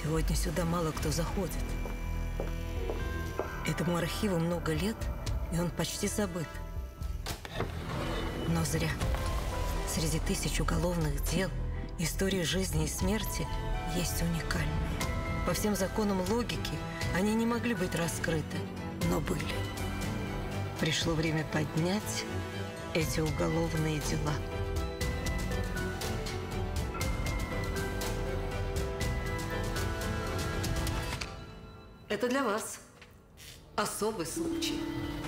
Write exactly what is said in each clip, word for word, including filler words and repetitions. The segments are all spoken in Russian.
Сегодня сюда мало кто заходит. Этому архиву много лет, и он почти забыт. Но зря. Среди тысяч уголовных дел истории жизни и смерти есть уникальные. По всем законам логики они не могли быть раскрыты, но были. Пришло время поднять эти уголовные дела. Это для вас особый случай.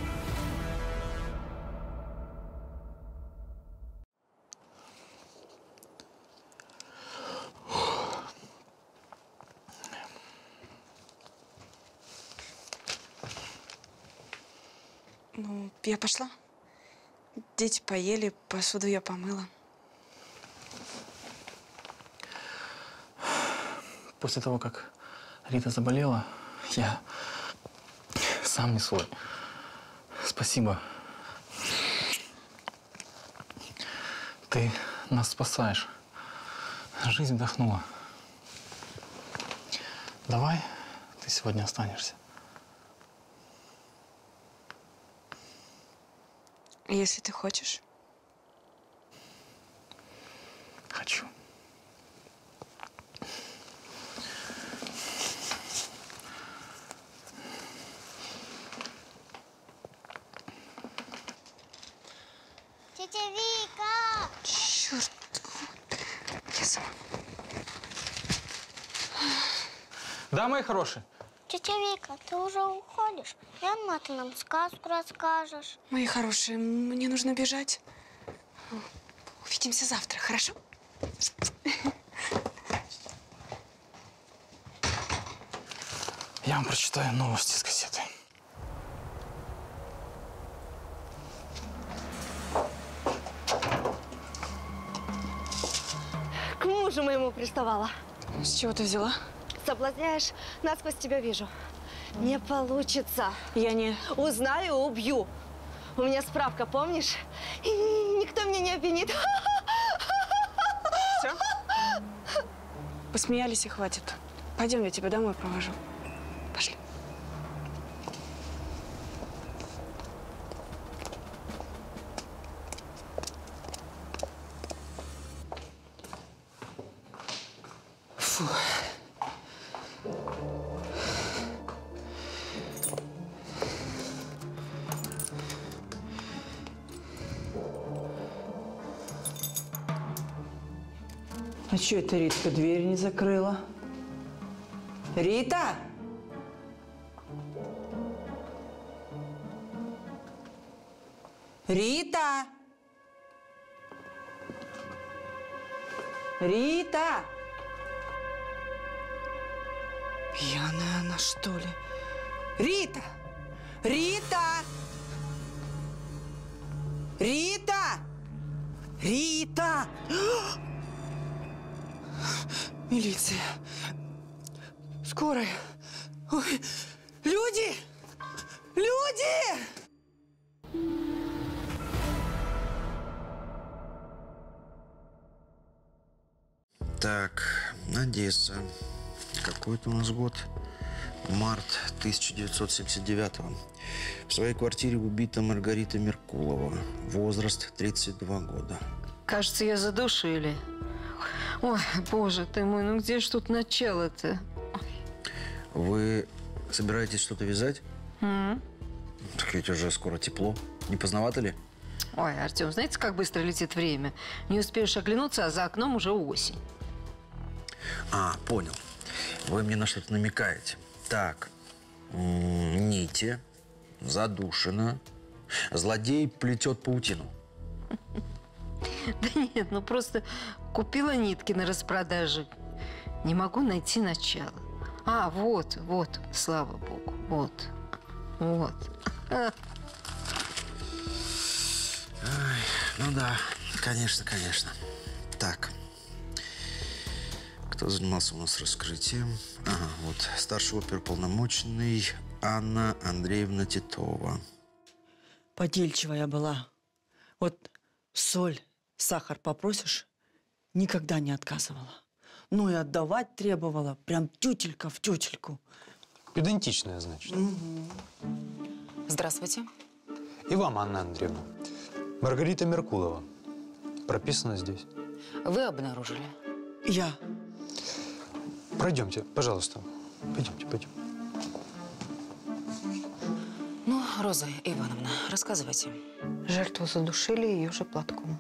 Ну, я пошла. Дети поели, посуду я помыла. После того, как Рита заболела, я сам не свой. Спасибо. Ты нас спасаешь. Жизнь вдохнула. Давай ты сегодня останешься. Если ты хочешь. Хочу. Тетя Вика! Черт. Я сама. Да, мои хорошие. Тетя Вика, ты уже уходишь? Прямо ты нам сказку расскажешь. Мои хорошие, мне нужно бежать. Увидимся завтра, хорошо? Я вам прочитаю новости с газеты. К мужу моему приставала. С чего ты взяла? Соблазняешь, насквозь тебя вижу. Не получится. Я не... Узнаю, убью. У меня справка, помнишь? И никто меня не обвинит. Все? Посмеялись и хватит. Пойдем, я тебя домой провожу. Пошли. Фу. А что это Ритка дверь не закрыла? Рита! Рита! Рита! Пьяная она, что ли? Рита! Рита! Рита! Рита! Милиция. Скорая. Ой. Люди! Люди! Так, Одесса. Какой это у нас год? Март тысяча девятьсот семьдесят девятого. В своей квартире убита Маргарита Меркулова. Возраст тридцать два года. Кажется, ее задушили. Ой, боже ты мой, ну где ж тут начало-то? Вы собираетесь что-то вязать? Mm. Так ведь уже скоро тепло. Не поздновато ли? Ой, Артем, знаете, как быстро летит время? Не успеешь оглянуться, а за окном уже осень. А, понял. Вы мне на что-то намекаете. Так, нити, задушина, злодей плетет паутину. Да нет, ну просто купила нитки на распродаже. Не могу найти начало. А, вот, вот, слава богу, вот, вот. Ай, ну да, конечно, конечно. Так, кто занимался у нас раскрытием? Ага, вот, старший оперуполномоченный Анна Андреевна Титова. Подельчивая была. Вот соль, сахар попросишь, никогда не отказывала. Ну и отдавать требовала. Прям тютелька в тютельку. Идентичная, значит. Угу. Здравствуйте. И вам, Анна Андреевна. Маргарита Меркулова. Прописана здесь. Вы обнаружили? Я. Пройдемте, пожалуйста. Пойдемте, пойдем. Ну, Роза Ивановна, рассказывайте. Жертву задушили ее же платком.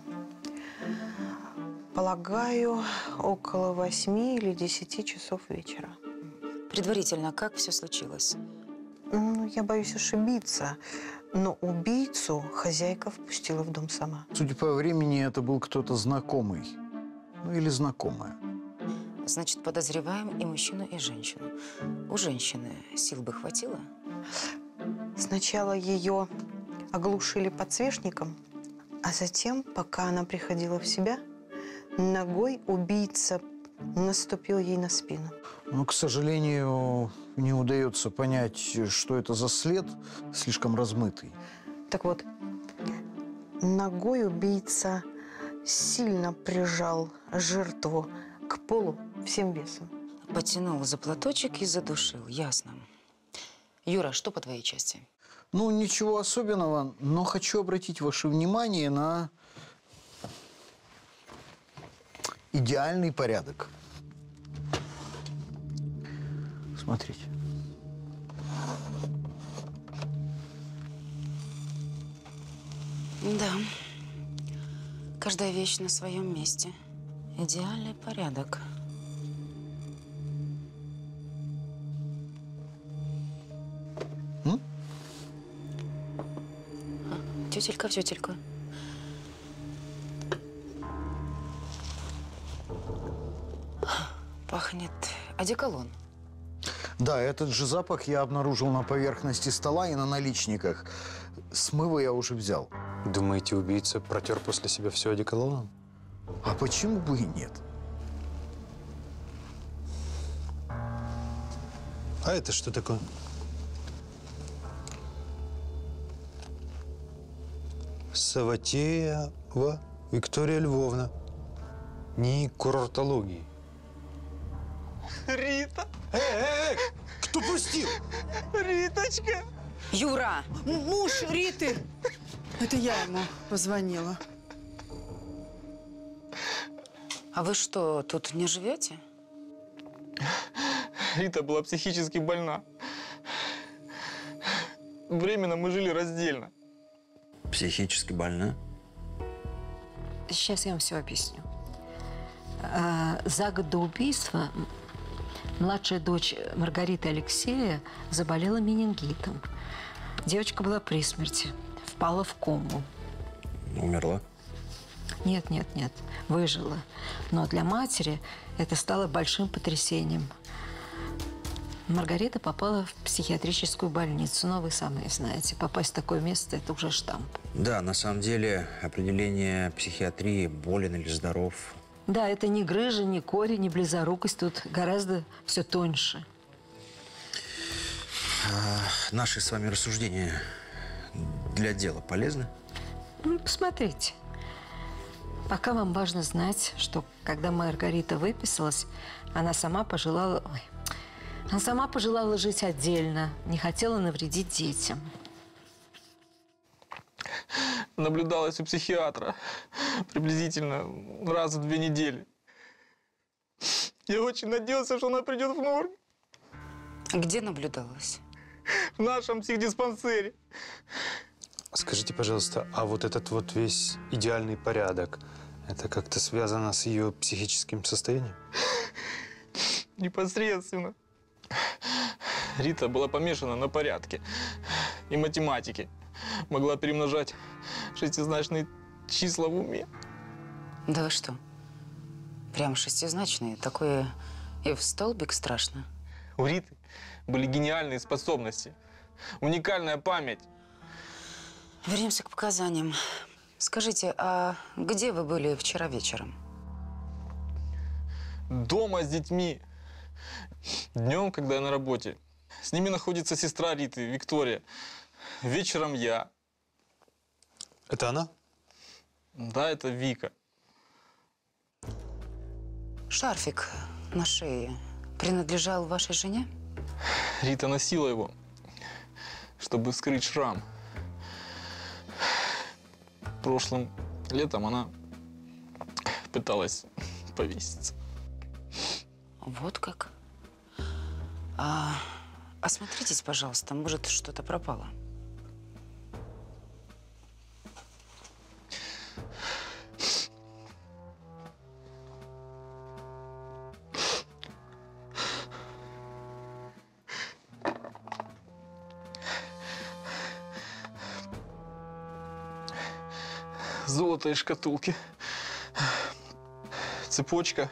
Полагаю, около восьми или десяти часов вечера. Предварительно, как все случилось? Ну, я боюсь ошибиться, но убийцу хозяйка впустила в дом сама. Судя по времени, это был кто-то знакомый. Ну, или знакомая. Значит, подозреваем и мужчину, и женщину. У женщины сил бы хватило? Сначала ее оглушили подсвечником, а затем, пока она приходила в себя, ногой убийца наступил ей на спину. Но, к сожалению, не удается понять, что это за след, слишком размытый. Так вот, ногой убийца сильно прижал жертву к полу всем весом. Потянул за платочек и задушил, ясно. Юра, что по твоей части? Ну, ничего особенного, но хочу обратить ваше внимание на идеальный порядок. Смотрите. Да. Каждая вещь на своем месте. Идеальный порядок. М? А, тетелька в тетельку. Пахнет одеколон. Да, этот же запах я обнаружил на поверхности стола и на наличниках. Смывы я уже взял. Думаете, убийца протер после себя все одеколоном? А почему бы и нет? А это что такое? Саватеева Виктория Львовна. НИИ курортологии. Рита! Эй, эй, эй! Кто пустил? Риточка! Юра! Муж Риты. Это я ему позвонила. А вы что, тут не живете? Рита была психически больна. Временно мы жили раздельно. Психически больна? Сейчас я вам все объясню. А, за год до убийства младшая дочь Маргариты Алексея заболела менингитом. Девочка была при смерти, впала в кому. Умерла? Нет, нет, нет, выжила. Но для матери это стало большим потрясением. Маргарита попала в психиатрическую больницу. Но вы сами знаете, попасть в такое место – это уже штамп. Да, на самом деле определение психиатрии болен или здоров. Да, это не грыжа, не корень, не близорукость. Тут гораздо все тоньше. А, наши с вами рассуждения для дела полезны? Ну, посмотрите. Пока вам важно знать, что когда Маргарита выписалась, она сама пожелала... Ой, она сама пожелала жить отдельно, не хотела навредить детям. Наблюдалась у психиатра приблизительно раз в две недели. Я очень надеялся, что она придет в норму. Где наблюдалась? В нашем психдиспансере. Скажите, пожалуйста, а вот этот вот весь идеальный порядок, это как-то связано с ее психическим состоянием? Непосредственно. Рита была помешана на порядке и математике. Могла перемножать шестизначные числа в уме. Да вы что? Прям шестизначные. Такое и в столбик страшно. У Риты были гениальные способности, уникальная память. Вернемся к показаниям. Скажите, а где вы были вчера вечером? Дома с детьми. Днем, когда я на работе. С ними находится сестра Риты, Виктория. Вечером я. Это она? Да, это Вика. Шарфик на шее принадлежал вашей жене? Рита носила его, чтобы скрыть шрам. Прошлым летом она пыталась повеситься. Вот как? А, осмотритесь, пожалуйста, может, что-то пропало. Золото из шкатулки, цепочка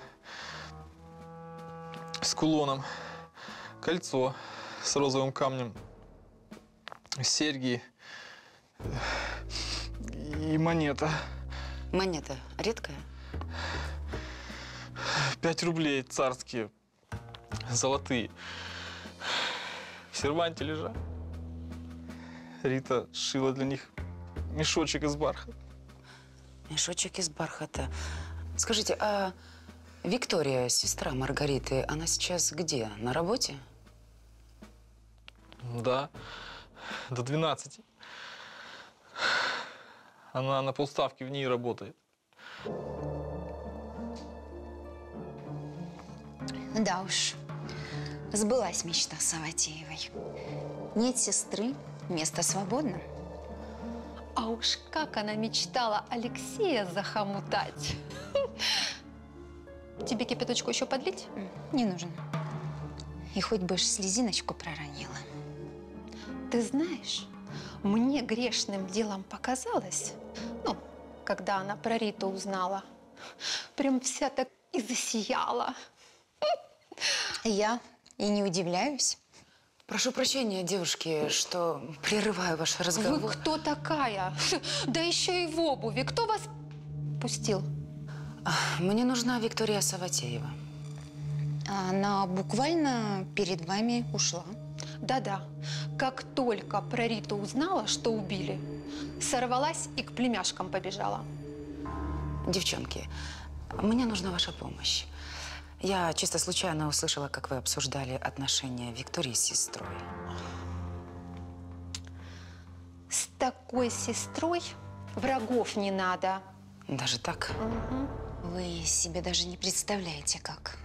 с кулоном, кольцо с розовым камнем, серьги и монета. Монета редкая? Пять рублей царские, золотые. В серванте лежат. Рита шила для них мешочек из бархата. Мешочек из бархата. Скажите, а Виктория, сестра Маргариты, она сейчас где? На работе? Да, до двенадцати. Она на полставки в ней работает. Да уж, сбылась мечта Саватеевой. Нет сестры, место свободно. А уж как она мечтала Алексея захомутать. Тебе кипяточку еще подлить? Не нужен. И хоть бы ж слезиночку проронила. Ты знаешь, мне грешным делом показалось, ну, когда она про Риту узнала, прям вся так и засияла. Я и не удивляюсь. Прошу прощения, девушки, что прерываю ваш разговор. Вы кто такая? Да еще и в обуви. Кто вас пустил? Мне нужна Виктория Саватеева. Она буквально перед вами ушла. Да-да. Как только про Риту узнала, что убили, сорвалась и к племяшкам побежала. Девчонки, мне нужна ваша помощь. Я чисто случайно услышала, как вы обсуждали отношения Виктории с сестрой. С такой сестрой врагов не надо. Даже так? Угу. Вы себе даже не представляете, как.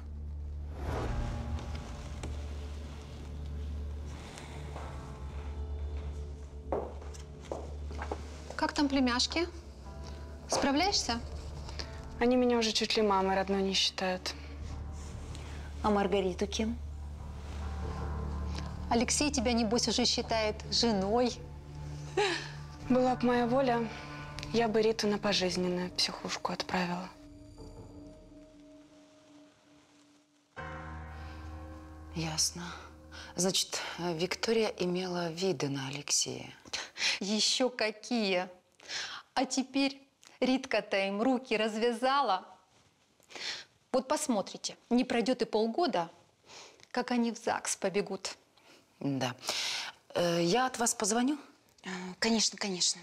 Как там племяшки? Справляешься? Они меня уже чуть ли мамой родной не считают. А Маргариту кем? Алексей тебя, небось, уже считает женой. Была бы моя воля, я бы Риту на пожизненную психушку отправила. Ясно. Значит, Виктория имела виды на Алексея. Еще какие! А теперь Ритка-то им руки развязала. Вот посмотрите, не пройдет и полгода, как они в ЗАГС побегут. Да. Э, я от вас позвоню? Конечно, конечно.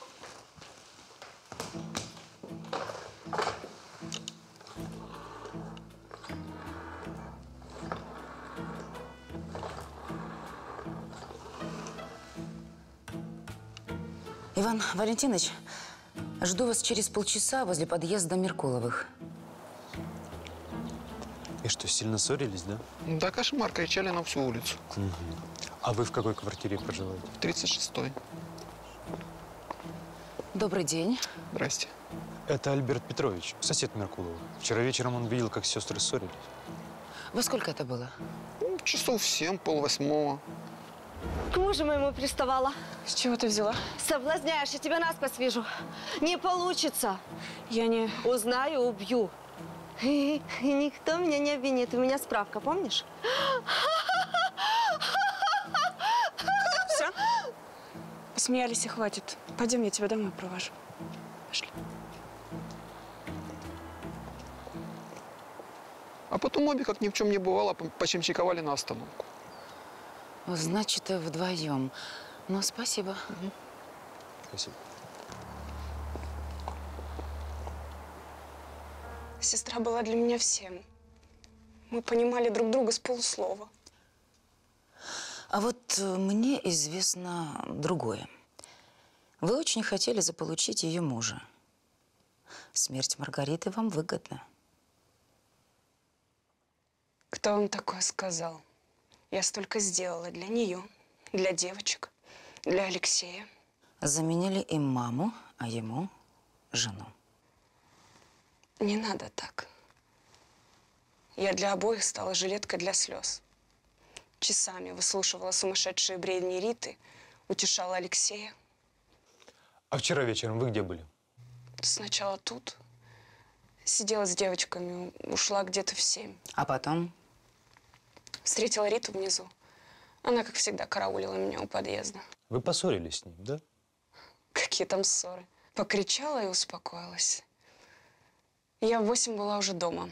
Иван Валентинович, жду вас через полчаса возле подъезда Меркуловых. И что, сильно ссорились, да? Да, кошмар, кричали на всю улицу. Угу. А вы в какой квартире проживаете? В тридцать шестой. Добрый день. Здрасте. Это Альберт Петрович, сосед Меркулова. Вчера вечером он видел, как сестры ссорились. Во сколько это было? Ну, часов в семь, полвосьмого. К мужу моему приставала. С чего ты взяла? Соблазняешь, я тебя насквозь вижу. Не получится. Я не... Узнаю, убью. И, и никто меня не обвинит. У меня справка, помнишь? Все? Посмеялись и хватит. Пойдем, я тебя домой провожу. Пошли. А потом обе, как ни в чем не бывало, почимчиковали на остановку. Значит, вдвоем. Ну, спасибо. Угу. Спасибо. Сестра была для меня всем. Мы понимали друг друга с полуслова. А вот мне известно другое. Вы очень хотели заполучить ее мужа. Смерть Маргариты вам выгодна. Кто вам такое сказал? Я столько сделала для нее, для девочек, для Алексея. Заменили им маму, а ему жену. Не надо так. Я для обоих стала жилеткой для слез. Часами выслушивала сумасшедшие бредни Риты, утешала Алексея. А вчера вечером вы где были? Сначала тут. Сидела с девочками, ушла где-то в семь. А потом? Встретила Риту внизу. Она, как всегда, караулила меня у подъезда. Вы поссорились с ним, да? Какие там ссоры. Покричала и успокоилась. Я в восемь была уже дома.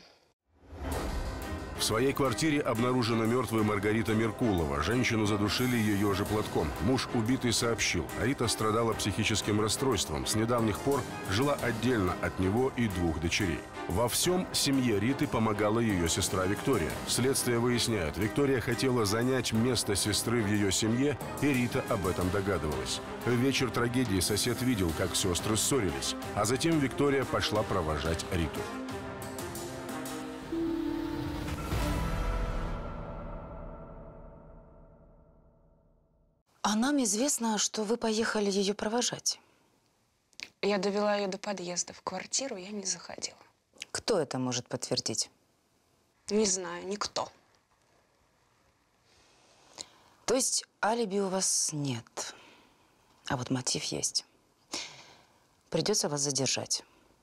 В своей квартире обнаружена мертвая Маргарита Меркулова. Женщину задушили ее же платком. Муж убитый сообщил, Рита страдала психическим расстройством. С недавних пор жила отдельно от него и двух дочерей. Во всем семье Риты помогала ее сестра Виктория. Следствие выясняет, Виктория хотела занять место сестры в ее семье, и Рита об этом догадывалась. В вечер трагедии сосед видел, как сестры ссорились, а затем Виктория пошла провожать Риту. А нам известно, что вы поехали ее провожать. Я довела ее до подъезда. В квартиру я не заходила. Кто это может подтвердить? Не знаю, никто. То есть алиби у вас нет, а вот мотив есть. Придется вас задержать.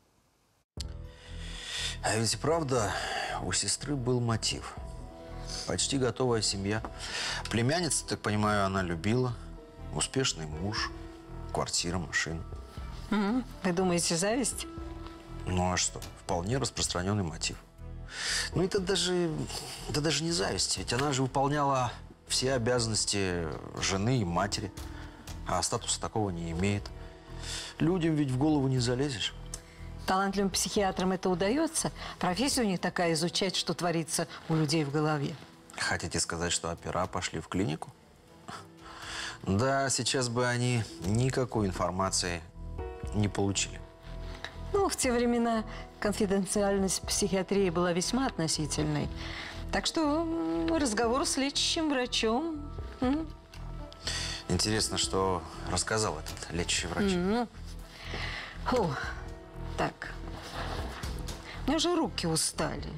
А ведь правда, у сестры был мотив. Почти готовая семья. Племянница, так понимаю, она любила. Успешный муж, квартира, машина. Угу. Вы думаете, зависть? Ну а что? Вполне распространенный мотив. Ну это даже, это даже не зависть. Ведь она же выполняла все обязанности жены и матери. А статуса такого не имеет. Людям ведь в голову не залезешь. Талантливым психиатрам это удается. Профессия у них такая — изучать, что творится у людей в голове. Хотите сказать, что опера пошли в клинику? Да, сейчас бы они никакой информации не получили. Ну, в те времена конфиденциальность психиатрии была весьма относительной. Так что разговор с лечащим врачом. М? Интересно, что рассказал этот лечащий врач. М-м. Фу. Так. У меня уже руки устали.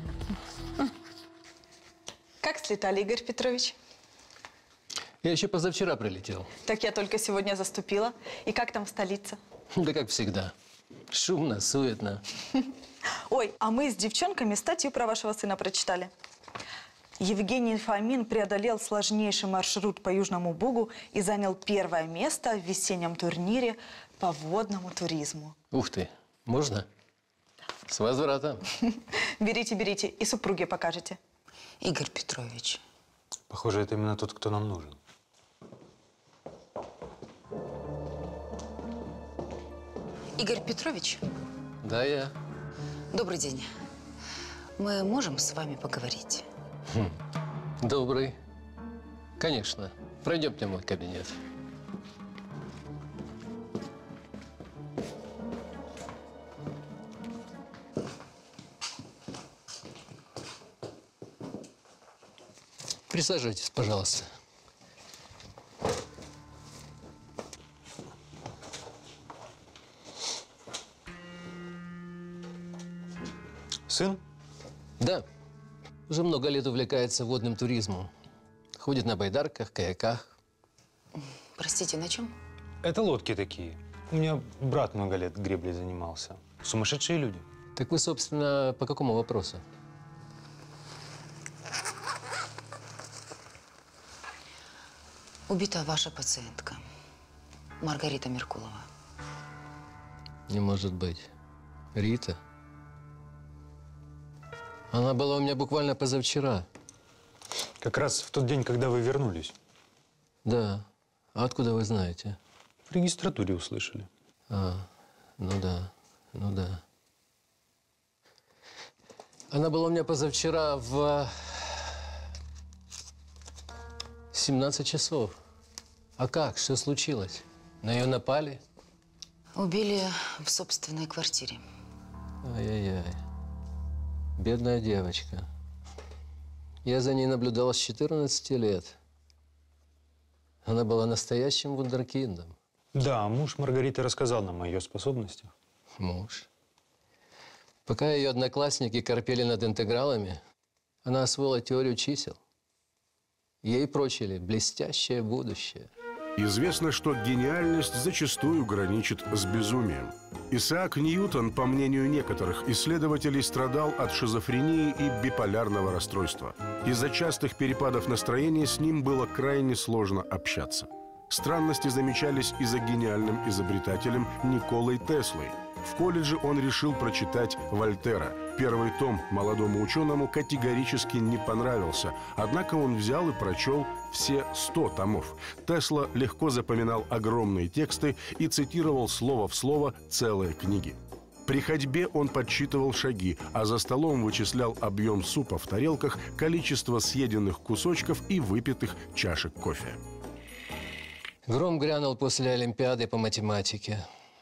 Как слетали, Игорь Петрович? Я еще позавчера прилетел. Так я только сегодня заступила. И как там в столице? Да как всегда. Шумно, суетно. Ой, а мы с девчонками статью про вашего сына прочитали. Евгений Фомин преодолел сложнейший маршрут по Южному Бугу и занял первое место в весеннем турнире по водному туризму. Ух ты, можно? С возвратом. Берите, берите, и супруге покажете. Игорь Петрович. Похоже, это именно тот, кто нам нужен. Игорь Петрович? Да, я. Добрый день. Мы можем с вами поговорить? Хм. Добрый. Конечно. Пройдемте в мой кабинет. Присаживайтесь, пожалуйста. Сын? Да. Уже много лет увлекается водным туризмом. Ходит на байдарках, каяках. Простите, на чем? Это лодки такие. У меня брат много лет греблей занимался. Сумасшедшие люди. Так вы, собственно, по какому вопросу? Убита ваша пациентка, Маргарита Меркулова. Не может быть. Рита? Она была у меня буквально позавчера. Как раз в тот день, когда вы вернулись. Да. А откуда вы знаете? В регистратуре услышали. А, ну да, ну да. Она была у меня позавчера в семнадцать часов. А как? Что случилось? На нее напали? Убили в собственной квартире. Ай-яй-яй. Бедная девочка. Я за ней наблюдал с четырнадцати лет. Она была настоящим вундеркиндом. Да, муж Маргариты рассказал нам о ее способностях. Муж. Пока ее одноклассники корпели над интегралами, она освоила теорию чисел. Ей прочили блестящее будущее. Известно, что гениальность зачастую граничит с безумием. Исаак Ньютон, по мнению некоторых исследователей, страдал от шизофрении и биполярного расстройства. Из-за частых перепадов настроения с ним было крайне сложно общаться. Странности замечались и за гениальным изобретателем Николой Теслой. В колледже он решил прочитать Вольтера. Первый том молодому ученому категорически не понравился, однако он взял и прочел все сто томов. Тесла легко запоминал огромные тексты и цитировал слово в слово целые книги. При ходьбе он подсчитывал шаги, а за столом вычислял объем супа в тарелках, количество съеденных кусочков и выпитых чашек кофе. Гром грянул после Олимпиады по математике.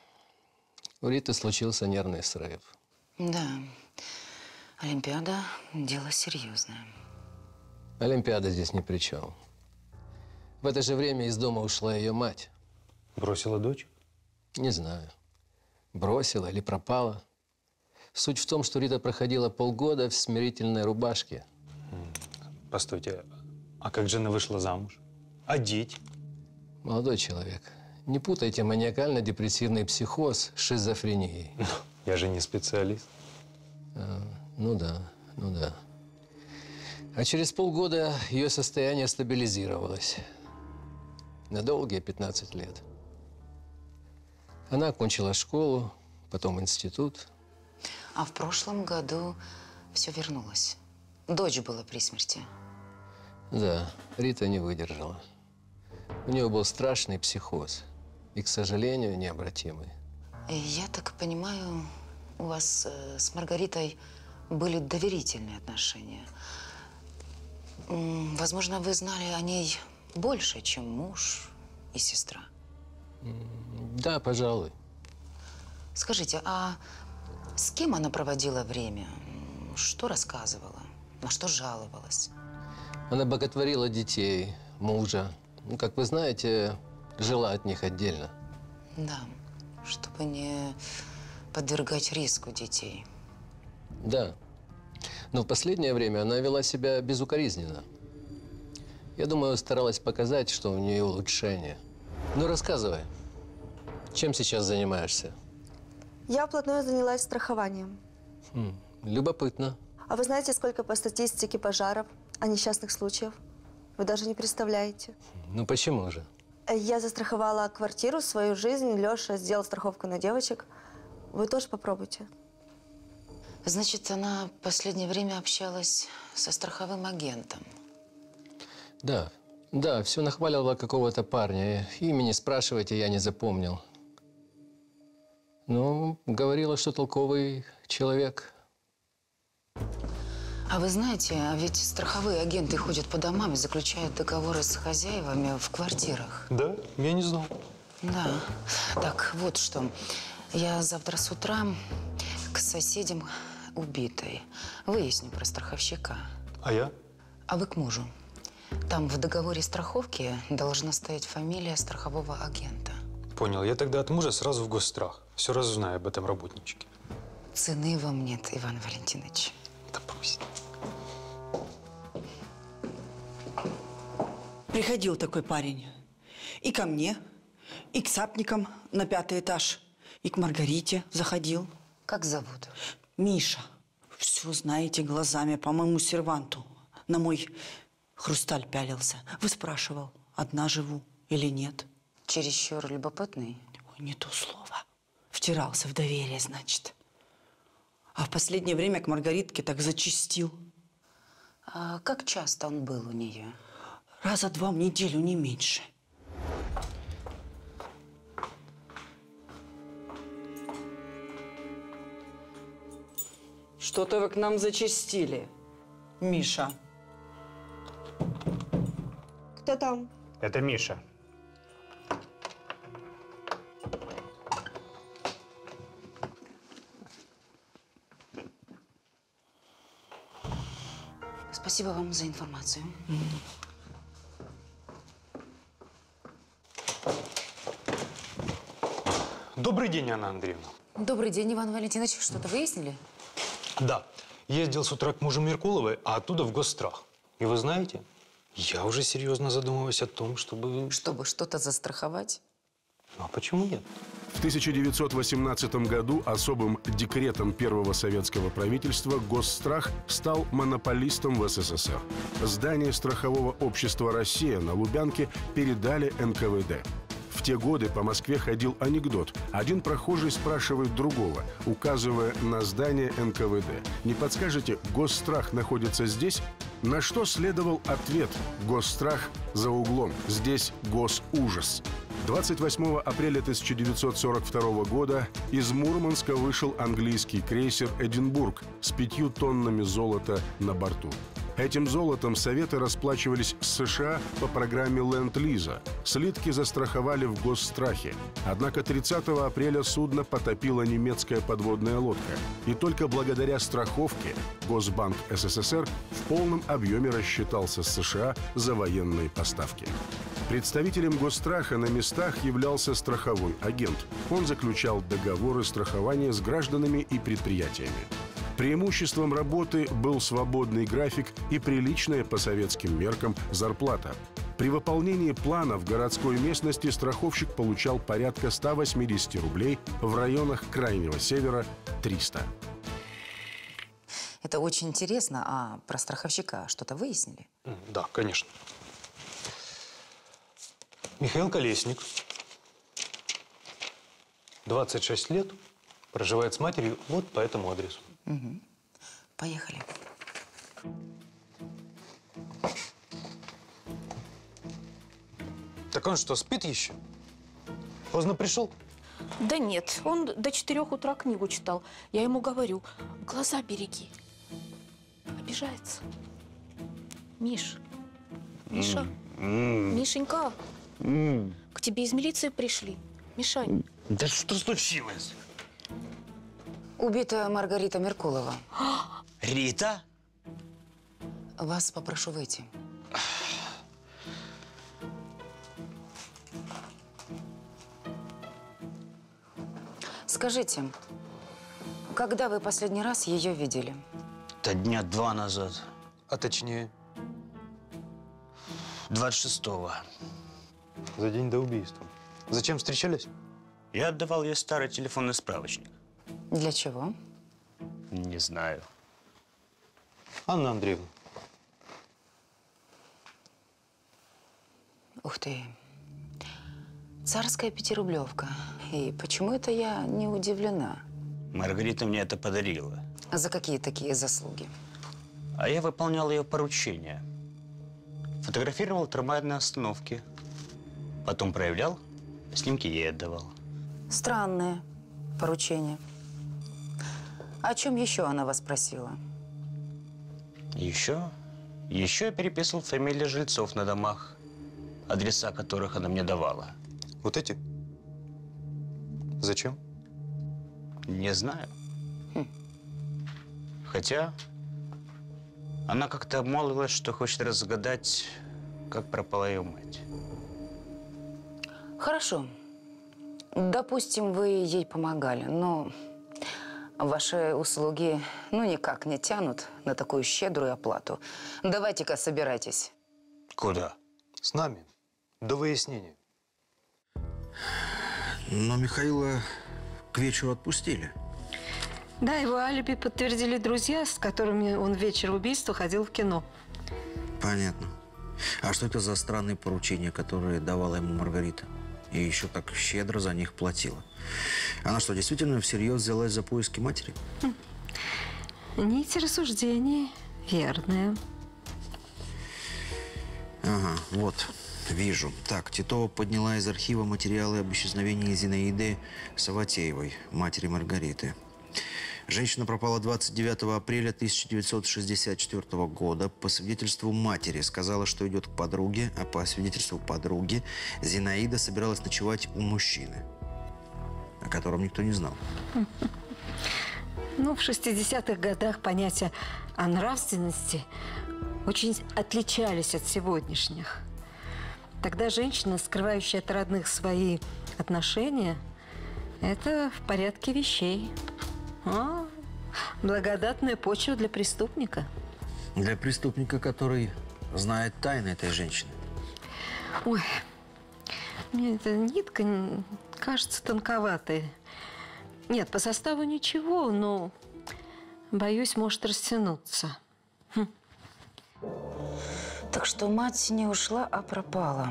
У Риты случился нервный срыв. Да, Олимпиада – дело серьезное. Олимпиада здесь ни при чем. В это же время из дома ушла ее мать. Бросила дочь? Не знаю. Бросила или пропала. Суть в том, что Рита проходила полгода в смирительной рубашке. Постойте, а как жена вышла замуж? А дети? Молодой человек, не путайте маниакально-депрессивный психоз с шизофренией. Я же не специалист. А, ну да, ну да. А через полгода ее состояние стабилизировалось. На долгие пятнадцать лет. Она окончила школу, потом институт. А в прошлом году все вернулось. Дочь была при смерти. Да, Рита не выдержала. У нее был страшный психоз. И, к сожалению, необратимый. Я так понимаю, у вас э, с Маргаритой были доверительные отношения. М, Возможно, вы знали о ней больше, чем муж и сестра. Да, пожалуй. Скажите, а с кем она проводила время? Что рассказывала? На что жаловалась? Она боготворила детей, мужа. Ну, как вы знаете, жила от них отдельно. Да, чтобы не подвергать риску детей. Да. Но в последнее время она вела себя безукоризненно. Я думаю, старалась показать, что у нее улучшение. Ну, рассказывай, чем сейчас занимаешься? Я вплотную занялась страхованием. Хм, любопытно. А вы знаете, сколько по статистике пожаров, а несчастных случаев? Вы даже не представляете. Ну, почему же? Я застраховала квартиру, свою жизнь. Леша сделал страховку на девочек. Вы тоже попробуйте. Значит, она в последнее время общалась со страховым агентом. Да, да, все нахваливала какого-то парня. Имени спрашивайте, я не запомнил. Ну, говорила, что толковый человек. А вы знаете, а ведь страховые агенты ходят по домам и заключают договоры с хозяевами в квартирах. Да? Я не знал. Да. Так, вот что. Я завтра с утра к соседям убитой выясню про страховщика. А я? А вы к мужу. Там в договоре страховки должна стоять фамилия страхового агента. Понял. Я тогда от мужа сразу в госстрах. Все разузнаю об этом работничке. Цены вам нет, Иван Валентинович. Да пусть. Приходил такой парень. И ко мне, и к сапникам на пятый этаж, и к Маргарите заходил. Как зовут? Миша. Все знаете глазами по моему серванту. На мой хрусталь пялился. Выспрашивал, одна живу или нет. Чересчур любопытный? Ой, не то слово. Втирался в доверие, значит. А в последнее время к Маргаритке так зачастил. А как часто он был у нее? Раза два в неделю, не меньше. Что-то вы к нам зачастили, Миша. Кто там? Это Миша. Спасибо вам за информацию. Добрый день, Анна Андреевна. Добрый день, Иван Валентинович. Что-то выяснили? Да. Ездил с утра к мужу Меркуловой, а оттуда в госстрах. И вы знаете, я уже серьезно задумываюсь о том, чтобы… Чтобы что-то застраховать? Ну, а почему нет? В тысяча девятьсот восемнадцатом году особым декретом первого советского правительства Госстрах стал монополистом в СССР. Здание страхового общества «Россия» на Лубянке передали эн ка вэ дэ. В те годы по Москве ходил анекдот. Один прохожий спрашивает другого, указывая на здание эн ка вэ дэ: «Не подскажете, Госстрах находится здесь?» На что следовал ответ: «Госстрах за углом, здесь госужас». двадцать восьмого апреля тысяча девятьсот сорок второго года из Мурманска вышел английский крейсер «Эдинбург» с пятью тоннами золота на борту. Этим золотом Советы расплачивались с США по программе Ленд-Лиза. Слитки застраховали в Госстрахе. Однако тридцатого апреля судно потопила немецкая подводная лодка. И только благодаря страховке Госбанк эс эс эс эр в полном объеме рассчитался с США за военные поставки. Представителем Госстраха на местах являлся страховой агент. Он заключал договоры страхования с гражданами и предприятиями. Преимуществом работы был свободный график и приличная по советским меркам зарплата. При выполнении плана в городской местности страховщик получал порядка ста восьмидесяти рублей, в районах Крайнего Севера – триста. Это очень интересно. А про страховщика что-то выяснили? Да, конечно. Михаил Колесник, двадцать шесть лет, проживает с матерью вот по этому адресу. Угу. Поехали. Так он что, спит еще? Поздно пришел? Да нет, он до четырех утра книгу читал. Я ему говорю, глаза береги. Обижается. Миш, Миша, Mm. Мишенька, Mm. к тебе из милиции пришли. Мишань. Да что случилось? Убита Маргарита Меркулова. Рита? Вас попрошу выйти. Скажите, когда вы последний раз ее видели? Да дня два назад. А точнее? двадцать шестого. За день до убийства. Зачем встречались? Я отдавал ей старый телефонный справочник. Для чего? Не знаю. Анна Андреевна. Ух ты. Царская пятирублевка. И почему это я не удивлена? Маргарита мне это подарила. А за какие такие заслуги? А я выполнял ее поручения. Фотографировал трамвайные остановки. Потом проявлял, снимки ей отдавал. Странное поручение. О чем еще она вас просила? Еще? Еще я переписывал фамилии жильцов на домах, адреса которых она мне давала. Вот эти? Зачем? Не знаю. Хм. Хотя она как-то обмолвилась, что хочет разгадать, как пропала ее мать. Хорошо. Допустим, вы ей помогали, но ваши услуги ну никак не тянут на такую щедрую оплату. Давайте-ка собирайтесь. Куда? С нами. До выяснения. Но Михаила к вечеру отпустили. Да, его алиби подтвердили друзья, с которыми он в вечер убийства ходил в кино. Понятно. А что это за странные поручения, которые давала ему Маргарита? И еще так щедро за них платила. Она что, действительно всерьез взялась за поиски матери? Хм. Нити рассуждений верные. Ага, вот, вижу. Так, Титова подняла из архива материалы об исчезновении Зинаиды Саватеевой, матери Маргариты. Женщина пропала двадцать девятого апреля тысяча девятьсот шестьдесят четвёртого года. По свидетельству матери сказала, что идет к подруге, а по свидетельству подруги Зинаида собиралась ночевать у мужчины, о котором никто не знал. Ну, в шестидесятых годах понятия о нравственности очень отличались от сегодняшних. Тогда женщина, скрывающая от родных свои отношения, это в порядке вещей. А, благодатная почва для преступника. Для преступника, который знает тайны этой женщины. Ой, мне эта нитка кажется тонковатой. Нет, по составу ничего, но, боюсь, может растянуться. Хм. Так что мать не ушла, а пропала.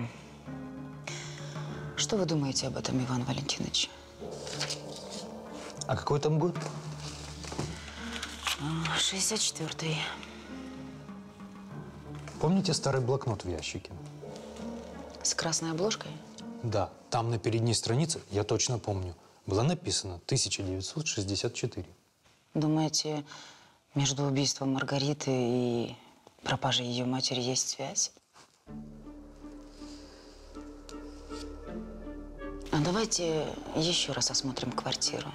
Что вы думаете об этом, Иван Валентинович? А какой там год? шестьдесят четвёртый. Помните старый блокнот в ящике? С красной обложкой? Да, там на передней странице, я точно помню, было написано тысяча девятьсот шестьдесят четыре. Думаете, между убийством Маргариты и пропажей ее матери есть связь? А давайте еще раз осмотрим квартиру.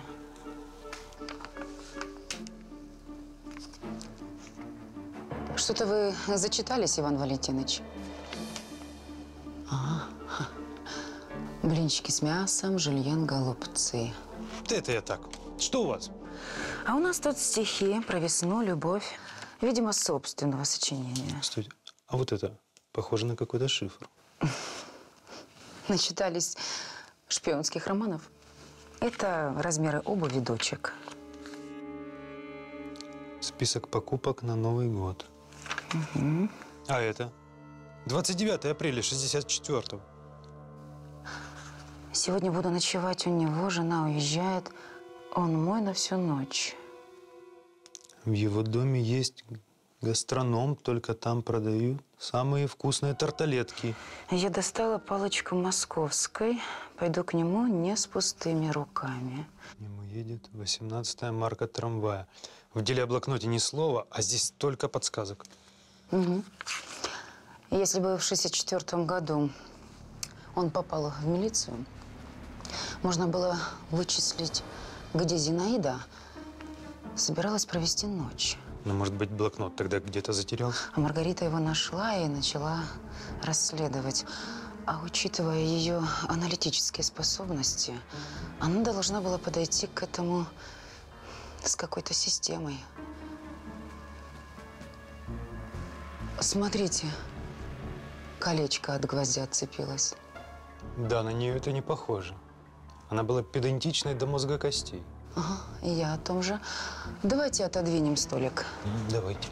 Что-то вы зачитались, Иван Валентинович? А, блинчики с мясом, жульен, голубцы. Это я так. Что у вас? А у нас тут стихи про весну, любовь. Видимо, собственного сочинения. Стойте, а вот это похоже на какой-то шифр. Начитались шпионских романов. Это размеры обуви дочек. Список покупок на Новый год. Угу. А это? двадцать девятого апреля шестьдесят четвёртого. Сегодня буду ночевать у него, жена уезжает. Он мой на всю ночь. В его доме есть гастроном, только там продают самые вкусные тарталетки. Я достала палочку московской. Пойду к нему не с пустыми руками. К нему едет восемнадцатая марка трамвая. В деле о блокноте ни слова, а здесь только подсказок. Угу. Если бы в шестьдесят четвёртом году он попал в милицию, можно было вычислить, где Зинаида собиралась провести ночь. Ну, может быть, блокнот тогда где-то затерялся? А Маргарита его нашла и начала расследовать. А учитывая ее аналитические способности, она должна была подойти к этому с какой-то системой. Смотрите, колечко от гвоздя отцепилось. Да, на нее это не похоже. Она была педантичной до мозга костей. Ага, и я о том же. Давайте отодвинем столик. Давайте.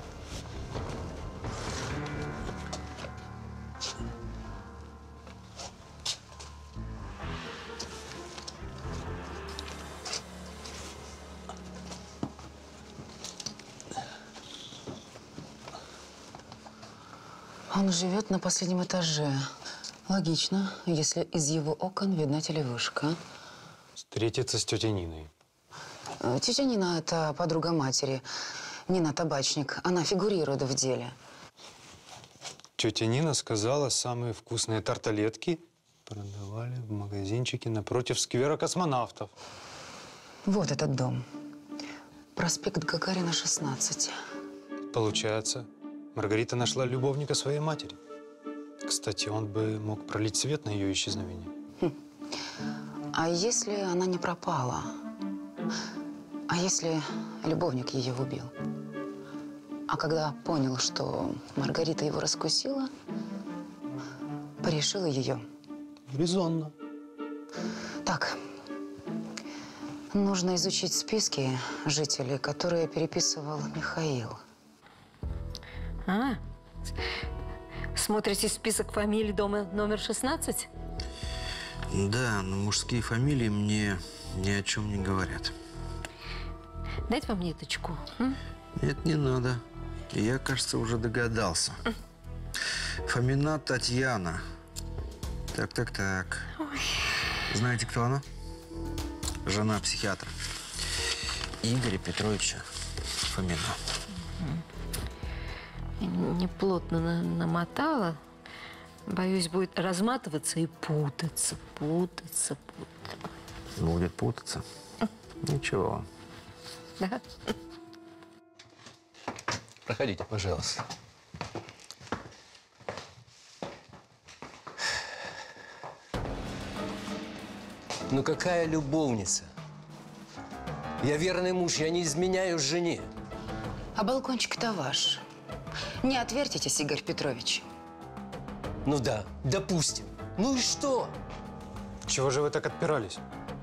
Он живет на последнем этаже. Логично, если из его окон видна телевышка. Встретиться с тетей Ниной. Тетя Нина – это подруга матери. Нина – табачник. Она фигурирует в деле. Тетя Нина сказала, самые вкусные тарталетки продавали в магазинчике напротив сквера космонавтов. Вот этот дом. Проспект Гагарина, шестнадцать. Получается, Маргарита нашла любовника своей матери. Кстати, он бы мог пролить свет на ее исчезновение. Хм. А если она не пропала? А если любовник ее убил? А когда понял, что Маргарита его раскусила, порешила ее? Резонно. Так, нужно изучить списки жителей, которые переписывал Михаил. А, смотрите список фамилий дома номер шестнадцать? Да, но мужские фамилии мне ни о чем не говорят. Дать вам ниточку? М? Нет, не надо. Я, кажется, уже догадался. Фомина Татьяна. Так, так, так. Ой. Знаете, кто она? Жена психиатра. Игоря Петровича Фомина. Неплотно на намотала. Боюсь, будет разматываться и путаться, путаться, путаться. Будет путаться? Ничего. Да? Проходите, пожалуйста. Ну какая любовница? Я верный муж, я не изменяю жене. А балкончик-то ваш. Не отвертитесь, Игорь Петрович. Ну да, допустим. Ну и что? Чего же вы так отпирались?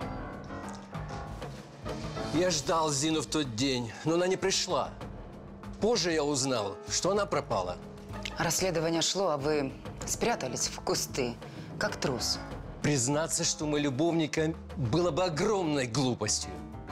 Я ждал Зину в тот день, но она не пришла. Позже я узнал, что она пропала. Расследование шло, а вы спрятались в кусты, как трус. Признаться, что мы любовника, было бы огромной глупостью.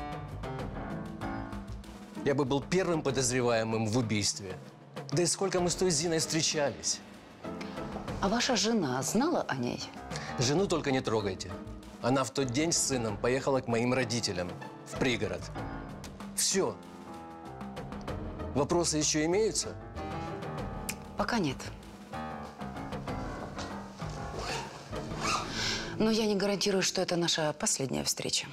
Я бы был первым подозреваемым в убийстве. Да и сколько мы с той Зиной встречались. А ваша жена знала о ней? Жену только не трогайте. Она в тот день с сыном поехала к моим родителям в пригород. Все. Вопросы еще имеются? Пока нет. Но я не гарантирую, что это наша последняя встреча.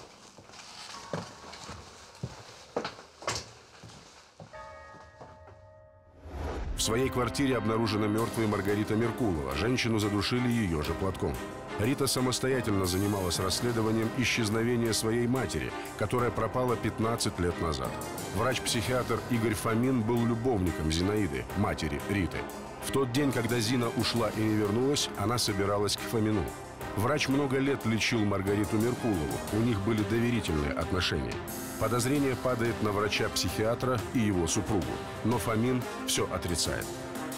В своей квартире обнаружена мертвая Маргарита Меркулова. Женщину задушили ее же платком. Рита самостоятельно занималась расследованием исчезновения своей матери, которая пропала пятнадцать лет назад. Врач-психиатр Игорь Фомин был любовником Зинаиды, матери Риты. В тот день, когда Зина ушла и не вернулась, она собиралась к Фомину. Врач много лет лечил Маргариту Меркулову. У них были доверительные отношения. Подозрение падает на врача-психиатра и его супругу. Но Фомин все отрицает.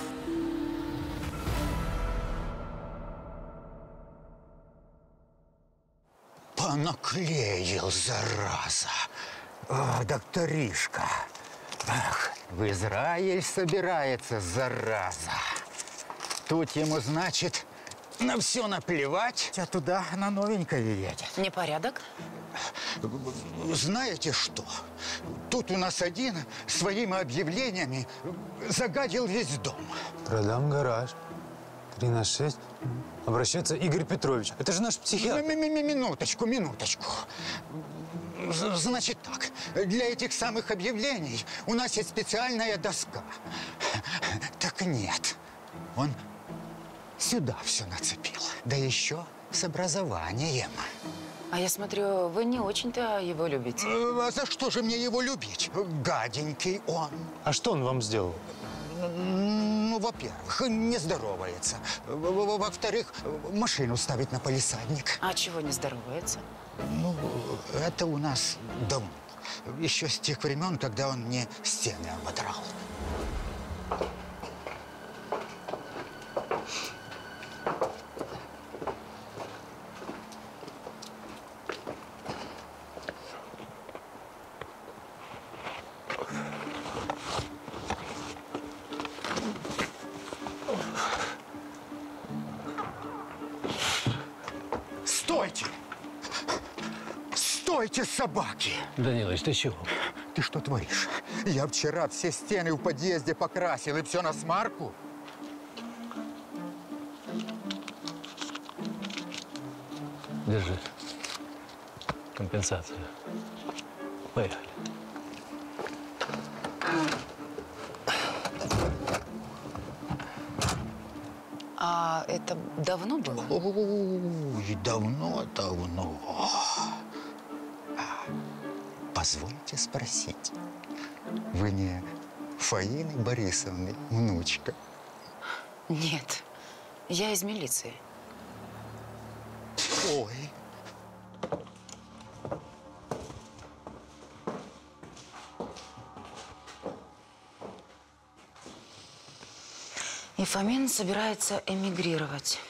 Понаклеил, зараза. О, докторишка. Ах, в Израиль собирается, зараза. Тут ему, значит, на все наплевать, а туда на новенькое едет. Непорядок? Знаете что? Тут у нас один своими объявлениями загадил весь дом. Продам гараж. три на шесть. Обращаться Игорь Петрович. Это же наш психиатр. Минуточку, минуточку. Значит так, для этих самых объявлений у нас есть специальная доска. Так нет, он сюда все нацепил. Да еще с образованием. А я смотрю, вы не очень-то его любите. А за что же мне его любить? Гаденький он. А что он вам сделал? Ну, во-первых, не здоровается. Во-вторых, машину ставить на палисадник. А чего не здоровается? Ну, это у нас дом. Еще с тех времен, когда он мне стены ободрал. Стойте! Стойте, собаки! Данилович, ты чего? Ты что творишь? Я вчера все стены в подъезде покрасил, и все на смарку. Держи. Компенсацию. Поехали. А это давно было? Ой, давно-давно. Позвольте спросить, вы не Фаины Борисовны внучка? Нет, я из милиции. Ой. И Фомин собирается эмигрировать.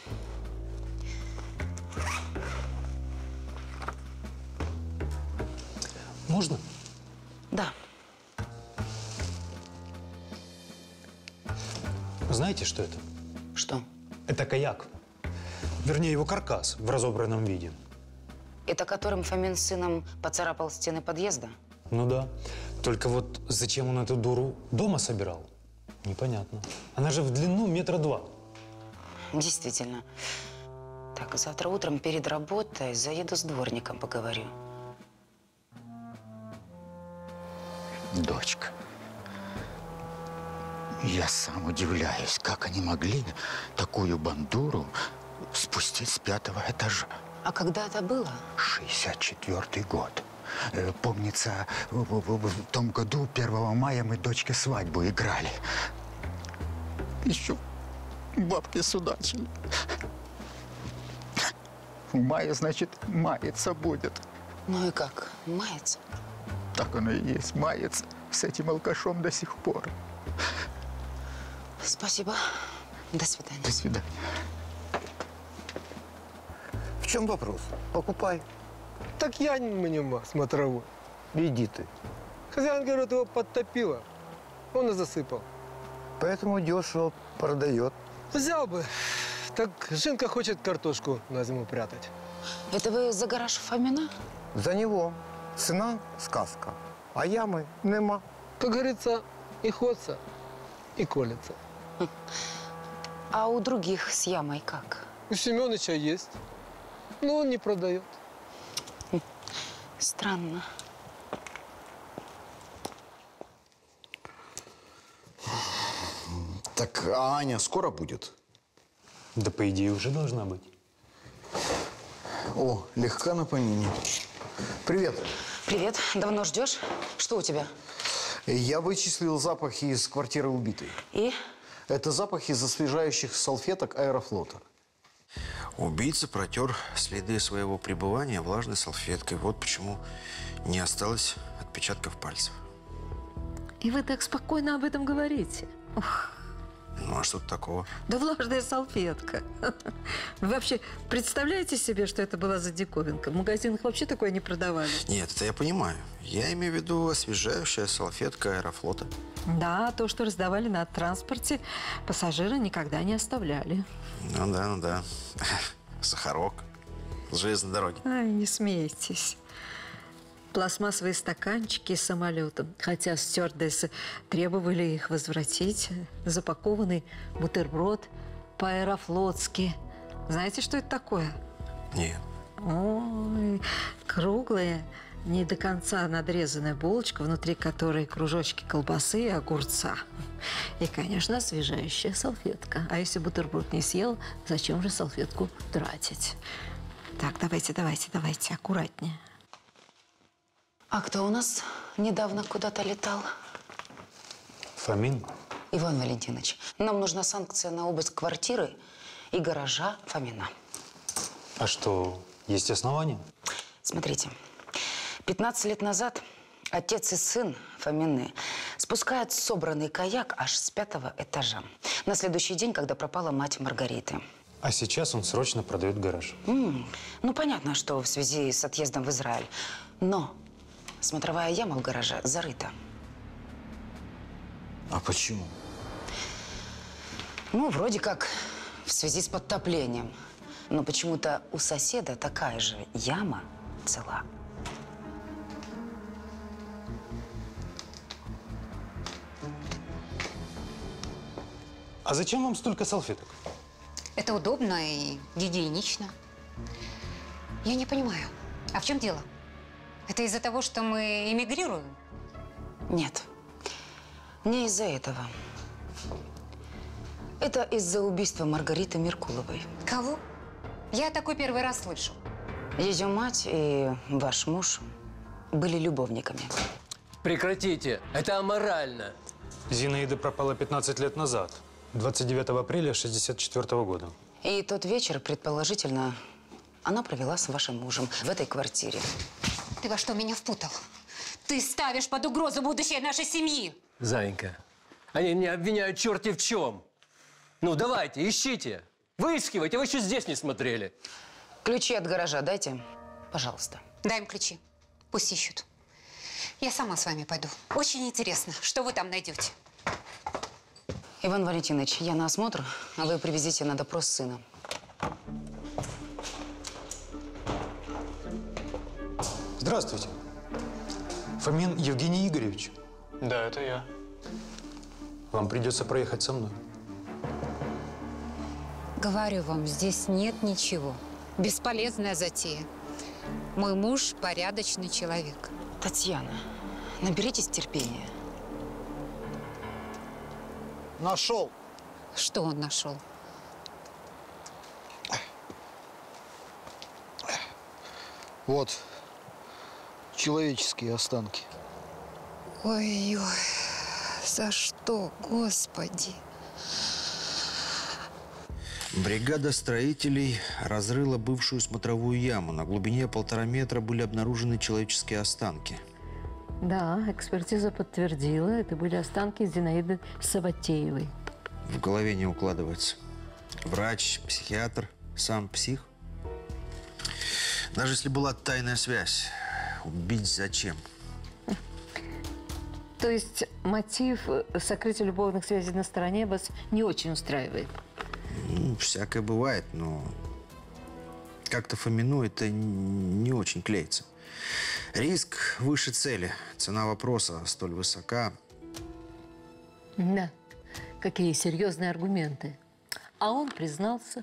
Можно? Да. Знаете, что это? Что? Это каяк. Вернее, его каркас в разобранном виде. Это которым Фомин с сыном поцарапал стены подъезда? Ну да. Только вот зачем он эту дуру дома собирал? Непонятно. Она же в длину метра два. Действительно. Так, завтра утром перед работой заеду с дворником, поговорю. Дочка, я сам удивляюсь, как они могли такую бандуру спустить с пятого этажа. А когда это было? шестьдесят четвёртый год. Э, Помнится, в, в- в том году, первого мая, мы дочке свадьбу играли. Еще бабки судачили. В мае, значит, мается будет. Ну и как, мается? Так оно и есть, мается. С этим алкашом до сих пор. Спасибо. До свидания. До свидания. В чем вопрос? Покупай. Так я не ма, смотровой. Иди ты. Хозяин, говорит, его подтопило. Он и засыпал. Поэтому дешево продает. Взял бы. Так Женка хочет картошку на зиму прятать. Это вы за гараж Фомина? За него цена – сказка, а ямы нема. Как говорится, и ходится, и колется. А у других с ямой как? У Семёныча есть, но он не продает. Странно. Так а Аня скоро будет? Да, по идее, уже должна быть. О, легка на помине. Привет. Привет. Давно ждешь? Что у тебя? Я вычислил запахи из квартиры убитой. И? Это запахи из освежающих салфеток Аэрофлота. Убийца протер следы своего пребывания влажной салфеткой. Вот почему не осталось отпечатков пальцев. И вы так спокойно об этом говорите. Ух. Ну, а что тут такого? Да влажная салфетка. Вы вообще представляете себе, что это была за диковинка? В магазинах вообще такое не продавали. Нет, это я понимаю. Я имею в виду освежающая салфетка Аэрофлота. Да, то, что раздавали на транспорте, пассажиры никогда не оставляли. Ну да, ну да. Сахарок с железной дороги. Ай, не смейтесь. Пластмассовые стаканчики с самолетом. Хотя стюардессы требовали их возвратить. Запакованный бутерброд по-аэрофлотски. Знаете, что это такое? Нет. Ой, круглая, не до конца надрезанная булочка, внутри которой кружочки колбасы и огурца. И, конечно, освежающая салфетка. А если бутерброд не съел, зачем же салфетку тратить? Так, давайте, давайте, давайте, аккуратнее. А кто у нас недавно куда-то летал? Фомин? Иван Валентинович, нам нужна санкция на обыск квартиры и гаража Фомина. А что, есть основания? Смотрите, пятнадцать лет назад отец и сын Фомины спускают собранный каяк аж с пятого этажа. На следующий день, когда пропала мать Маргариты. А сейчас он срочно продает гараж. М, ну, понятно, что в связи с отъездом в Израиль. Но смотровая яма в гараже зарыта. А почему? Ну, вроде как в связи с подтоплением. Но почему-то у соседа такая же яма цела. А зачем вам столько салфеток? Это удобно и гигиенично. Я не понимаю, а в чем дело? Это из-за того, что мы эмигрируем? Нет, не из-за этого. Это из-за убийства Маргариты Меркуловой. Кого? Я такой первый раз слышу. Ее мать и ваш муж были любовниками. Прекратите, это аморально. Зинаида пропала пятнадцать лет назад, двадцать девятого апреля шестьдесят четвёртого года. И тот вечер, предположительно, она провела с вашим мужем в этой квартире. Ты во что меня впутал? Ты ставишь под угрозу будущее нашей семьи. Зайка, они меня обвиняют черти в чем. Ну, давайте, ищите. Выискивайте, вы еще здесь не смотрели. Ключи от гаража дайте, пожалуйста. Дай им ключи. Пусть ищут. Я сама с вами пойду. Очень интересно, что вы там найдете. Иван Валентинович, я на осмотр, а вы привезите на допрос сына. Здравствуйте. Фомин Евгений Игоревич? Да, это я. Вам придется проехать со мной. Говорю вам, здесь нет ничего. Бесполезная затея. Мой муж порядочный человек. Татьяна, наберитесь терпения. Нашел. Что он нашел? Вот человеческие останки. Ой-ой, за что, Господи? Бригада строителей разрыла бывшую смотровую яму. На глубине полтора метра были обнаружены человеческие останки. Да, экспертиза подтвердила, это были останки Зинаиды Саватеевой. В голове не укладывается. Врач, психиатр, сам псих. Даже если была тайная связь, убить зачем? То есть мотив сокрытия любовных связей на стороне вас не очень устраивает? Ну, всякое бывает, но как-то Фомину это не очень клеится. Риск выше цели. Цена вопроса столь высока. Да. Какие серьезные аргументы. А он признался.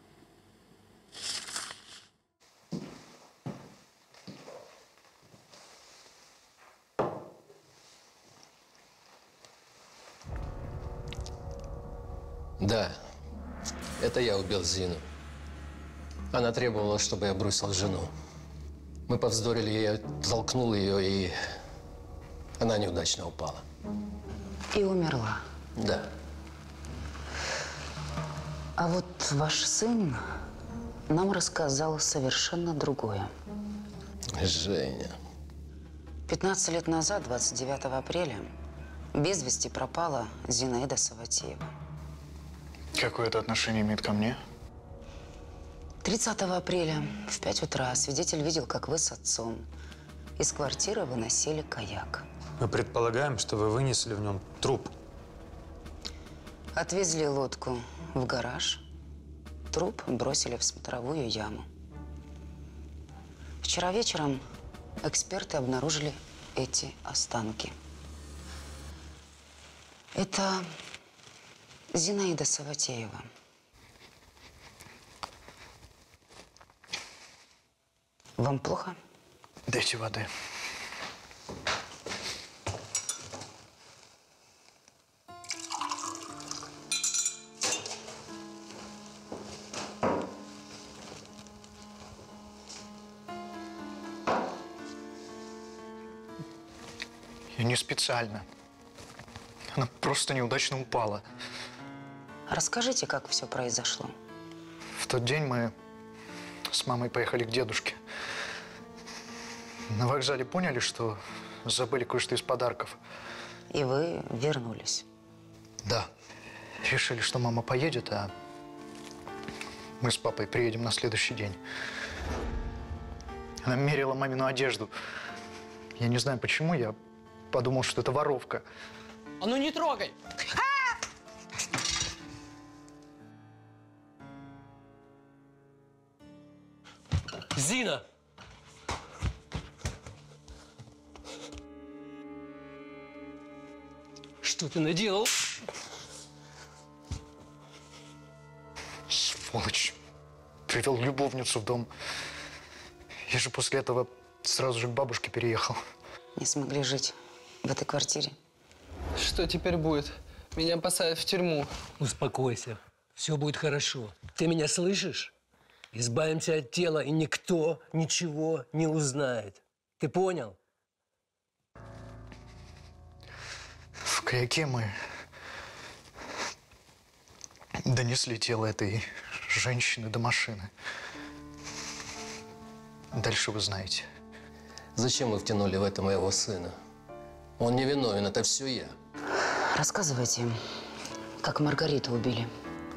Да, это я убил Зину. Она требовала, чтобы я бросил жену. Мы повздорили, я толкнул ее, и она неудачно упала. И умерла. Да. А вот ваш сын нам рассказал совершенно другое. Женя. пятнадцать лет назад, двадцать девятого апреля, без вести пропала Зинаида Саватеева. Какое это отношение имеет ко мне? тридцатого апреля в пять утра свидетель видел, как вы с отцом из квартиры выносили каяк. Мы предполагаем, что вы вынесли в нем труп. Отвезли лодку в гараж, труп бросили в смотровую яму. Вчера вечером эксперты обнаружили эти останки. Это Зинаида Саватеева. Вам плохо? Дайте воды. Я не специально. Она просто неудачно упала. Расскажите, как все произошло. В тот день мы с мамой поехали к дедушке. На вокзале поняли, что забыли кое-что из подарков. И вы вернулись? Да. Решили, что мама поедет, а мы с папой приедем на следующий день. Она мерила мамину одежду. Я не знаю, почему, я подумал, что это воровка. А ну не трогай! Зина! Что ты наделал? Сволочь. Привел любовницу в дом. Я же после этого сразу же к бабушке переехал. Не смогли жить в этой квартире? Что теперь будет? Меня посадят в тюрьму. Успокойся. Все будет хорошо. Ты меня слышишь? Избавимся от тела, и никто ничего не узнает. Ты понял? В каяке мы донесли тело этой женщины до машины. Дальше вы знаете. Зачем вы втянули в это моего сына? Он не виновен, это все я. Рассказывайте, как Маргариту убили.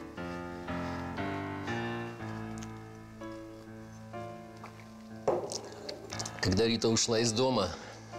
Когда Рита ушла из дома,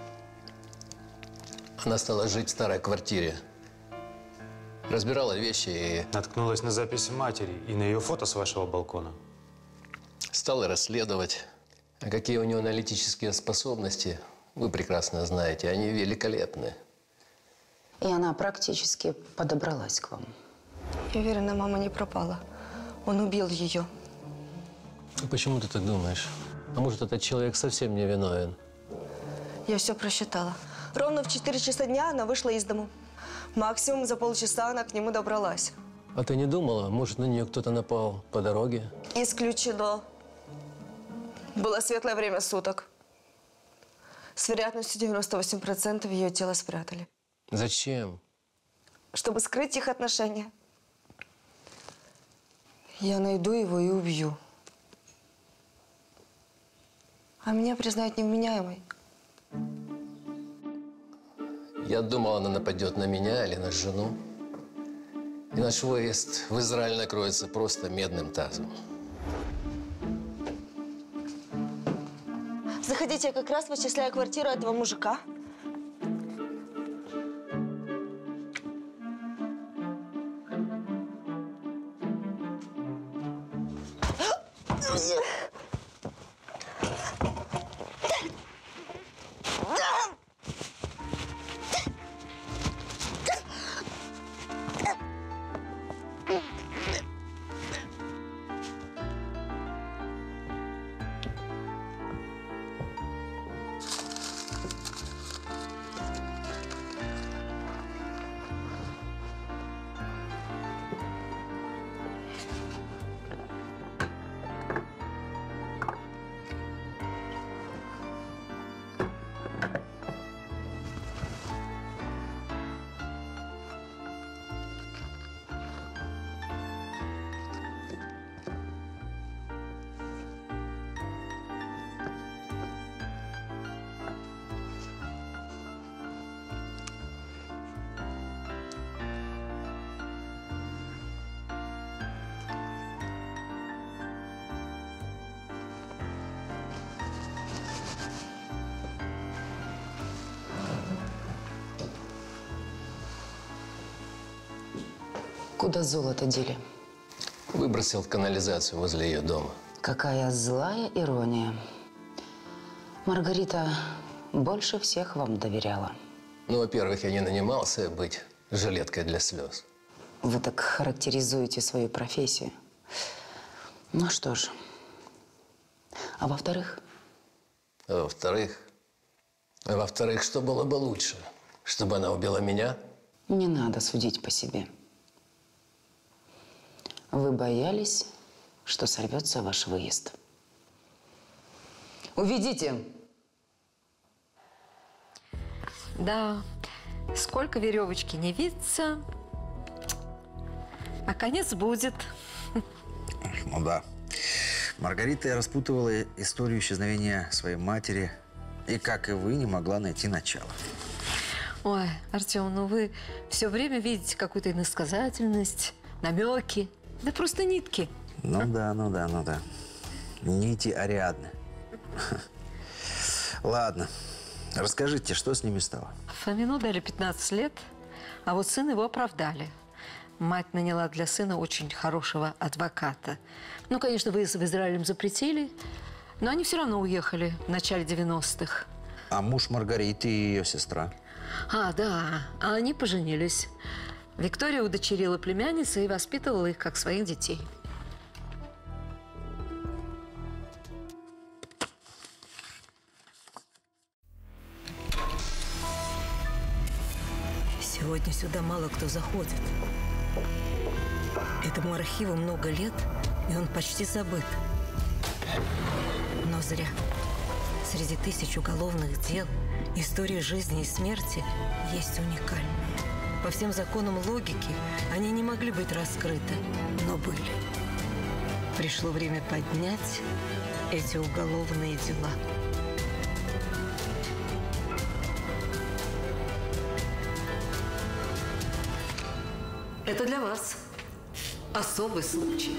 она стала жить в старой квартире. Разбирала вещи и… Наткнулась на записи матери и на ее фото с вашего балкона. Стала расследовать. А какие у нее аналитические способности, Вы прекрасно знаете, они великолепны. И она практически подобралась к вам. Я уверена, мама не пропала. Он убил ее. И почему ты так думаешь? А может, этот человек совсем не виновен? Я все просчитала. Ровно в четыре часа дня она вышла из дому. Максимум за полчаса она к нему добралась. А ты не думала, может, на нее кто-то напал по дороге? Исключено. Было светлое время суток. С вероятностью девяносто восемь процентов ее тело спрятали. Зачем? Чтобы скрыть их отношения. Я найду его и убью. А меня признают невменяемой. Я думал, она нападет на меня или на жену. И наш выезд в Израиль накроется просто медным тазом. Заходите, я как раз вычисляю квартиру этого мужика. Куда золото дели? Выбросил в канализацию возле ее дома. Какая злая ирония. Маргарита больше всех вам доверяла. Ну, во-первых, я не нанимался быть жилеткой для слез. Вы так характеризуете свою профессию. Ну что ж. А во-вторых? А во-вторых? А во-вторых, что было бы лучше? Чтобы она убила меня? Не надо судить по себе. Вы боялись, что сорвется ваш выезд. Уведите. Да, сколько веревочки не виться, а конец будет. Ну да. Маргарита распутывала историю исчезновения своей матери и, как и вы, не могла найти начало. Ой, Артем, ну вы все время видите какую-то иносказательность, намеки. Да просто нитки. Ну да, ну да, ну да. Нити Ариадны. Ладно. Расскажите, что с ними стало? Фомину дали пятнадцать лет, а вот сына его оправдали. Мать наняла для сына очень хорошего адвоката. Ну, конечно, выезд в Израиль им запретили, но они все равно уехали в начале девяностых. А муж Маргариты и ее сестра? А, да. А они поженились. Виктория удочерила племянница и воспитывала их как своих детей. Сегодня сюда мало кто заходит. Этому архиву много лет, и он почти забыт. Но зря. Среди тысяч уголовных дел истории жизни и смерти есть уникальные. По всем законам логики они не могли быть раскрыты, но были. Пришло время поднять эти уголовные дела. Это для вас особый случай.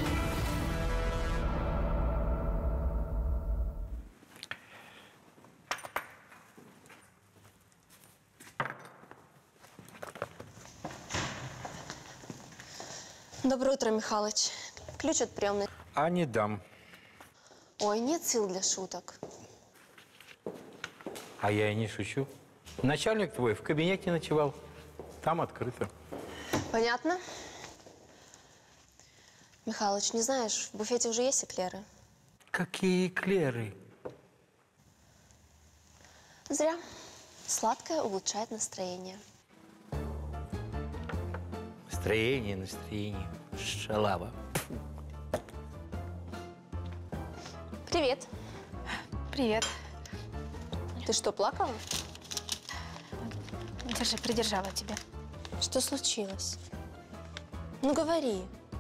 Доброе утро, Михалыч. Ключ от приемной. А не дам. Ой, нет сил для шуток. А я и не шучу. Начальник твой в кабинете ночевал. Там открыто. Понятно. Михалыч, не знаешь, в буфете уже есть эклеры? Какие эклеры? Зря. Сладкое улучшает настроение. Настроение, настроение. Шалава. Привет. Привет. Ты что, плакала? Держи, придержала тебя. Что случилось? Ну, говори.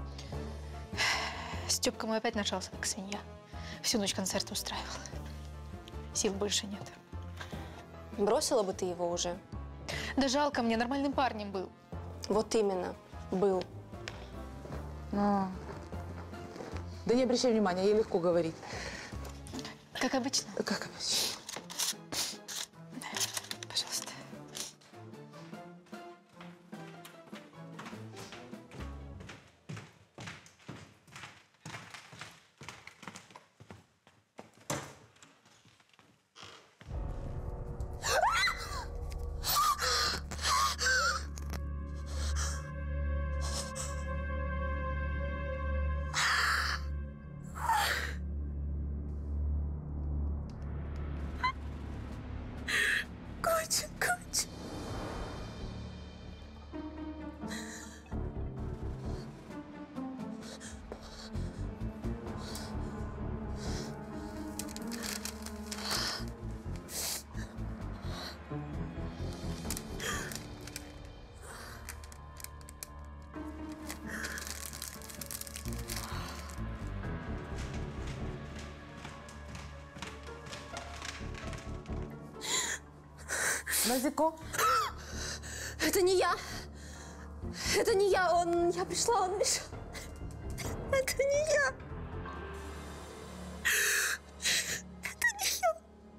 Степка мой опять нашелся, как свинья. Всю ночь концерт устраивал. Сил больше нет. Бросила бы ты его уже? Да жалко мне, нормальным парнем был. Вот именно, был. Ну, да не обращай внимания, ей легко говорить. Как обычно? Как обычно. Пожалуйста. Котик, котик. Назико? Это не я. Это не я. Он, я пришла, он мешал. Это не я. Это не я.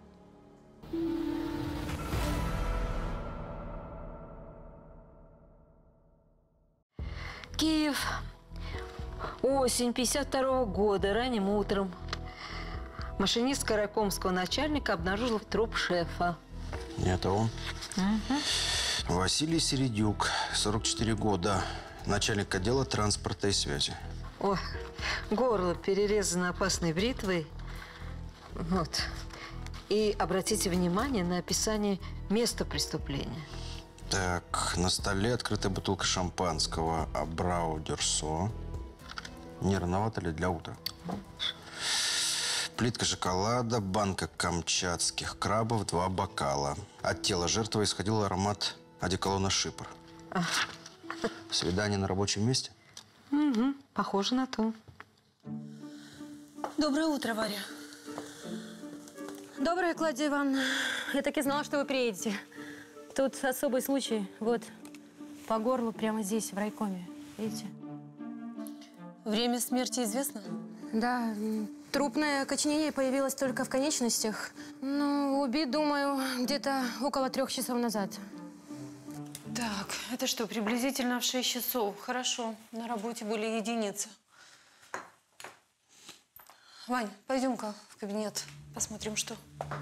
Киев. Осень пятьдесят второго года, ранним утром. Машинист каракомского начальника обнаружил труп шефа. Это он. Угу. Василий Середюк, сорок четыре года. Начальник отдела транспорта и связи. Ой, горло перерезано опасной бритвой. Вот. И обратите внимание на описание места преступления. Так, на столе открытая бутылка шампанского Абрау Дюрсо. Не рановато ли для утра? Плитка шоколада, банка камчатских крабов, два бокала. От тела жертвы исходил аромат одеколона «Шипр». А. Свидание на рабочем месте? Угу, похоже на то. Доброе утро, Варя. Доброе, Клавдия Ивановна. Я так и знала, что вы приедете. Тут особый случай. Вот, по горлу, прямо здесь, в райкоме. Видите? Время смерти известно? Да, трупное окоченение появилось только в конечностях. Ну, убит, думаю, где-то около трех часов назад. Так, это что, приблизительно в шесть часов? Хорошо, на работе были единицы. Вань, пойдем-ка в кабинет, посмотрим, что.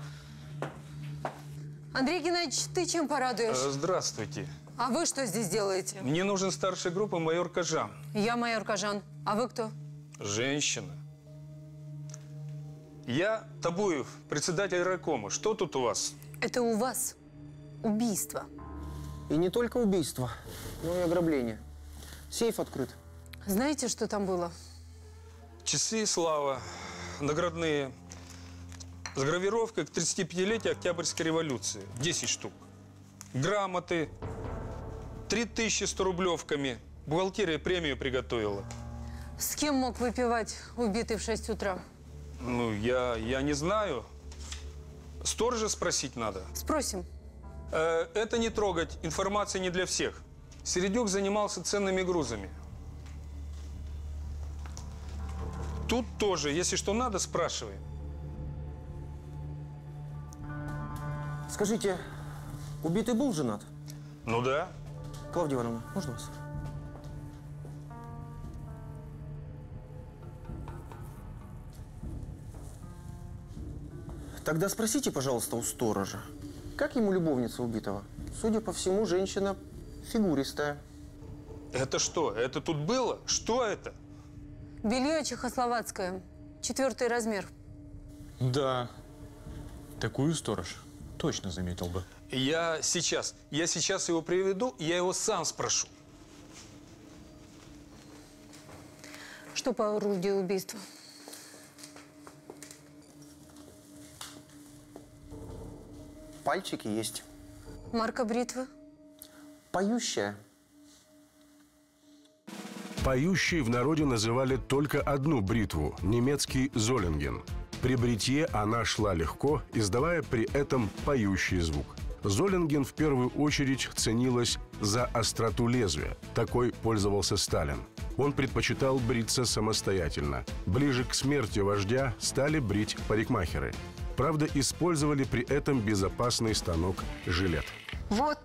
Андрей Геннадьевич, ты чем порадуешь? Здравствуйте. А вы что здесь делаете? Мне нужен старший группы майор Кажан. Я майор Кажан. А вы кто? Женщина. Я Табуев, председатель райкома. Что тут у вас? Это у вас убийство. И не только убийство, но и ограбление. Сейф открыт. Знаете, что там было? Часы слава, наградные, с гравировкой к тридцатипятилетию Октябрьской революции. десять штук. Грамоты, три тысячи сто рублевками. Бухгалтерия премию приготовила. С кем мог выпивать убитый в шесть утра? Ну, я, я не знаю. Сторожа спросить надо. Спросим. Э, это не трогать, информация не для всех. Середюк занимался ценными грузами. Тут тоже, если что надо, спрашивай. Скажите, убитый был женат? Ну да. Клавдия Ивановна, можно вас? Тогда спросите, пожалуйста, у сторожа, Как ему любовница убитого? Судя по всему, женщина фигуристая. Это что? Это тут было? Что это? Белье чехословацкое. Четвертый размер. Да. Такую сторож точно заметил бы. Я сейчас, я сейчас его приведу, я его сам спрошу. Что по орудию убийства? Пальчики есть. Марка бритвы? Поющая. Поющей в народе называли только одну бритву – немецкий золинген. При бритье она шла легко, издавая при этом поющий звук. Золинген в первую очередь ценилась за остроту лезвия. Такой пользовался Сталин. Он предпочитал бриться самостоятельно. Ближе к смерти вождя стали брить парикмахеры. Правда, использовали при этом безопасный станок жилет. Вот.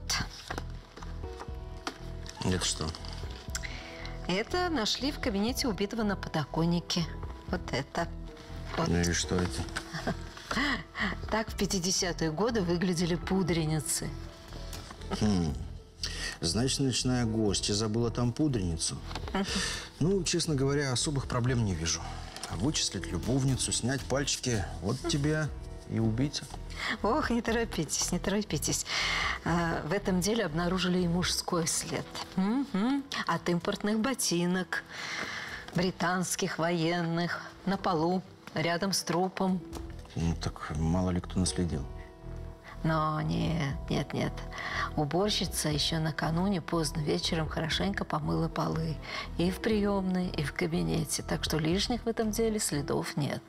Это что? Это нашли в кабинете убитого на подоконнике. Вот это. Вот. Ну и что это? Так в пятидесятые годы выглядели пудреницы. Хм. Значит, ночная гостья забыла там пудреницу. Ну, честно говоря, особых проблем не вижу. Вычислить любовницу, снять пальчики – вот тебе и убийца. Ох, не торопитесь, не торопитесь. А, в этом деле обнаружили и мужской след. Угу. От импортных ботинок, британских, военных, на полу, рядом с трупом. Ну, так мало ли кто наследил. Но нет, нет, нет. Уборщица еще накануне поздно вечером хорошенько помыла полы. И в приемной, и в кабинете. Так что лишних в этом деле следов нет.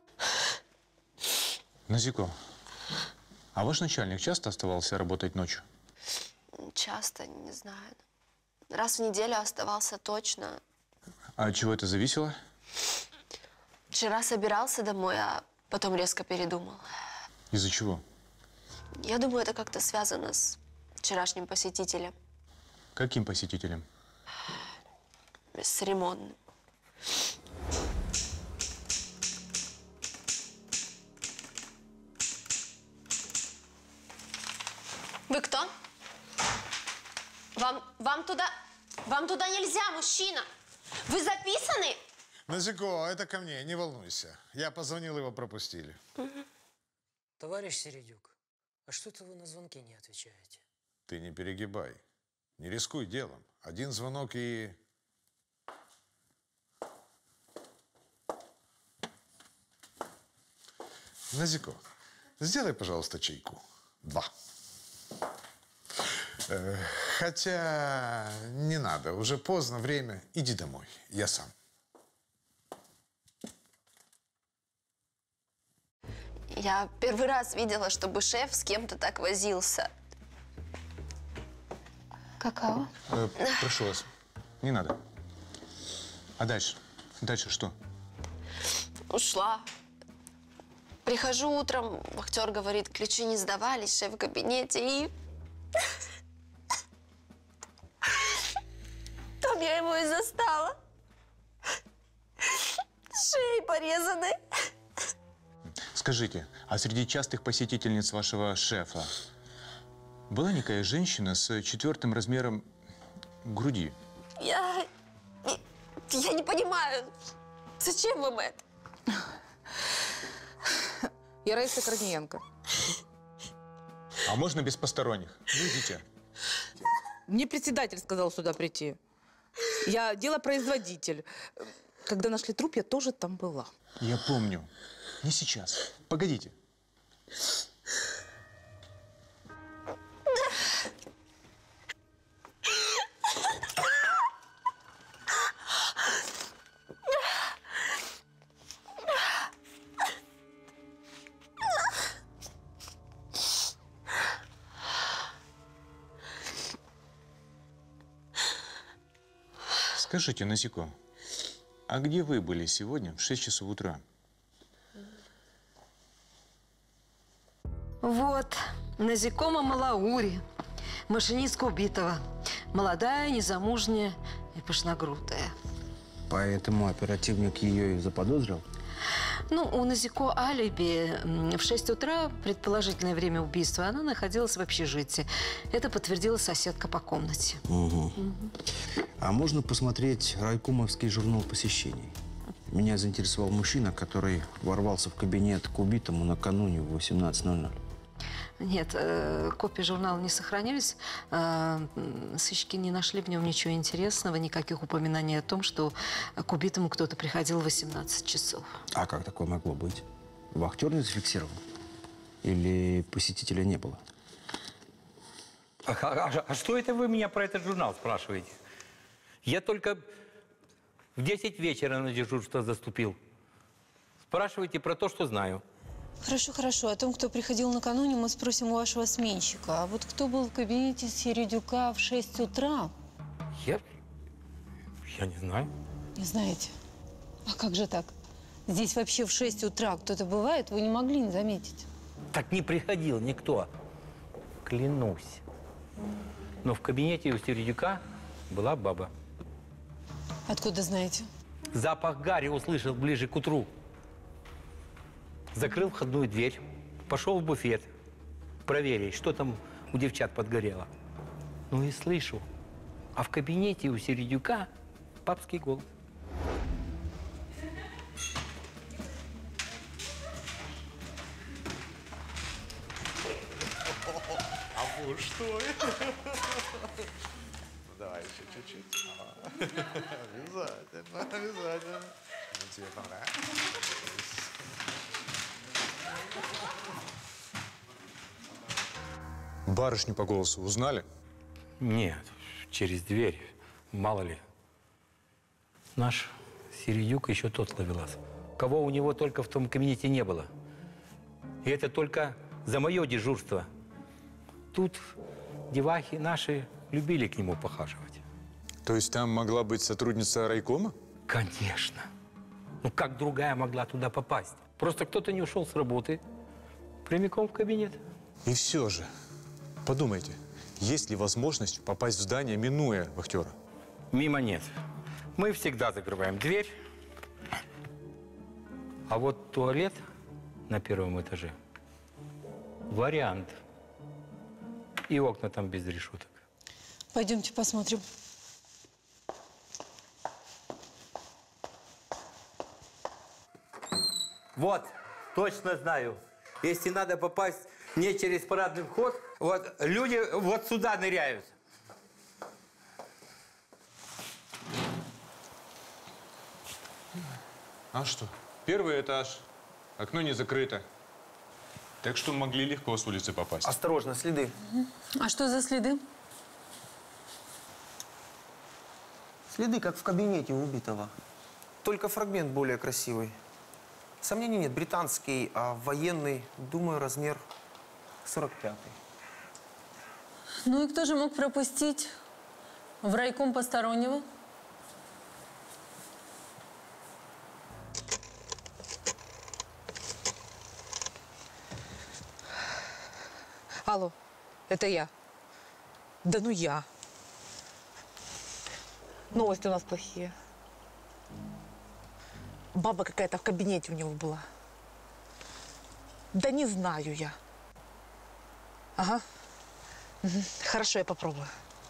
Назико, а ваш начальник часто оставался работать ночью? Часто, не знаю. Раз в неделю оставался точно. А от чего это зависело? Вчера собирался домой, а потом резко передумал. Из-за чего? Я думаю, это как-то связано с вчерашним посетителем. Каким посетителем? С ремонтным. Вы кто? Вам, вам туда, вам туда нельзя, мужчина. Вы записаны? Назико, это ко мне, не волнуйся. Я позвонил, его пропустили. Угу. Товарищ Середюк, а что это вы на звонки не отвечаете? Ты не перегибай. Не рискуй делом. Один звонок и... Назико, сделай, пожалуйста, чайку. Два. Э, хотя не надо, уже поздно время. Иди домой, я сам. Я первый раз видела, чтобы шеф с кем-то так возился. Какао? Э, прошу вас, не надо. А дальше? Дальше что? Ушла. Прихожу утром, вахтер говорит, ключи не сдавались, шеф в кабинете, и... Там я его и застала. Шеей порезанной. Скажите, а среди частых посетительниц вашего шефа была некая женщина с четвертым размером груди? Я... Я не понимаю, зачем вам это? Я Раиса Корниенко. А можно без посторонних? Выйдите. Мне председатель сказал сюда прийти. Я делопроизводитель. Когда нашли труп, я тоже там была. Я помню. Не сейчас. Погодите. Скажите, Назико, а где вы были сегодня в шесть часов утра? Вот, Назикома Малаури, машинистка убитого. Молодая, незамужняя и пышногрудая. Поэтому оперативник ее и заподозрил? Ну, у Назико алиби. В шесть утра, предположительное время убийства, она находилась в общежитии. Это подтвердила соседка по комнате. Угу. Угу. А можно посмотреть райкомовский журнал посещений? Меня заинтересовал мужчина, который ворвался в кабинет к убитому накануне в восемнадцать ноль ноль. Нет, э, копии журнала не сохранились. Э, сыщики не нашли в нем ничего интересного, никаких упоминаний о том, что к убитому кто-то приходил в восемнадцать часов. А как такое могло быть? Вахтер не зафиксировал? Или посетителя не было? А, а, а что это вы меня про этот журнал спрашиваете? Я только в десять вечера на дежурство заступил. Спрашивайте про то, что знаю. Хорошо, хорошо. О том, кто приходил накануне, мы спросим у вашего сменщика. А вот кто был в кабинете Середюка в шесть утра? Я? Я не знаю. Не знаете? А как же так? Здесь вообще в шесть утра кто-то бывает, вы не могли не заметить. Так не приходил никто. Клянусь. Но в кабинете у Середюка была баба. Откуда знаете? Запах гари услышал ближе к утру. Закрыл входную дверь, пошел в буфет проверить, что там у девчат подгорело. Ну и слышу, а в кабинете у Середюка папский голос. А вы что? Давай еще чуть-чуть. Обязательно, обязательно. Ну, тебе понравилось? Барышню по голосу узнали? Нет, через дверь, мало ли. Наш Середюк еще тот ловелас. Кого у него только в том кабинете не было. И это только за мое дежурство. Тут девахи наши любили к нему похаживать. То есть там могла быть сотрудница райкома? Конечно. Ну как другая могла туда попасть? Просто кто-то не ушел с работы, прямиком в кабинет. И все же, подумайте, есть ли возможность попасть в здание, минуя вахтера? Мимо нет. Мы всегда закрываем дверь. А вот туалет на первом этаже – вариант. И окна там без решеток. Пойдемте посмотрим. Вот, точно знаю. Если надо попасть не через парадный вход, вот люди вот сюда ныряют. А что? Первый этаж, окно не закрыто. Так что могли легко с улицы попасть. Осторожно, следы. А что за следы? Следы, как в кабинете у убитого. Только фрагмент более красивый. Сомнений нет, британский, а военный, думаю, размер сорок пятый. Ну и кто же мог пропустить в райком постороннего? Алло, это я. Да ну я. Новости у нас плохие. Баба какая-то в кабинете у него была. Да не знаю я. Ага. Угу. Хорошо, я попробую.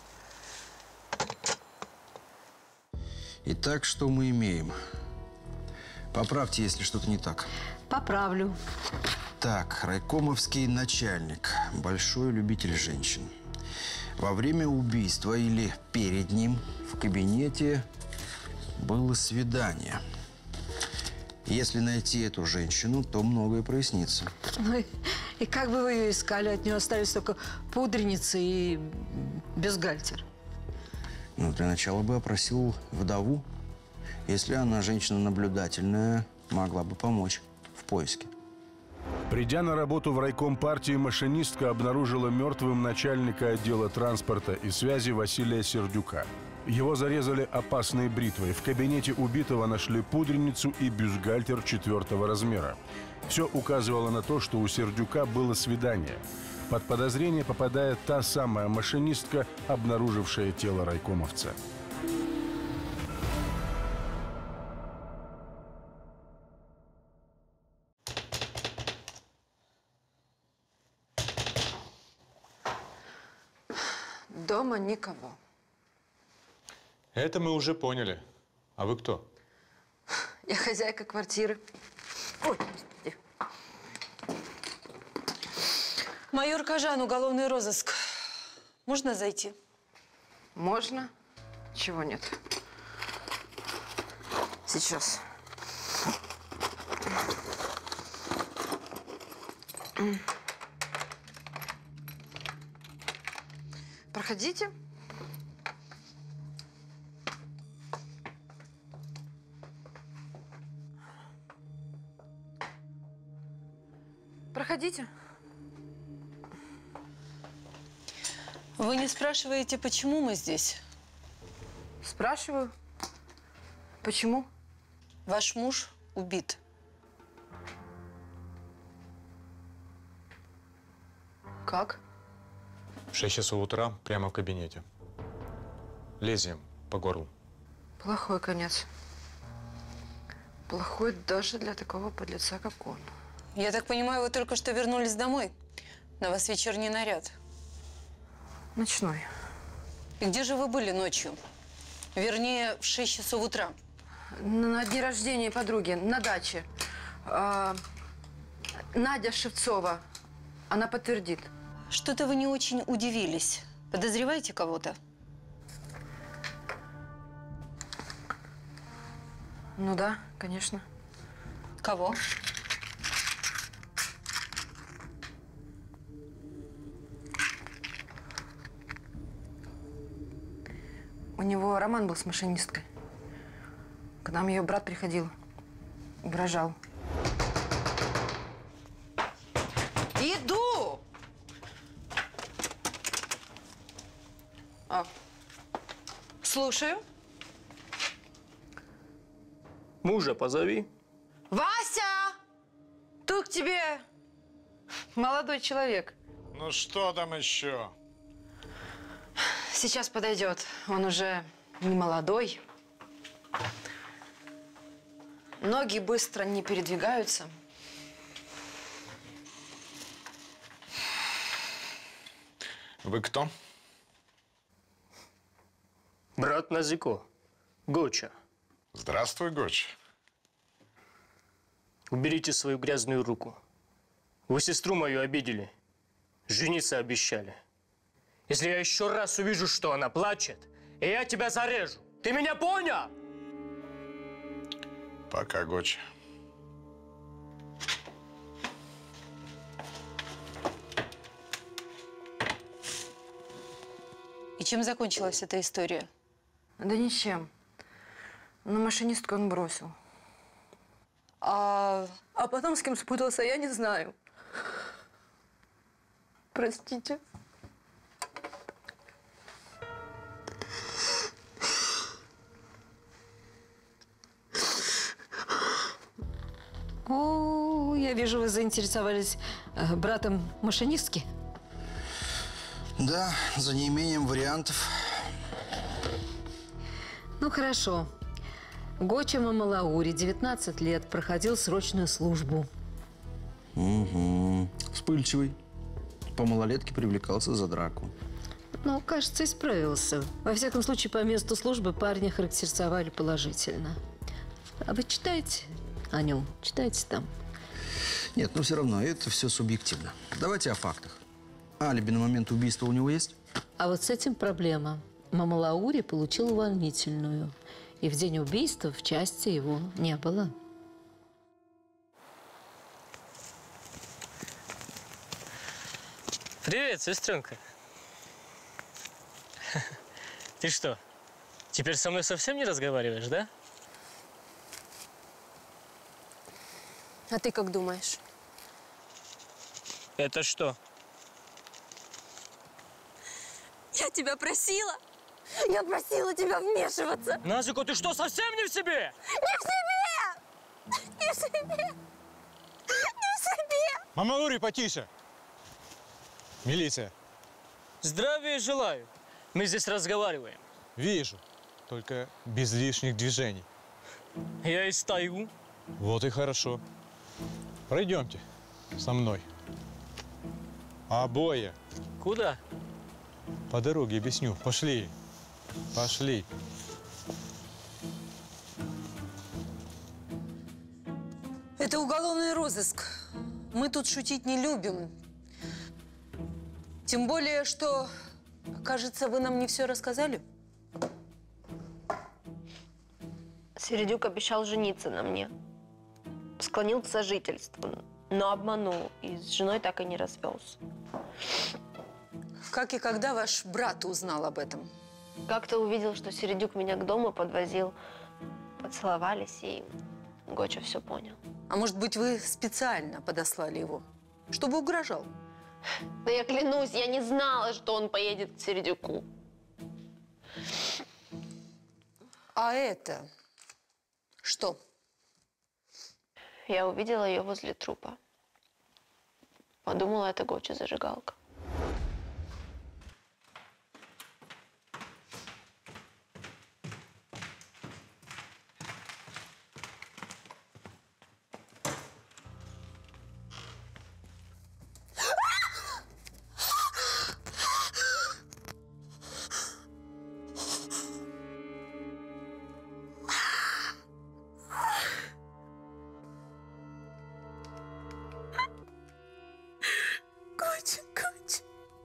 Итак, что мы имеем? Поправьте, если что-то не так. Поправлю. Так, райкомовский начальник, большой любитель женщин. Во время убийства или перед ним в кабинете было свидание. Если найти эту женщину, то многое прояснится. Ну и, и как бы вы ее искали? От нее остались только пудреница и бюстгальтер. Ну, для начала бы опросил вдову. Если она женщина наблюдательная, могла бы помочь в поиске. Придя на работу в райком партии, машинистка обнаружила мертвым начальника отдела транспорта и связи Василия Сердюка. Его зарезали опасной бритвой. В кабинете убитого нашли пудреницу и бюстгальтер четвертого размера. Все указывало на то, что у Сердюка было свидание. Под подозрение попадает та самая машинистка, обнаружившая тело райкомовца. Дома никого. Это мы уже поняли. А вы кто? Я хозяйка квартиры. Ой, господи. Майор Кажан, уголовный розыск. Можно зайти? Можно. Чего нет? Сейчас. Проходите. Проходите. Вы не спрашиваете, почему мы здесь? Спрашиваю. Почему? Ваш муж убит. Как? В шесть часов утра прямо в кабинете. Лезвием по горлу. Плохой конец. Плохой даже для такого подлеца, как он. Я так понимаю, вы только что вернулись домой? На вас вечерний наряд. Ночной. И где же вы были ночью? Вернее, в шесть часов утра. На дне рождения подруги, на даче. А, Надя Шевцова. Она подтвердит. Что-то вы не очень удивились. Подозреваете кого-то? Ну да, конечно. Кого? У него роман был с машинисткой. К нам ее брат приходил, угрожал. Иду! А. Слушаю. Мужа позови. Вася! Тут к тебе молодой человек. Ну что там еще? Сейчас подойдет. Он уже не молодой. Ноги быстро не передвигаются. Вы кто? Брат Назико. Гоча. Здравствуй, Гоча. Уберите свою грязную руку. Вы сестру мою обидели. Жениться обещали. Если я еще раз увижу, что она плачет, и я тебя зарежу. Ты меня понял? Пока, Гоча. И чем закончилась эта история? Да ничем. Но машинистку он бросил. А... А потом с кем спутался, я не знаю. Простите. О, я вижу, вы заинтересовались э, братом машинистки. Да, за неимением вариантов. Ну, хорошо. Гоча Мамалаури, девятнадцать лет, проходил срочную службу. Угу. Вспыльчивый. По малолетке привлекался за драку. Ну, кажется, исправился. Во всяком случае, по месту службы парня характеризовали положительно. А вы читаете о нем? Читаете там? Нет, но все равно это все субъективно. Давайте о фактах. Алиби на момент убийства у него есть? А вот с этим проблема. Мамалаури получил увольнительную. И в день убийства в части его не было. Привет, сестренка. Ты что, теперь со мной совсем не разговариваешь, да? А ты как думаешь? Это что? Я тебя просила! Я просила тебя вмешиваться! Назико, ты что, совсем не в себе? Не в себе! Не в себе! Не в себе! Мамалаури, потише! Милиция. Здравия желаю. Мы здесь разговариваем. Вижу. Только без лишних движений. Я и стою. Вот и хорошо. Пройдемте со мной. Обои. Куда? По дороге объясню. Пошли. Пошли. Это уголовный розыск. Мы тут шутить не любим. Тем более, что, кажется, вы нам не все рассказали. Середюк обещал жениться на мне. Склонил к сожительству, но обманул. И с женой так и не развелся. Как и когда ваш брат узнал об этом? Как-то увидел, что Середюк меня к дому подвозил. Поцеловались, и Гоча все понял. А может быть, вы специально подослали его, чтобы угрожал? Да я клянусь, я не знала, что он поедет к Середюку. А это что? Я увидела ее возле трупа. Подумала, это Гоча зажигалка. Гоча, Гоча.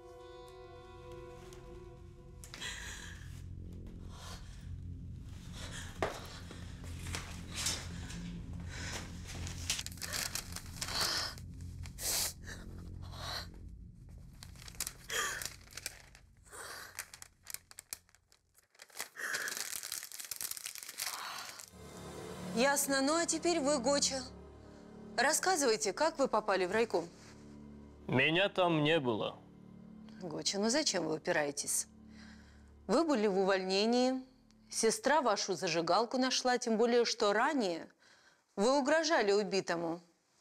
Ясно. Ну, а теперь вы, Гоча. Рассказывайте, как вы попали в райком? Меня там не было. Гоча, ну зачем вы упираетесь? Вы были в увольнении, сестра вашу зажигалку нашла, тем более, что ранее вы угрожали убитому.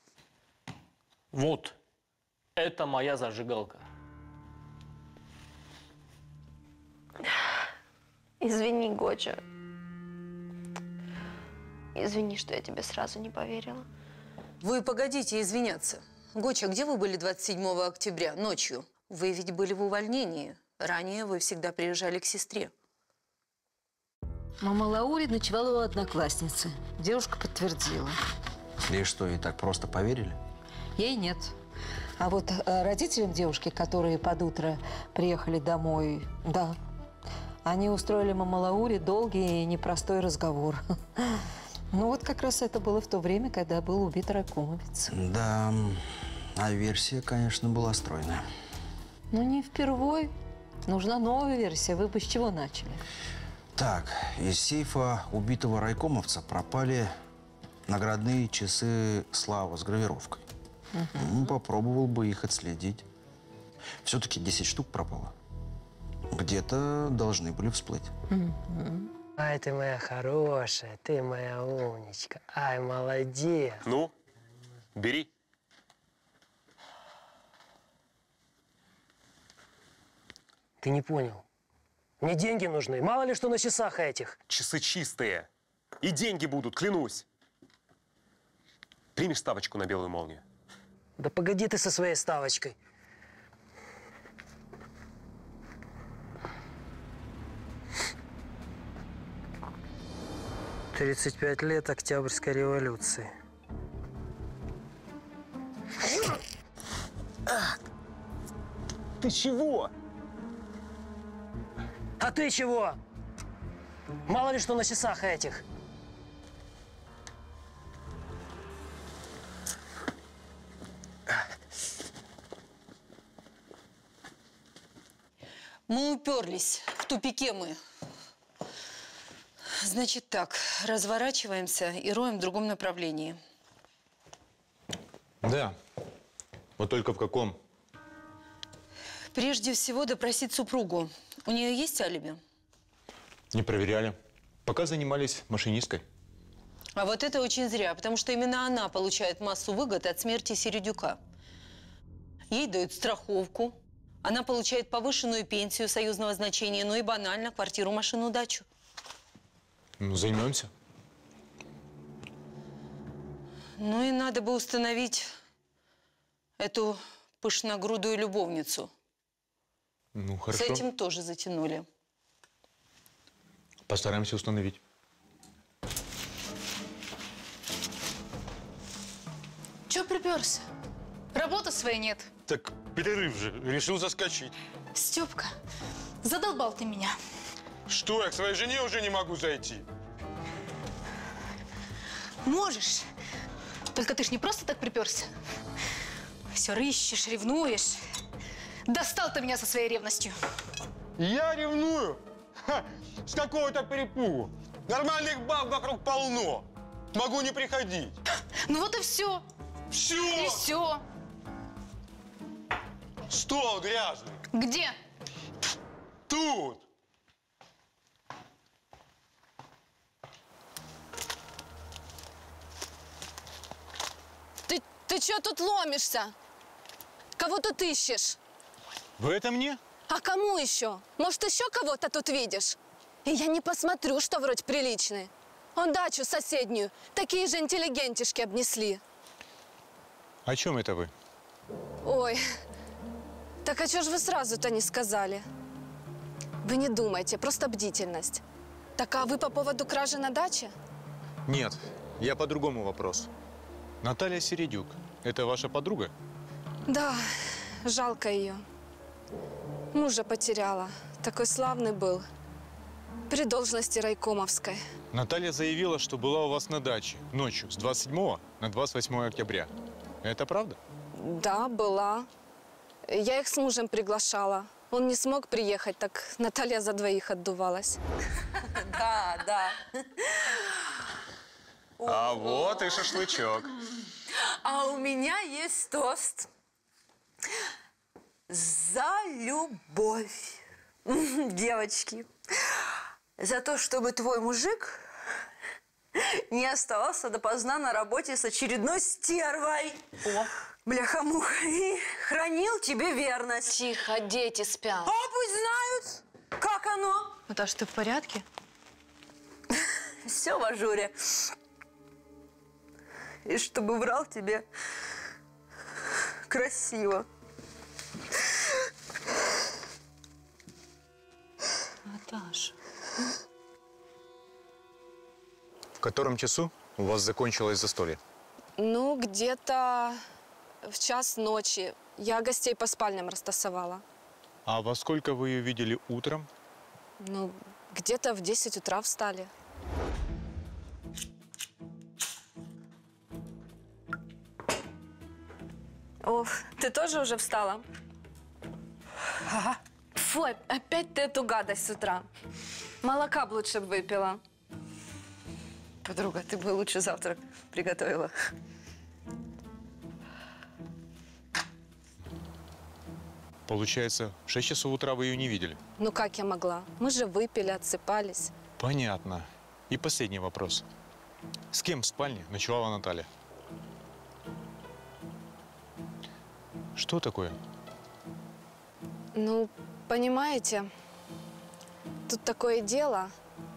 Вот, это моя зажигалка. Извини, Гоча. Извини, что я тебе сразу не поверила. Вы погодите извиняться. Гоча, где вы были двадцать седьмого октября, ночью? Вы ведь были в увольнении. Ранее вы всегда приезжали к сестре. Мама Лаури ночевала у одноклассницы. Девушка подтвердила. И что, и так просто поверили? Ей нет. А вот э, родителям девушки, которые под утро приехали домой, да, они устроили мама Лаури долгий и непростой разговор. Ну вот как раз это было в то время, когда был убит райкомовец. Да, а версия, конечно, была стройная. Ну не впервой. Нужна новая версия. Вы бы с чего начали? Так, из сейфа убитого райкомовца пропали наградные часы «Слава» с гравировкой. Угу. Ну, попробовал бы их отследить. Все-таки десять штук пропало. Где-то должны были всплыть. Угу. Ай, ты моя хорошая, ты моя умничка. Ай, молодец. Ну, бери. Ты не понял. Мне деньги нужны. Мало ли что на часах этих. Часы чистые. И деньги будут, клянусь. Примешь ставочку на белую молнию? Да погоди ты со своей ставочкой. тридцать пять лет Октябрьской революции. Ты чего? А ты чего? Мало ли что на часах этих. Мы уперлись. В тупике мы. Значит так, разворачиваемся и роем в другом направлении. Да. Вот только в каком? Прежде всего допросить супругу. У нее есть алиби? Не проверяли. Пока занимались машинисткой. А вот это очень зря, потому что именно она получает массу выгод от смерти Середюка. Ей дают страховку, она получает повышенную пенсию союзного значения, ну и банально квартиру, машину, дачу. Ну, займемся. Ну и надо бы установить эту пышногрудую любовницу. Ну, С хорошо. этим тоже затянули. Постараемся установить. Чё приперся? Работы своей нет. Так перерыв же. Решил заскочить. Степка, задолбал ты меня. Что, я к своей жене уже не могу зайти? Можешь. Только ты ж не просто так приперся. Все рыщешь, ревнуешь. Достал ты меня со своей ревностью. Я ревную? Ха, с какого-то перепугу. Нормальных баб вокруг полно. Могу не приходить. Ну вот и все. Все? И все. Стол грязный. Где? Тут. Ты, ты что тут ломишься? Кого тут ищешь? Вы это мне? А кому еще? Может, еще кого-то тут видишь? И я не посмотрю, что вроде приличный. Он дачу соседнюю. Такие же интеллигентишки обнесли. О чем это вы? Ой, так а что ж вы сразу-то не сказали? Вы не думайте, просто бдительность. Так а вы по поводу кражи на даче? Нет, я по другому вопросу. Наталья Середюк, это ваша подруга? Да, жалко ее. Мужа потеряла. Такой славный был. При должности райкомовской. Наталья заявила, что была у вас на даче ночью с двадцать седьмого на двадцать восьмое октября. Это правда? Да, была. Я их с мужем приглашала. Он не смог приехать, так Наталья за двоих отдувалась. Да, да. А вот и шашлычок. А у меня есть тост. За любовь, девочки. За то, чтобы твой мужик не оставался допоздна на работе с очередной стервой. О. Бляха-муха. И хранил тебе верность. Тихо, дети спят. А пусть знают, как оно. Наташа, ты в порядке? Все в ажуре. И чтобы врал тебе красиво. Наташа. В котором часу у вас закончилось застолье? Ну, где-то в час ночи. Я гостей по спальням растасовала. А во сколько вы ее видели утром? Ну, где-то в десять утра встали. О, ты тоже уже встала? Ага. Фу, опять ты эту гадость с утра. Молока б лучше бы выпила. Подруга, ты бы лучше завтрак приготовила. Получается, в шесть часов утра вы ее не видели? Ну как я могла? Мы же выпили, отсыпались. Понятно. И последний вопрос. С кем в спальне ночевала Наталья? Что такое? Ну, понимаете, тут такое дело.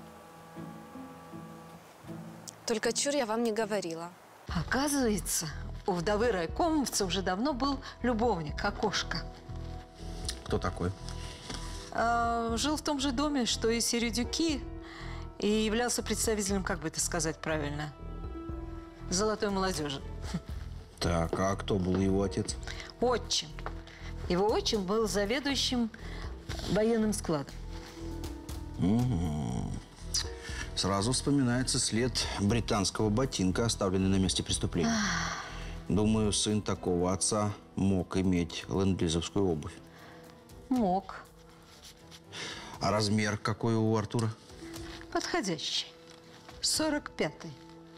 Только чур я вам не говорила. Оказывается, у вдовы райкомовца уже давно был любовник, окошко. Кто такой? А, жил в том же доме, что и Середюки, и являлся представителем, как бы это сказать правильно, золотой молодежи. Так, а кто был его отец? Отчим. Его отчим был заведующим военным складом. Угу. Сразу вспоминается след британского ботинка, оставленный на месте преступления. Думаю, сын такого отца мог иметь ленд-лизовскую обувь. Мог. А размер какой у Артура? Подходящий. сорок пятый.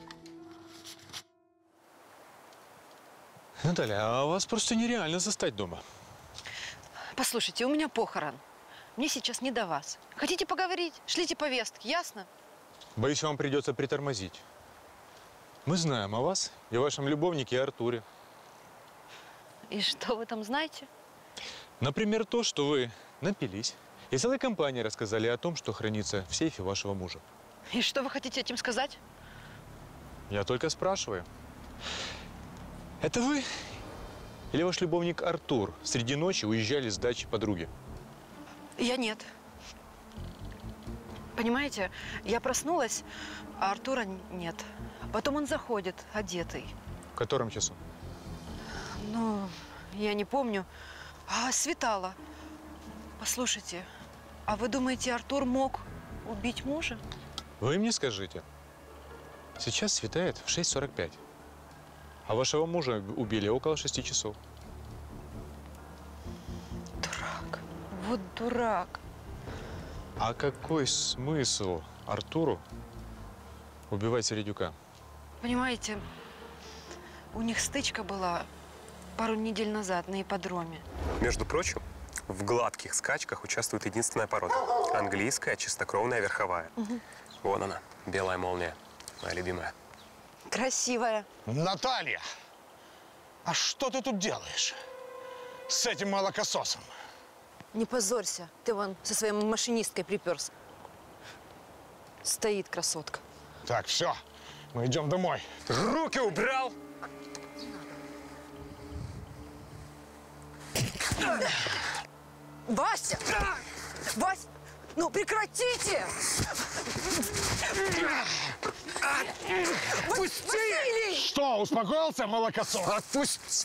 Наталья, а вас просто нереально застать дома. Послушайте, у меня похорон. Мне сейчас не до вас. Хотите поговорить? Шлите повестки, ясно? Боюсь, вам придется притормозить. Мы знаем о вас и о вашем любовнике Артуре. И что вы там знаете? Например, то, что вы напились и целой компании рассказали о том, что хранится в сейфе вашего мужа. И что вы хотите этим сказать? Я только спрашиваю. Это вы или ваш любовник Артур среди ночи уезжали с дачи подруги? Я нет. Понимаете, я проснулась, а Артура нет. Потом он заходит, одетый. В котором часу? Ну, я не помню. А, светало. Послушайте, а вы думаете, Артур мог убить мужа? Вы мне скажите. Сейчас светает в шесть сорок пять. А вашего мужа убили около шести часов. Дурак. Вот дурак. А какой смысл Артуру убивать Середюка? Понимаете, у них стычка была пару недель назад на ипподроме. Между прочим, в гладких скачках участвует единственная порода. Английская, чистокровная, верховая. Угу. Вон она, белая молния, моя любимая. Красивая. Наталья, а что ты тут делаешь с этим молокососом? Не позорься. Ты вон со своей машинисткой приперся. Стоит красотка. Так, все, мы идем домой. Руки убрал! Вася! Вася! Ну прекратите! Отпусти! Что, успокоился, молокосос? Отпусти!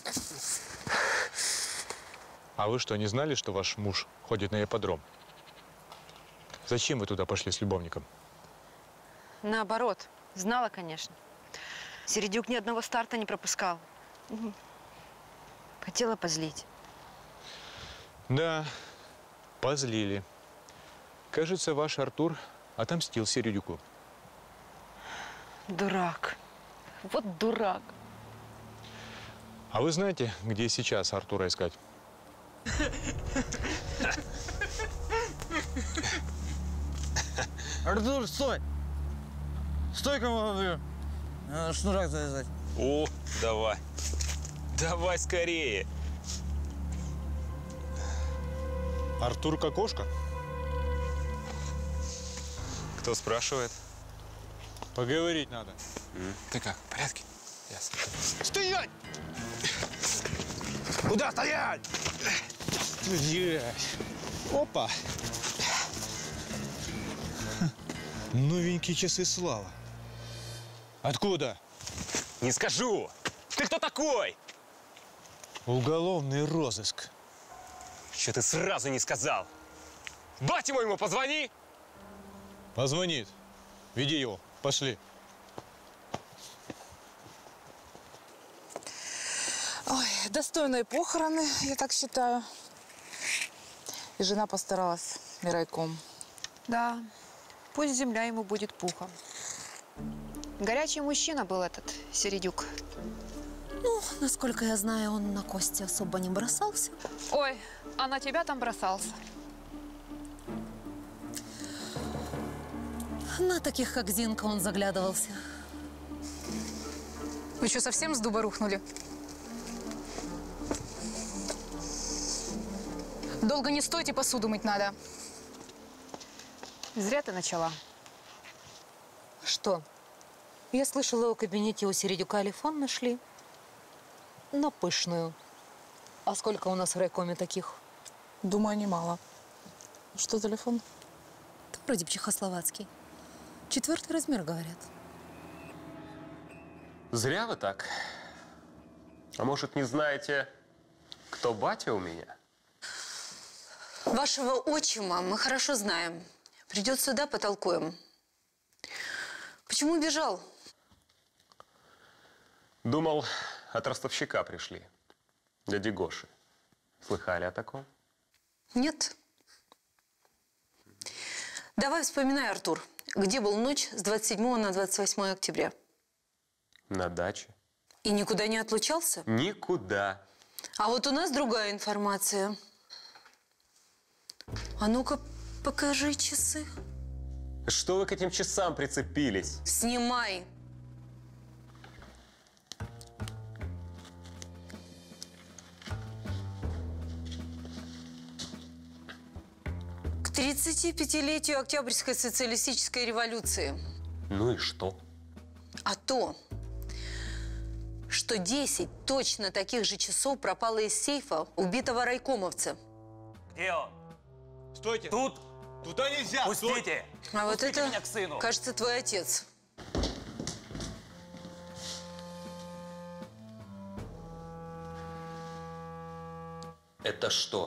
А вы что, не знали, что ваш муж ходит на ипподром? Зачем вы туда пошли с любовником? Наоборот. Знала, конечно. Середюк ни одного старта не пропускал. Хотела позлить. Да, позлили. Кажется, ваш Артур отомстил Середюку. Дурак. Вот дурак. А вы знаете, где сейчас Артура искать? Артур, стой! Стой, кому шнурок завязать. О, давай. Давай скорее. Артур Кокошка? Кто спрашивает? Поговорить надо. Ты как, в порядке? Ясно. Стоять! Куда стоять? Опа! Новенькие часы Слава. Откуда? Не скажу! Ты кто такой? Уголовный розыск. Что ты сразу не сказал? Бате моему позвони! Позвонит. Веди его. Пошли. Ой, достойные похороны, я так считаю. И жена постаралась, и райком. Да, пусть земля ему будет пухом. Горячий мужчина был этот Середюк. Ну, насколько я знаю, он на Кости особо не бросался. Ой, а на тебя там бросался. На таких, как Зинка, он заглядывался. Вы что, совсем с дуба рухнули? Долго не стойте, посуду мыть надо. Зря ты начала. Что? Я слышала, в кабинете у Середюка телефон нашли. Но пышную. А сколько у нас в райкоме таких? Думаю, немало. Что за телефон? Да, вроде бы чехословацкий. Четвертый размер, говорят. Зря вы так. А может, не знаете, кто батя у меня? Вашего отчима мы хорошо знаем. Придет сюда, потолкуем. Почему бежал? Думал, от ростовщика пришли. Дяди Гоши. Слыхали о таком? Нет. Давай вспоминай, Артур, где был ночь с двадцать седьмого на двадцать восьмое октября? На даче. И никуда не отлучался? Никуда. А вот у нас другая информация. А ну-ка, покажи часы. Что вы к этим часам прицепились? Снимай. К тридцатипятилетию Октябрьской социалистической революции. Ну и что? А то, что десять точно таких же часов пропало из сейфа убитого райкомовца. Где он? Стойте! Тут! Туда нельзя! Пустите! А вот Пустите это, меня к сыну! кажется, твой отец. Это что?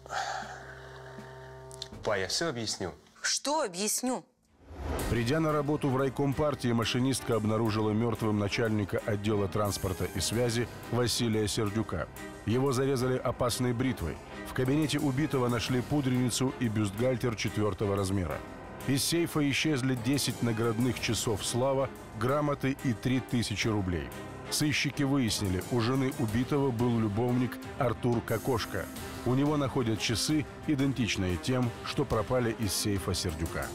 Па, я все объясню. Что объясню? Придя на работу в райком партии, машинистка обнаружила мертвым начальника отдела транспорта и связи Василия Сердюка. Его зарезали опасной бритвой. В кабинете убитого нашли пудреницу и бюстгальтер четвертого размера. Из сейфа исчезли десять наградных часов «Слава», грамоты и три тысячи рублей. Сыщики выяснили, у жены убитого был любовник Артур Кокошка. У него находят часы, идентичные тем, что пропали из сейфа Сердюка.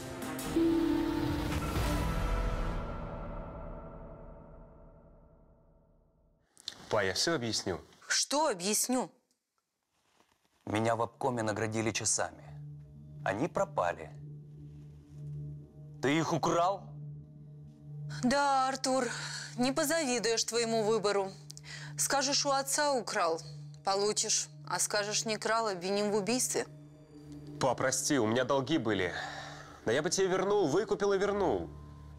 Па, я все объясню. Что объясню? Меня в обкоме наградили часами. Они пропали. Ты их украл? Да, Артур, не позавидуешь твоему выбору. Скажешь, у отца украл – получишь. А скажешь, не крал – обвиним в убийстве. Па, прости, у меня долги были. Да я бы тебе вернул, выкупил и вернул.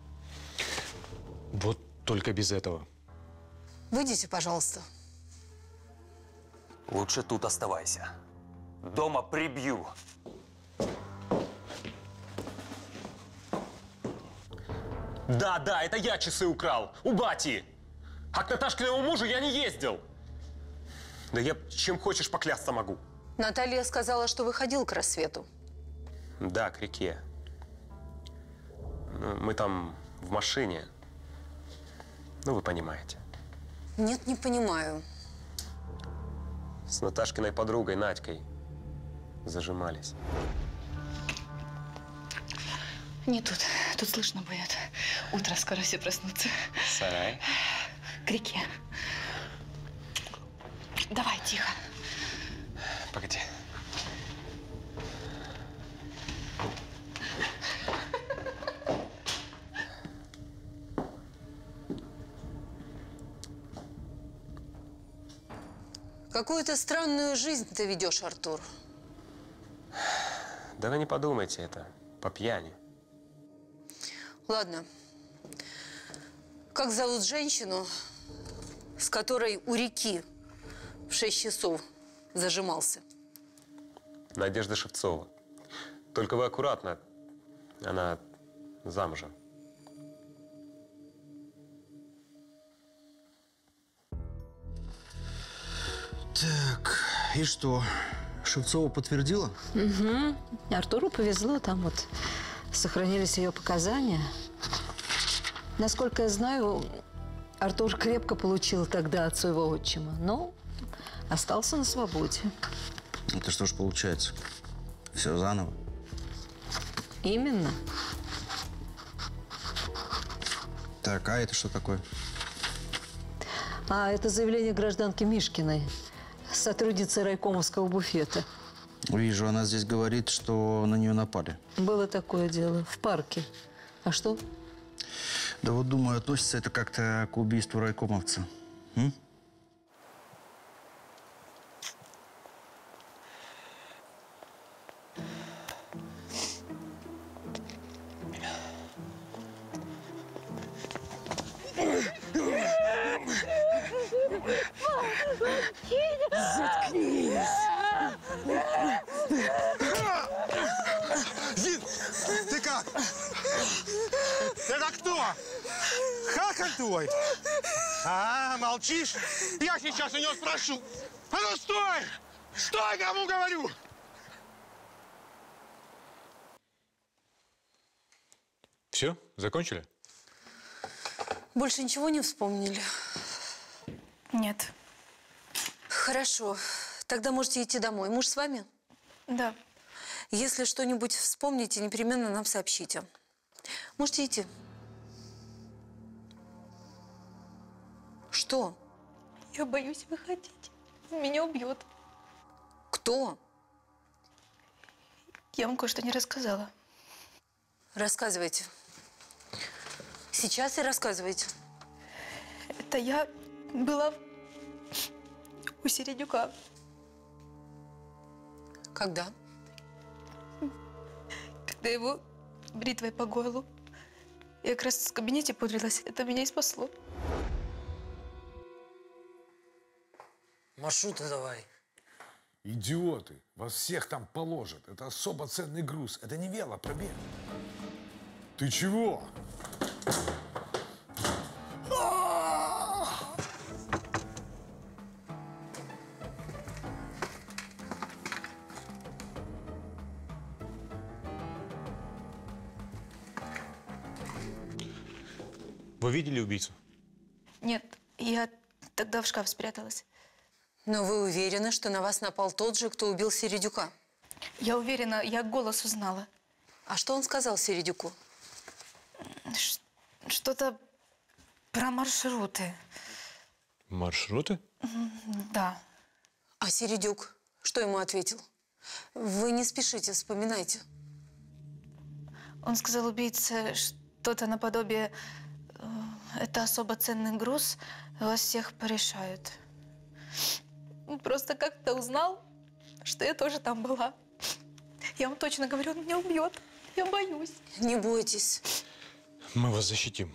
Вот только без этого. Выйдите, пожалуйста. Лучше тут оставайся. Дома прибью. Да, да, это я часы украл. У бати. А к Наташкиному мужу я не ездил. Да я чем хочешь поклясться могу. Наталья сказала, что выходил к рассвету. Да, к реке. Ну, мы там в машине. Ну, вы понимаете. Нет, не понимаю. С Наташкиной подругой Надькой зажимались. Не тут. Тут слышно будет. Утро скоро все проснутся. Сарай. К реке. Давай, тихо. Погоди. Какую-то странную жизнь ты ведешь, Артур. Да вы не подумайте, это по пьяни. Ладно. Как зовут женщину, с которой у реки в шесть часов зажимался? Надежда Шевцова. Только вы аккуратно. Она замужем. Так, и что? Шевцова подтвердила? Угу. Артуру повезло, там вот сохранились ее показания. Насколько я знаю, Артур крепко получил тогда от своего отчима, но остался на свободе. Это что ж получается? Все заново? Именно. Так, а это что такое? А это заявление гражданки Мишкиной, сотрудницы райкомовского буфета. Вижу, она здесь говорит, что на нее напали. Было такое дело в парке. А что? Да вот думаю, относится это как-то к убийству райкомовца. М? Заткнись! Зин, ты как? Это кто? Хахаль твой? А, молчишь? Я сейчас у него спрошу. А ну стой! Стой, кому говорю! Все? Закончили? Больше ничего не вспомнили? Нет. Хорошо. Тогда можете идти домой. Муж с вами? Да. Если что-нибудь вспомните, непременно нам сообщите. Можете идти. Что? Я боюсь выходить. Меня убьет. Кто? Я вам кое-что не рассказала. Рассказывайте. Сейчас и рассказывайте. Это я была у Середюка. Когда? когда его бритвой по горлу. Я как раз в кабинете пудрилась. Это меня и спасло. Маршруты давай. Идиоты! Вас всех там положат. Это особо ценный груз. Это не велопробег. Ты чего? Вы видели убийцу? Нет, я тогда в шкаф спряталась. Но вы уверены, что на вас напал тот же, кто убил Середюка? Я уверена, я голос узнала. А что он сказал Середюку? Ш- Что-то про маршруты. Маршруты? М, Да. А Середюк что ему ответил? Вы не спешите, вспоминайте. Он сказал убийце что-то наподобие э, «это особо ценный груз, вас всех порешают». Он просто как-то узнал, что я тоже там была. Я вам точно говорю, он меня убьет. Я боюсь. Не бойтесь. Мы вас защитим.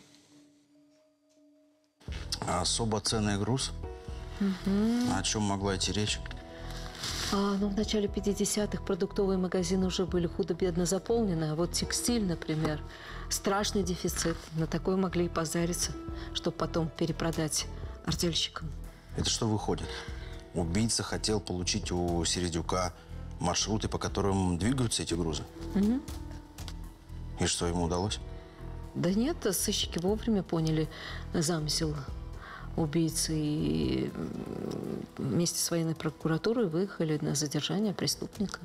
А особо ценный груз? Угу. О чем могла идти речь? А, ну, в начале пятидесятых продуктовые магазины уже были худо-бедно заполнены, а вот текстиль, например, страшный дефицит. На такой могли и позариться, чтобы потом перепродать артельщикам. Это что выходит? Убийца хотел получить у Середюка маршруты, по которым двигаются эти грузы? Угу. И что, ему удалось? Да нет, сыщики вовремя поняли замысел убийцы и вместе с военной прокуратурой выехали на задержание преступника.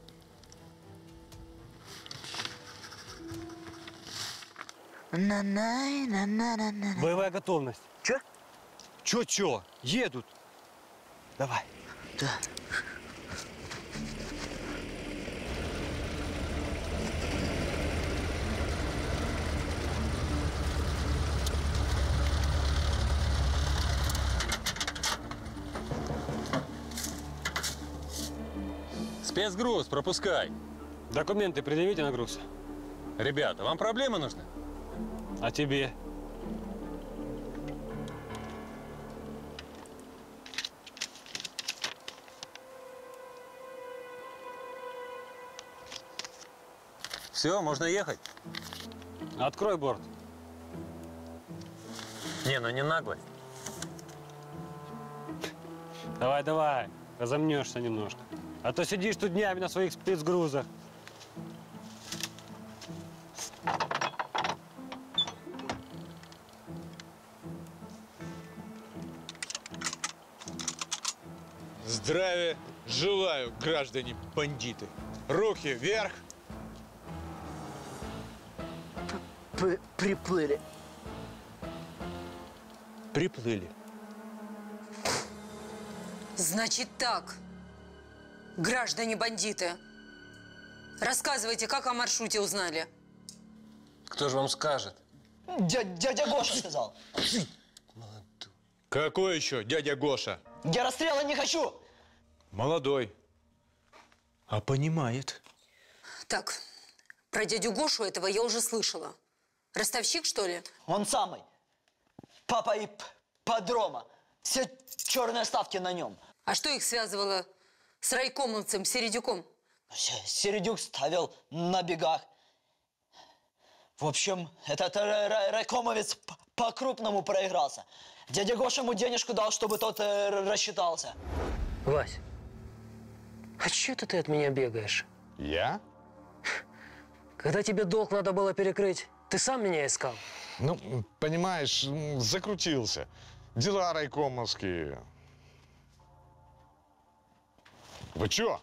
Боевая готовность. Че? Че-че? Едут. Давай. Да. Спецгруз, пропускай. Документы предъявите на груз. Ребята, вам проблемы нужны? А тебе? Все, можно ехать? Открой борт. Не, ну не наглость. Давай, давай, разомнешься немножко. А то сидишь тут днями на своих спецгрузах. Здравия желаю, граждане бандиты. Руки вверх. П Приплыли. Приплыли. Значит так, граждане бандиты, рассказывайте, как о маршруте узнали? Кто же вам скажет? Дядя, дядя Гоша сказал. Какой еще дядя Гоша? Я расстрела не хочу. Молодой. А понимает. Так, про дядю Гошу этого я уже слышала. Ростовщик, что ли? Он самый. Папа и подрома. Все черные ставки на нем. А что их связывало с райкомовцем Середюком? Середюк ставил на бегах. В общем, этот райкомовец по-крупному проигрался. Дядя Гоша ему денежку дал, чтобы тот э, рассчитался. Вась, а чё ты от меня бегаешь? Я? Когда тебе долг надо было перекрыть, ты сам меня искал? Ну, понимаешь, закрутился. Дела райкомовские. Вы чё?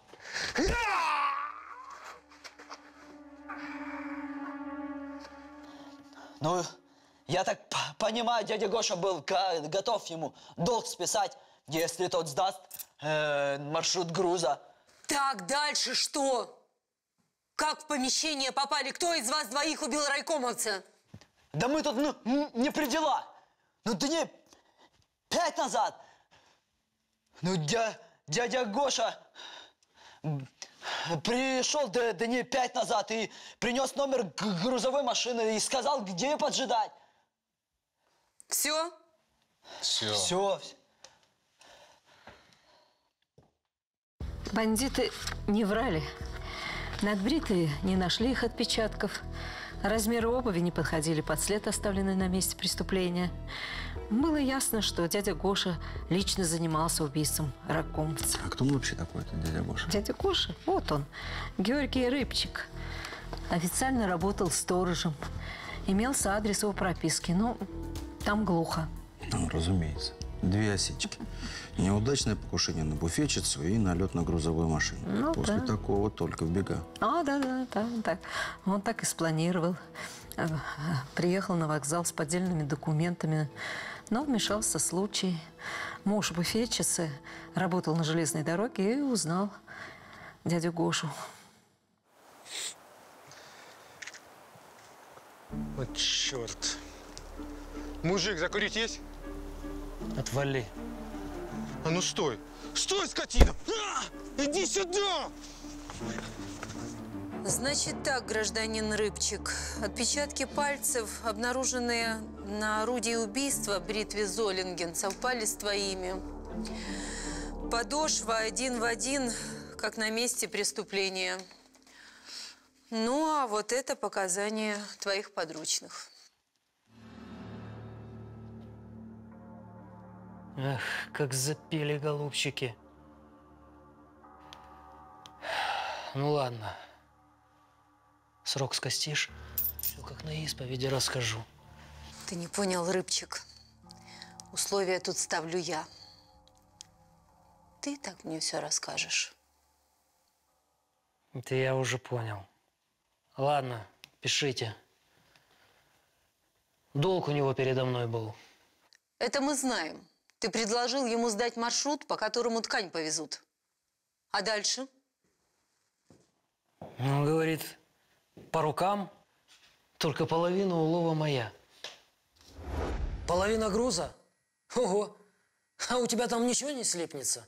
Ну, я так понимаю, дядя Гоша был готов ему долг списать, если тот сдаст э, маршрут груза. Так, дальше что? Как в помещение попали? Кто из вас двоих убил райкомовца? Да мы тут ну, не при дела. Ну, дней пять назад. Ну, дя, дядя Гоша Пришел д- дней пять назад и принес номер г- грузовой машины и сказал, где ее поджидать. Все? Все. Все. Бандиты не врали. Надбритые не нашли их отпечатков. Размеры обуви не подходили под след, оставленный на месте преступления. Было ясно, что дядя Гоша лично занимался убийством ракомовца. А кто он вообще такой, этот дядя Гоша? Дядя Гоша? Вот он, Георгий Рыбчик. Официально работал сторожем. Имелся адрес его прописки, но там глухо. Ну, разумеется. Две осечки. Неудачное покушение на буфетчицу и налет на грузовую машину. Ну, После да. такого только в бега. А, да-да, да, так. Он так и спланировал. Приехал на вокзал с поддельными документами, но вмешался случай. Муж буфетчицы работал на железной дороге и узнал дядю Гошу. Вот черт. Мужик, закурить есть? Отвали. А ну стой! Стой, скотина! А! Иди сюда! Значит так, гражданин Рыбчик. Отпечатки пальцев, обнаруженные на орудии убийства бритве Золинген, совпали с твоими. Подошва один в один, как на месте преступления. Ну, а вот это показания твоих подручных. Эх, как запели голубчики. Ну ладно. Срок скостишь, все как на исповеди расскажу. Ты не понял, Рыбчик. Условия тут ставлю я. Ты так мне все расскажешь. Это я уже понял. Ладно, пишите. Долг у него передо мной был. Это мы знаем. Ты предложил ему сдать маршрут, по которому ткань повезут. А дальше? Он говорит, по рукам, только половина улова моя. Половина груза? Ого! А у тебя там ничего не слипнется?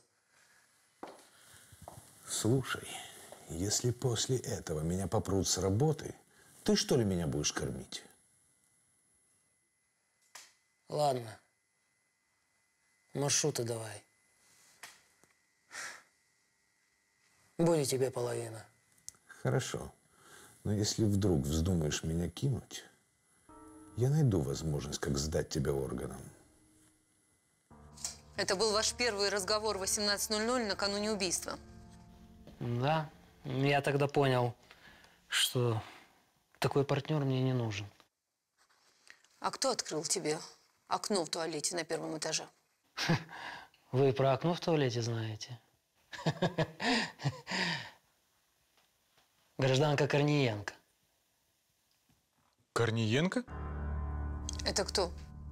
Слушай, если после этого меня попрут с работы, ты что ли меня будешь кормить? Ладно. Маршруты давай. Будет тебе половина. Хорошо. Но если вдруг вздумаешь меня кинуть, я найду возможность, как сдать тебя органам. Это был ваш первый разговор в восемнадцать ноль ноль накануне убийства. Да, я тогда понял, что такой партнер мне не нужен. А кто открыл тебе окно в туалете на первом этаже? Вы про окно в туалете знаете? Гражданка Корниенко. Корниенко? Это кто?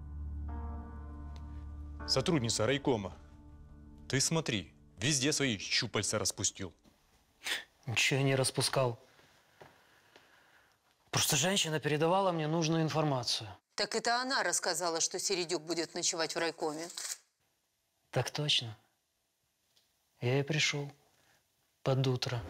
Сотрудница райкома. Ты смотри, везде свои щупальца распустил. Ничего я не распускал. Просто женщина передавала мне нужную информацию. Так это она рассказала, что Середюк будет ночевать в райкоме. Так точно. Я и пришел под утро.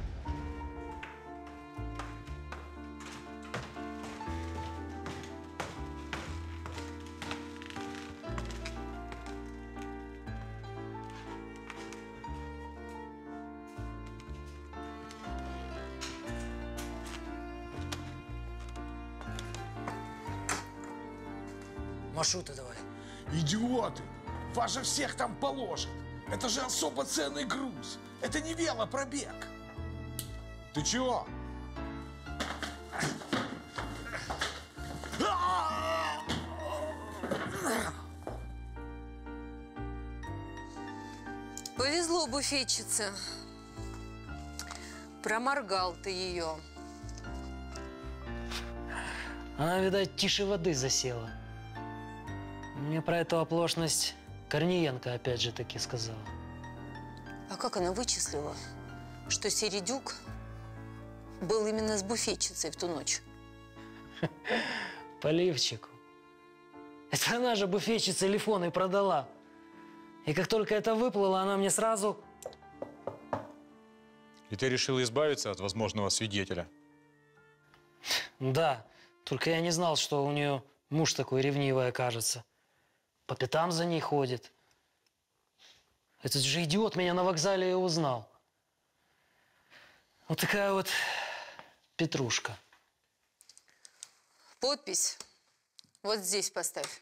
Маршруты давай. Идиоты! Вас же всех там положат! Это же особо ценный груз! Это не велопробег! Ты чего? Повезло буфетчице. Проморгал ты ее. Она, видать, тише воды засела. Мне про эту оплошность Корниенко опять же таки сказала. А как она вычислила, что Середюк был именно с буфетчицей в ту ночь? По лифчику. Это она же буфетчице телефон и продала. И как только это выплыло, она мне сразу… И ты решил избавиться от возможного свидетеля? Да, только я не знал, что у нее муж такой ревнивый окажется. По пятам за ней ходит. Этот же идиот меня на вокзале и узнал. Вот такая вот Петрушка. Подпись вот здесь поставь.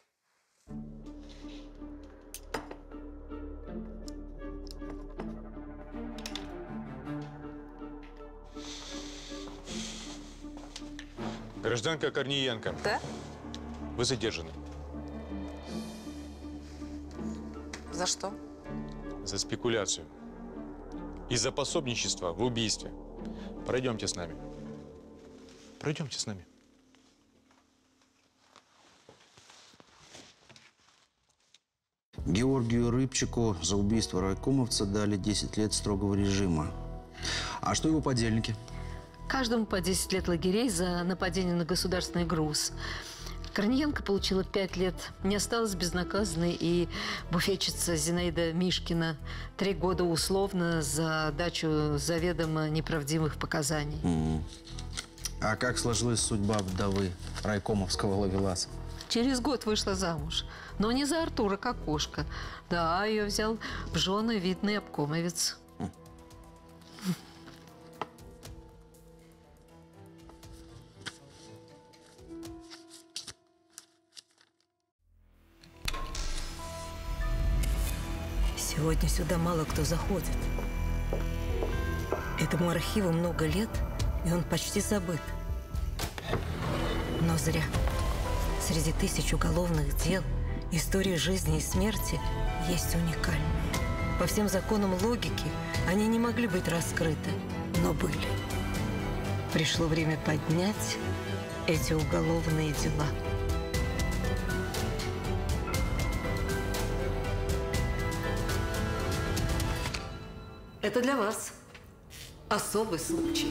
Гражданка Корниенко. Да? Вы задержаны. За что? За спекуляцию. И за пособничество в убийстве. Пройдемте с нами. Пройдемте с нами. Георгию Рыбчику за убийство райкомовца дали десять лет строгого режима. А что его подельники? Каждому по десять лет лагерей за нападение на государственный груз. Корниенко получила пять лет, не осталась безнаказанной, и буфетчица Зинаида Мишкина три года условно за дачу заведомо неправдивых показаний. Mm. А как сложилась судьба вдовы райкомовского ловеласа? Через год вышла замуж, но не за Артура Кокошка. Да, ее взял в жены видный обкомовец. Сегодня сюда мало кто заходит. Этому архиву много лет, и он почти забыт. Но зря. Среди тысяч уголовных дел истории жизни и смерти есть уникальные. По всем законам логики они не могли быть раскрыты, но были. Пришло время поднять эти уголовные дела. Это для вас особый случай.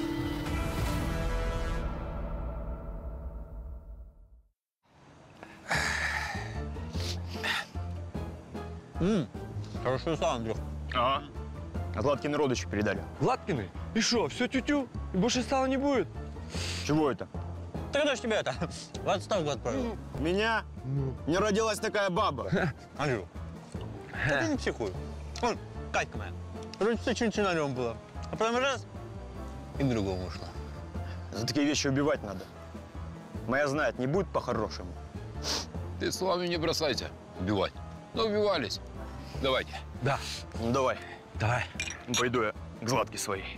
Ммм, хороший сам, Андрюх. Ага. От Латкины родичи передали. Латкины? И что, все тю-тю? И больше сала не будет? Чего это? Тогда ж тебя это, в отставку отправил. Меня? Не родилась такая баба. Андрюх, да ты не психуй. Вон, Катька моя. Вроде чинчинарем была. А потом раз, и к другому ушла. За такие вещи убивать надо. Моя знает, не будет по-хорошему. Ты Славю не бросайте убивать. Ну, убивались. Давайте. Да. Ну, давай. Давай. Пойду я к Златке своей.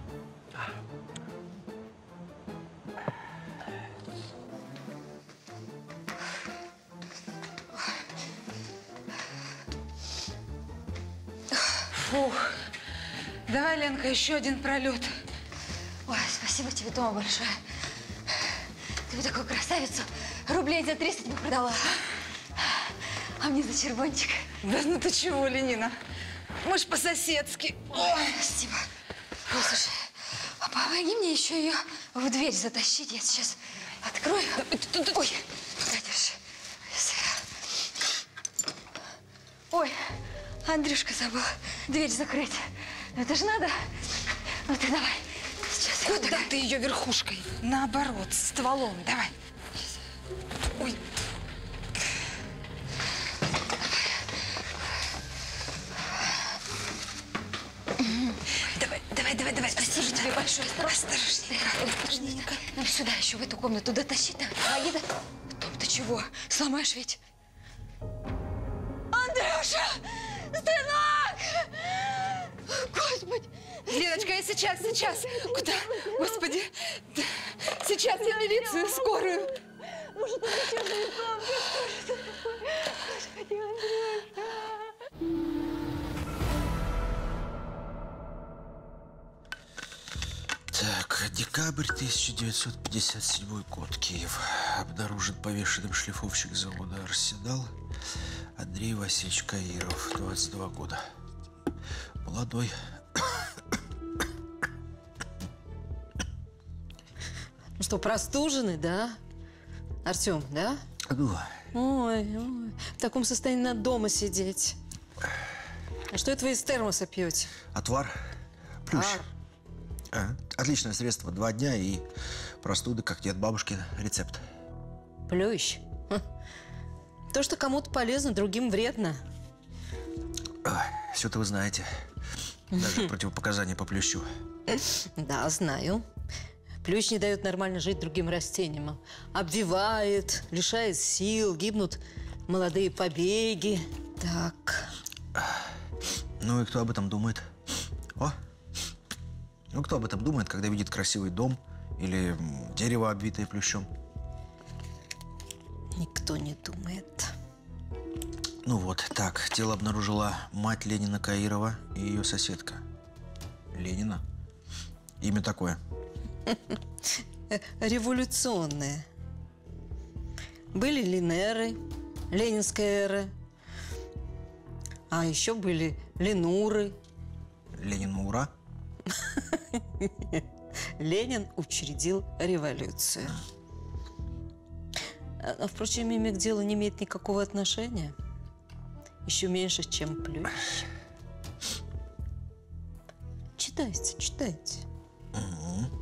Фух. Давай, Ленка, еще один пролет. Ой, спасибо тебе, Тома, большое. Ты бы такую красавицу рублей за тридцать бы продала. А мне за червончик. Да ну ты чего, Ленина? Мы ж по-соседски. Ой, спасибо. Ой, слушай, а помоги мне еще ее в дверь затащить. Я сейчас открою. Ой, держи. Ой, Андрюшка забыл дверь закрыть. Ну, это же надо. Ну ты давай. Сейчас я Куда ты ее верхушкой? Наоборот, стволом. Давай. Ой. Давай, давай, давай, давай. Спасибо тебе большое. Осторожненько. Осторожненько. Нам сюда еще в эту комнату дотащить. Давай, помоги. Да. Том, ты чего? Сломаешь ведь? Андрюша! Сынок! Господи! Леночка, я сейчас, сейчас. Куда? Господи. Да. Сейчас я милицию, скорую. Может, он нечестный сон? Господи, Андрюша! Так, декабрь тысяча девятьсот пятьдесят седьмой год. Киев. Обнаружен повешенным шлифовщик завода «Арсенал» Андрей Васильевич Каиров, двадцать два года. Молодой. Ну что, простуженный, да? Артем, да? Ну. Ой, ой, в таком состоянии надо дома сидеть. А что это вы из термоса пьете? Отвар. Плющ. А, А, отличное средство. Два дня и простуды, как дед бабушки. Рецепт. Плющ. Хм. То, что кому-то полезно, другим вредно. Все-то вы знаете. Даже противопоказания по плющу. Да, знаю. Плющ не дает нормально жить другим растениям. Обвивает, лишает сил, гибнут молодые побеги. Так. Ну и кто об этом думает? О! Ну кто об этом думает, когда видит красивый дом или дерево, обвитое плющом? Никто не думает. Ну вот, так. Тело обнаружила мать Ленина Каирова и ее соседка. Ленина? Имя такое. Революционные. Были Линеры, Ленинская эра. А еще были Ленуры. Ленинура? Ленин учредил революцию. А, впрочем, имя к делу не имеет никакого отношения. Еще меньше, чем плющ. Читайте, читайте. Угу.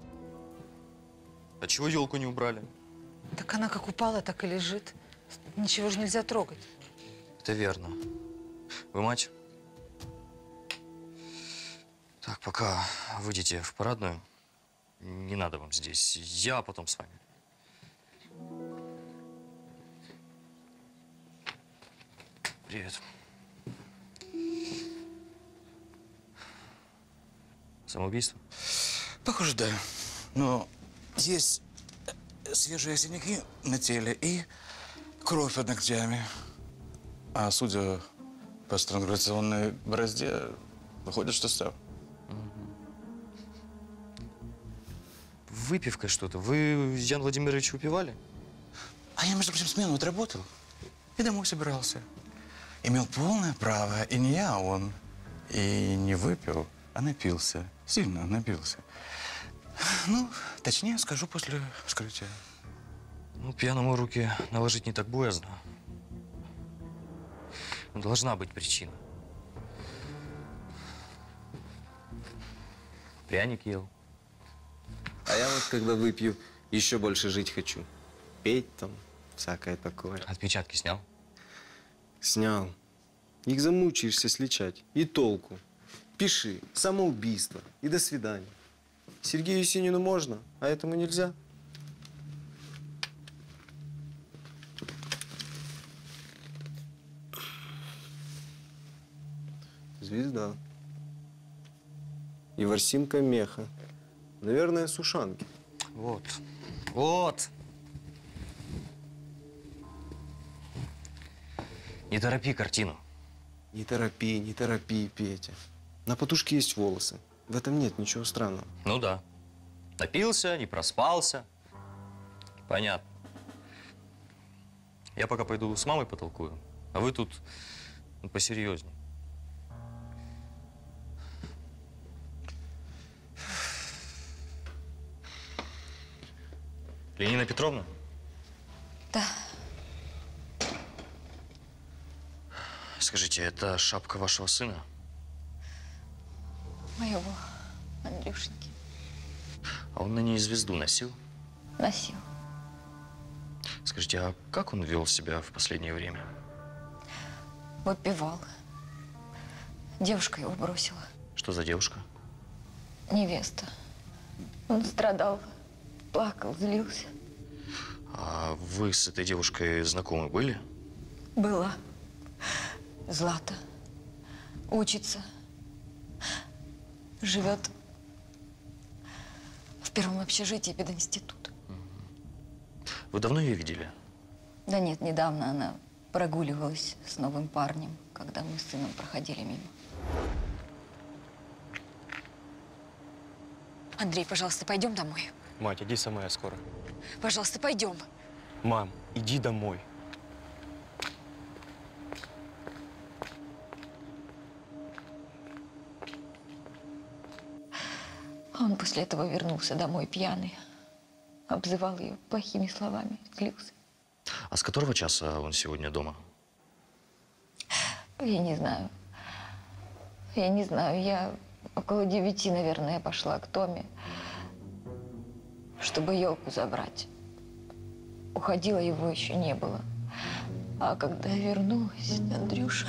А чего елку не убрали? Так она как упала, так и лежит. Ничего же нельзя трогать. Это верно. Вы мать? Так, пока выйдете в парадную, не надо вам здесь. Я потом с вами. Привет. Самоубийство? Похоже, да. Но есть свежие синяки на теле и кровь под ногтями. А судя по странгуляционной борозде, выходит, что стал. Выпивка что-то. Вы Ян Владимирович упивали? А я, между прочим, смену отработал и домой собирался. Имел полное право. И не я, а он. И не выпил, а напился. Сильно напился. Ну, точнее скажу после вскрытия. Ну, пьяному руки наложить не так боязно. Но должна быть причина. Пряник ел. А я вот, когда выпью, еще больше жить хочу. Петь там, всякое такое. Отпечатки снял? Снял. Их замучаешься сличать. И толку. Пиши. Самоубийство. И до свидания. Сергею Есенину можно, а этому нельзя. Звезда. И ворсинка меха. Наверное, с ушанки. Вот. Вот. Не торопи картину. Не торопи, не торопи, Петя. На подушке есть волосы. В этом нет ничего странного. Ну да. Напился, не проспался. Понятно. Я пока пойду с мамой потолкую, а вы тут ну, посерьезней. Ленина Петровна? Да. Скажите, это шапка вашего сына? Моего Андрюшеньки. А он на ней звезду носил? Носил. Скажите, а как он вел себя в последнее время? Выпивал. Девушка его бросила. Что за девушка? Невеста. Он страдал, плакал, злился. А вы с этой девушкой знакомы были? Была. Злата. Учится. Живет в первом общежитии пединститута. Вы давно ее видели? Да нет, недавно она прогуливалась с новым парнем, когда мы с сыном проходили мимо. Андрей, пожалуйста, пойдем домой. Мать, иди сама, я скоро. Пожалуйста, пойдем. Мам, иди домой. Он после этого вернулся домой пьяный. Обзывал ее плохими словами, злился. А с которого часа он сегодня дома? Я не знаю. Я не знаю, я около девяти, наверное, я пошла к Томе, чтобы елку забрать. Уходила, его еще не было. А когда я вернулась, Андрюша...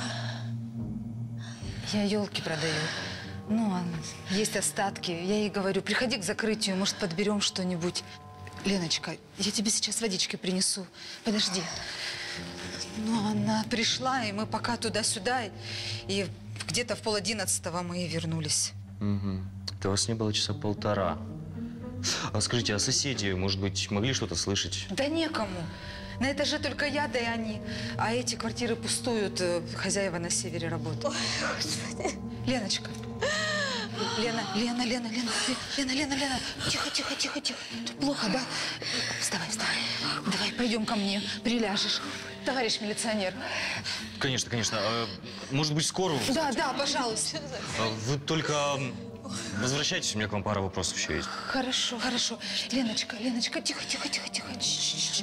Я елки продаю. Ну, а есть остатки. Я ей говорю, приходи к закрытию, может, подберем что-нибудь. Леночка, я тебе сейчас водички принесу. Подожди. Ну, она пришла, и мы пока туда-сюда, и где-то в пол одиннадцатого мы и вернулись. Угу. У вас не было часа полтора. А скажите, а соседи, может быть, могли что-то слышать? Да некому. На этаже только я, да и они. А эти квартиры пустуют, хозяева на севере работают. Ой, Господи. Леночка. Лена, Лена, Лена, Лена, Лена, Лена, Лена. Тихо, тихо, тихо, тихо. Тут плохо, да? Вставай, вставай. Давай, пойдем ко мне, приляжешь. Товарищ милиционер. Конечно, конечно. А, может быть, скорую? Да, да, пожалуйста. А вы только возвращайтесь, у меня к вам пара вопросов еще есть. Хорошо, хорошо. Леночка, Леночка, тихо, тихо, тихо, тихо. Ч-ч-ч.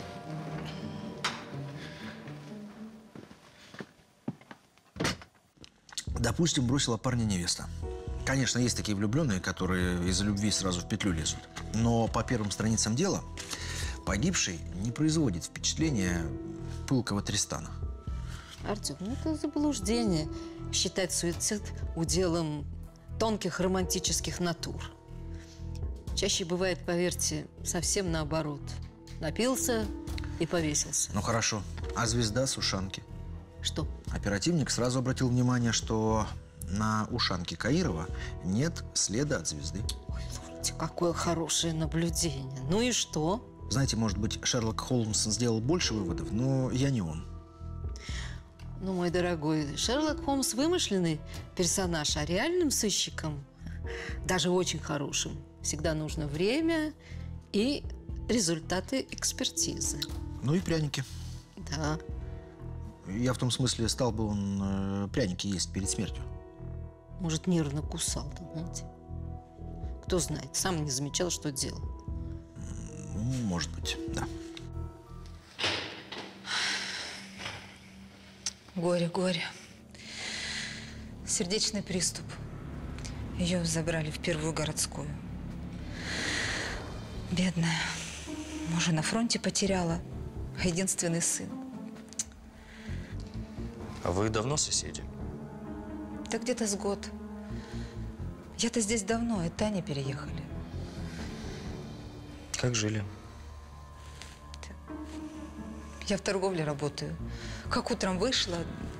Допустим, бросила парня невеста. Конечно, есть такие влюбленные, которые из-за любви сразу в петлю лезут. Но по первым страницам дела погибший не производит впечатления пылкого Тристана. Артем, ну это заблуждение. Считать суицид уделом тонких романтических натур. Чаще бывает, поверьте, совсем наоборот. Напился и повесился. Ну хорошо. А звезда с ушанки? Что? Оперативник сразу обратил внимание, что на ушанке Каирова нет следа от звезды. Ой, слушайте, какое хорошее наблюдение. Ну и что? Знаете, может быть, Шерлок Холмс сделал больше выводов, но я не он. Ну, мой дорогой, Шерлок Холмс вымышленный персонаж, а реальным сыщиком, даже очень хорошим, всегда нужно время и результаты экспертизы. Ну и пряники. Да. Я в том смысле, стал бы он э, пряники есть перед смертью. Может, нервно кусал, знаете? Кто знает, сам не замечал, что делал. Ну, может быть, да. Горе, горе. Сердечный приступ. Ее забрали в первую городскую. Бедная. Мужа на фронте потеряла. А единственный сын. А вы давно соседи? Да где-то с год. Я-то здесь давно, это они переехали. Как жили? Я в торговле работаю. Как утром вышла.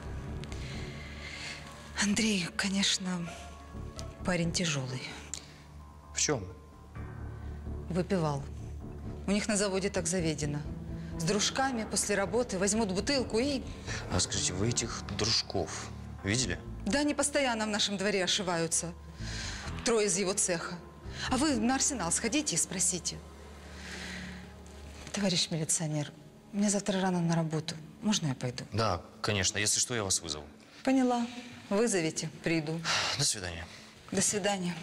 Андрей, конечно, парень тяжелый. В чем? Выпивал. У них на заводе так заведено. С дружками после работы возьмут бутылку и… А скажите, вы этих дружков видели? Да, они постоянно в нашем дворе ошиваются. Трое из его цеха. А вы на Арсенал сходите и спросите. Товарищ милиционер, мне завтра рано на работу. Можно я пойду? Да, конечно. Если что, я вас вызову. Поняла. Вызовите, приду. До свидания. До свидания.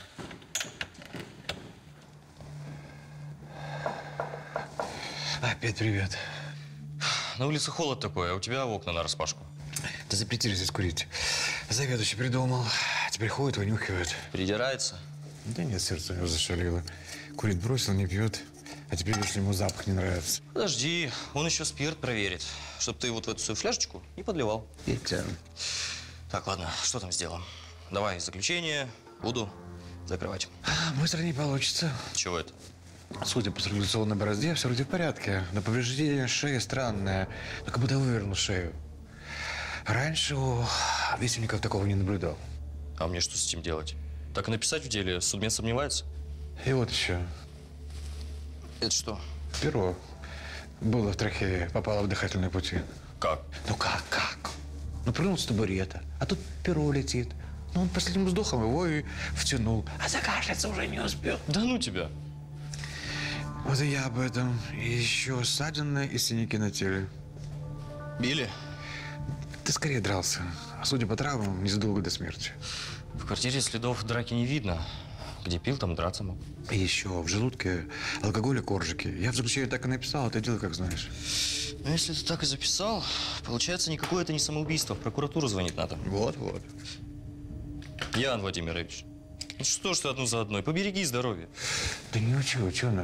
Опять привет. На улице холод такой, а у тебя окна нараспашку. Да запретили здесь курить. Заведующий придумал. Теперь ходит, вынюхивает. Придирается? Да нет, сердце у него зашалило. Курить бросил, не пьет. А теперь, если ему запах не нравится. Подожди, он еще спирт проверит, чтобы ты вот в эту свою фляжечку не подливал. Петя. Так, ладно, что там сделаем? Давай заключение, буду закрывать. Быстро не получится. Чего это? Судя по циркуляционной борозде, все вроде в порядке. Но повреждение шеи странное. Ну, как будто вывернул шею. Раньше у весельников такого не наблюдал. А мне что с этим делать? Так и написать в деле? Судмед сомневается? И вот еще. Это что? Перо. Было в трахее, попало в дыхательные пути. Как? Ну как, как? Ну, прыгнул с табурета, а тут перо летит. Ну, он последним вздохом его и втянул. А закашляться уже не успел. Да ну тебя. Вот и я об этом. И еще ссадины и синяки на теле. Били? Ты скорее дрался. А судя по травмам, незадолго до смерти. В квартире следов драки не видно. Где пил, там драться мог. И еще в желудке алкоголь и коржики. Я в заключении так и написал, а ты делай, как знаешь. Ну, если ты так и записал, получается, никакое это не самоубийство. В прокуратуру звонить надо. Вот, вот. Ян Владимирович, ну что ж ты одну за одной? Побереги здоровье. Да ничего, ученого.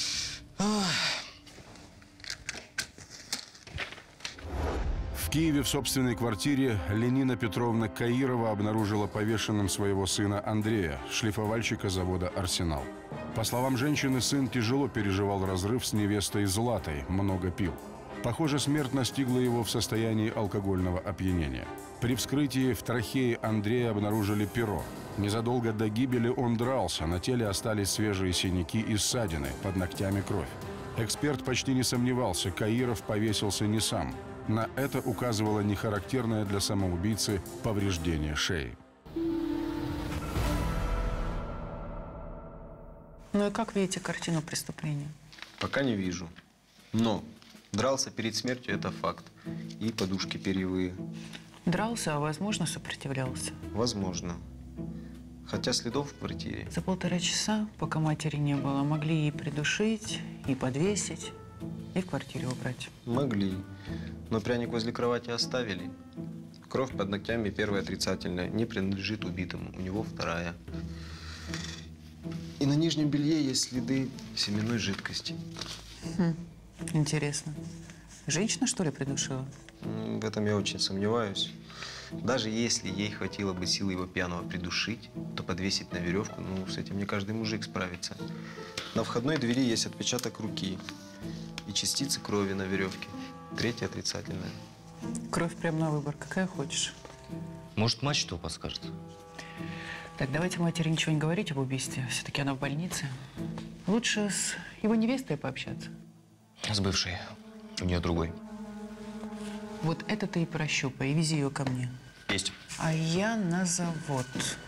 В Киеве в собственной квартире Ленина Петровна Каирова обнаружила повешенным своего сына Андрея, шлифовальщика завода «Арсенал». По словам женщины, сын тяжело переживал разрыв с невестой Златой, много пил. Похоже, смерть настигла его в состоянии алкогольного опьянения. При вскрытии в трахее Андрея обнаружили перо. Незадолго до гибели он дрался, на теле остались свежие синяки и ссадины, под ногтями кровь. Эксперт почти не сомневался, Каиров повесился не сам. На это указывало нехарактерное для самоубийцы повреждение шеи. Ну и как видите картину преступления? Пока не вижу. Но дрался перед смертью – это факт. И подушки перьевые. Дрался, а возможно, сопротивлялся. Возможно. Хотя следов в квартире. За полтора часа, пока матери не было, могли и придушить, и подвесить, и в квартире убрать. Могли. Но пряник возле кровати оставили. Кровь под ногтями первая отрицательная, не принадлежит убитому. У него вторая. И на нижнем белье есть следы семенной жидкости. Хм, интересно. Женщина, что ли, придушила? В этом я очень сомневаюсь. Даже если ей хватило бы силы его пьяного придушить, то подвесить на веревку, ну, с этим не каждый мужик справится. На входной двери есть отпечаток руки и частицы крови на веревке. Третья отрицательная. Кровь прям на выбор, какая хочешь. Может, мать что подскажет? Так, давайте матери ничего не говорить об убийстве. Все-таки она в больнице. Лучше с его невестой пообщаться. С бывшей. У нее другой. Вот это ты и прощупай, и вези ее ко мне. Есть. А я на завод.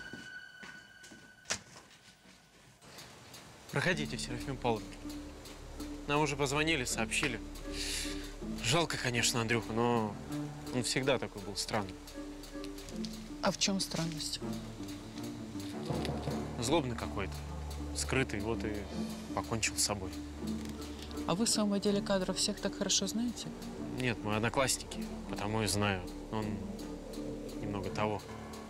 Проходите, Серафим Павлович. Нам уже позвонили, сообщили. Жалко, конечно, Андрюху, но он всегда такой был странный. А в чем странность? Злобный какой-то, скрытый, вот и покончил с собой. А вы в самом отделе кадров всех так хорошо знаете? Нет, мы одноклассники, потому и знаю. Он немного того.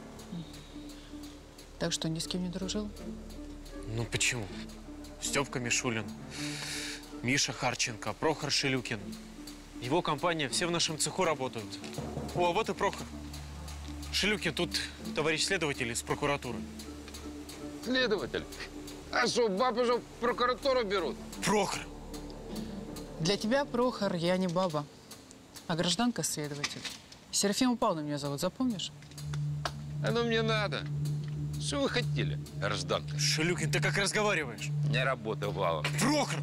Так что ни с кем не дружил? Ну почему? Степка Мишулин, Миша Харченко, Прохор Шилюкин. Его компания, все в нашем цеху работают. О, вот и Прохор. Шилюкин, тут товарищ следователь из прокуратуры. Следователь? А что, баб уже в прокуратуру берут? Прохор! Для тебя, Прохор, я не баба, а гражданка-следователь. Серафима Павловна меня зовут, запомнишь? Оно мне надо. Что вы хотели, гражданка? Шилюкин, ты как разговариваешь? Не работала. Прохор!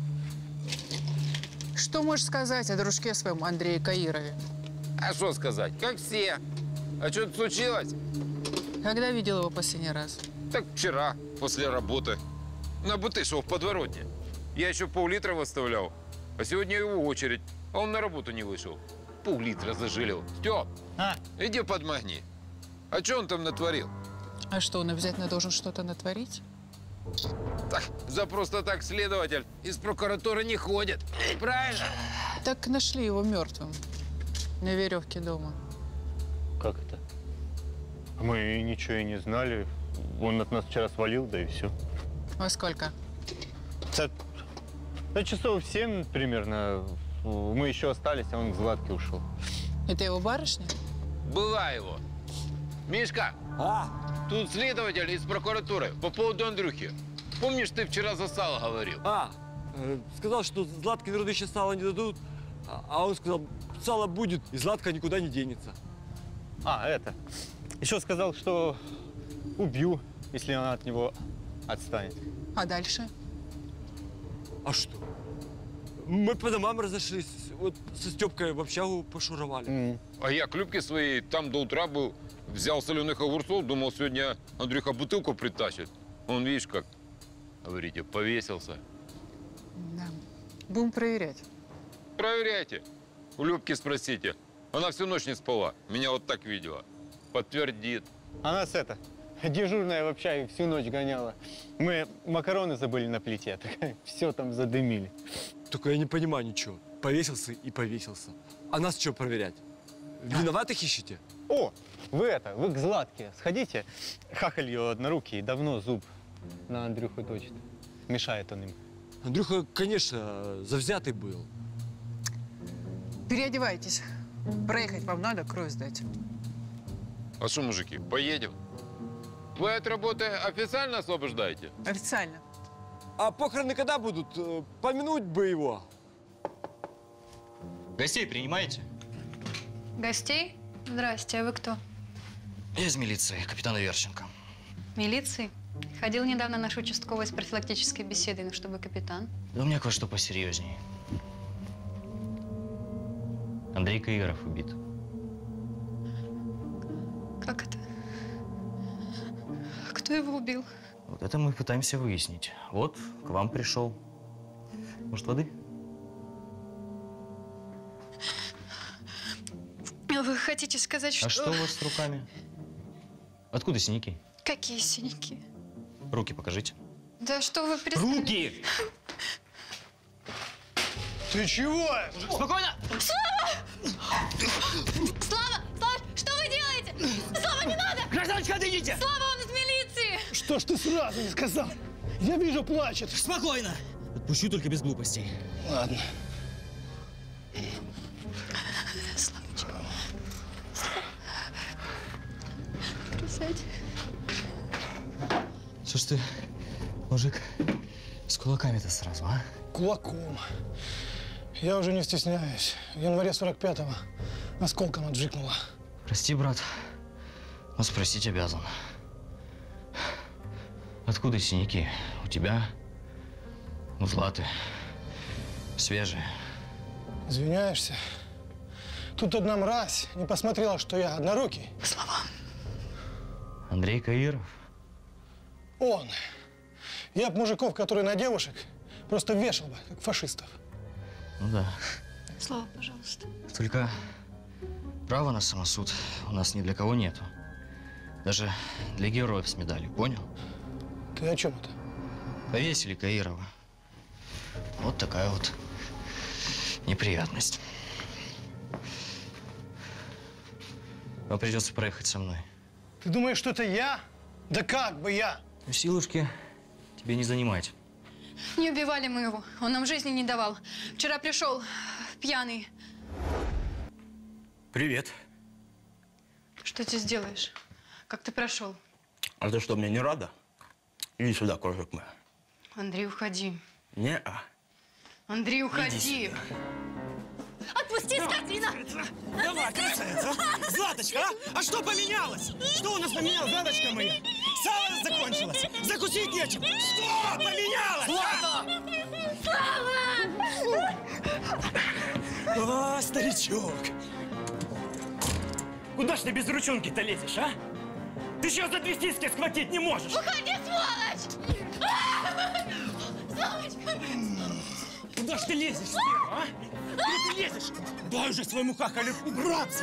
Что можешь сказать о дружке своем Андрее Каирове? А что сказать? Как все. А что-то случилось? Когда видел его последний раз? Так вчера, после работы. На Бутышева в подворотне. Я еще пол-литра выставлял. А сегодня его очередь. А он на работу не вышел. Пол-литра зажилил. Степ, а? Иди подмахни. А что он там натворил? А что, он обязательно должен что-то натворить? Так, за просто так следователь из прокуратуры не ходит. Правильно? Так нашли его мертвым на веревке дома. Как это? Мы ничего и не знали. Он от нас вчера свалил, да и все. Во сколько? Да, да часов в семь примерно. Мы еще остались, а он к Златке ушел. Это его барышня? Была его. Мишка, а? Тут следователь из прокуратуры по поводу Андрюхи. Помнишь, ты вчера за сало говорил? А, э, сказал, что Златке вроде еще сало не дадут, а, а он сказал, сало будет, и Златка никуда не денется. А, это. Еще сказал, что убью, если она от него отстанет. А дальше? А что? Мы по домам разошлись, вот со Степкой в общагу пошуровали. Mm. А я к Любке своей там до утра был, взял соленых огурцов, думал, сегодня Андрюха бутылку притащит. Он, видишь, как, говорите, повесился. Да. Будем проверять. Проверяйте. У Любки спросите. Она всю ночь не спала. Меня вот так видела. Подтвердит. А нас это, дежурная в общаге всю ночь гоняла. Мы макароны забыли на плите, так все там задымили. Только я не понимаю ничего. Повесился и повесился. А нас что проверять? Виноватых ищете? О, вы это, вы к Златке сходите. Хахаль ее однорукий, давно зуб на Андрюху точит. Мешает он им. Андрюха, конечно, завзятый был. Переодевайтесь. Проехать вам надо, кровь сдать. А что, мужики, поедем? Вы от работы официально освобождаете? Официально. А похороны когда будут? Э, Помянуть бы его. Гостей принимаете? Гостей? Здрасте, а вы кто? Я из милиции, капитан Верченко. Милиции? Ходил недавно наш участковый с профилактической беседой, ну чтобы капитан. Да у меня кое-что посерьезнее. Андрей Каиров убит. Как это? Кто его убил? Вот это мы пытаемся выяснить. Вот, к вам пришел. Может, воды? Вы хотите сказать, что… А что у вас с руками? Откуда синяки? Какие синяки? Руки покажите. Да что вы перестали… Руки! Ты чего? Спокойно! Слава! Слава! Слава! Что вы делаете? Слава, не надо! Гражданочка, отойдите! Слава, он из милиции! Что ж ты сразу не сказал? Я вижу, плачет. Спокойно. Отпущу, только без глупостей. Ладно. Славочка. Присядь. Что ж ты, мужик, с кулаками-то сразу, а? Кулаком. Я уже не стесняюсь. В январе сорок пятого осколком отжикнула. Прости, брат, но спросить обязан. Откуда синяки? У тебя? У Златы. Свежие. Извиняешься? Тут одна мразь не посмотрела, что я однорукий. Слава. Андрей Каиров? Он. Я б мужиков, которые на девушек, просто вешал бы, как фашистов. Ну да. Слава, пожалуйста. Только права на самосуд у нас ни для кого нету. Даже для героев с медалью, понял? Ты о чем это? Повесили Каирова. Вот такая вот неприятность. Вам придется проехать со мной. Ты думаешь, что это я? Да как бы я? Ну, силушки тебе не занимать. Не убивали мы его. Он нам жизни не давал. Вчера пришел пьяный. Привет. Что ты сделаешь? Как ты прошел? А ты что, мне не рада? Иди сюда, кружок мой. Андрей, уходи. Не-а. Андрей, уходи. Отпусти, скотина! Давай, красавица! А? Златочка, а? А что поменялось? Что у нас поменялось, Златочка моя? Сало закончилось. Закусить нечем. Что поменялось? Злата! Слава! А, старичок. Куда ж ты без ручонки-то лезешь, а? Ты что за две стиски схватить не можешь? Уходи, сволочь! Славочка! Куда ж ты лезешь, сперва, а? Куда ты лезешь? Дай уже своему хахалю убраться!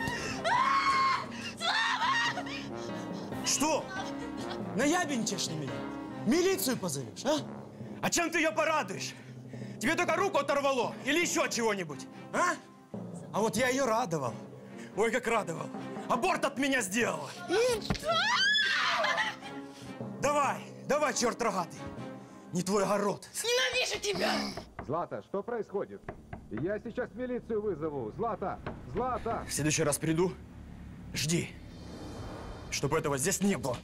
Слава! Что? Наябенчишь на меня? Милицию позовешь, а? А чем ты ее порадуешь? Тебе только руку оторвало или еще чего-нибудь, а? А вот я ее радовал. Ой, как радовал. Аборт от меня сделала. Давай, давай, черт рогатый. Не твой огород. Ненавижу тебя! Злата, что происходит? Я сейчас милицию вызову. Злата! Злата! В следующий раз приду, жди, чтобы этого здесь не было.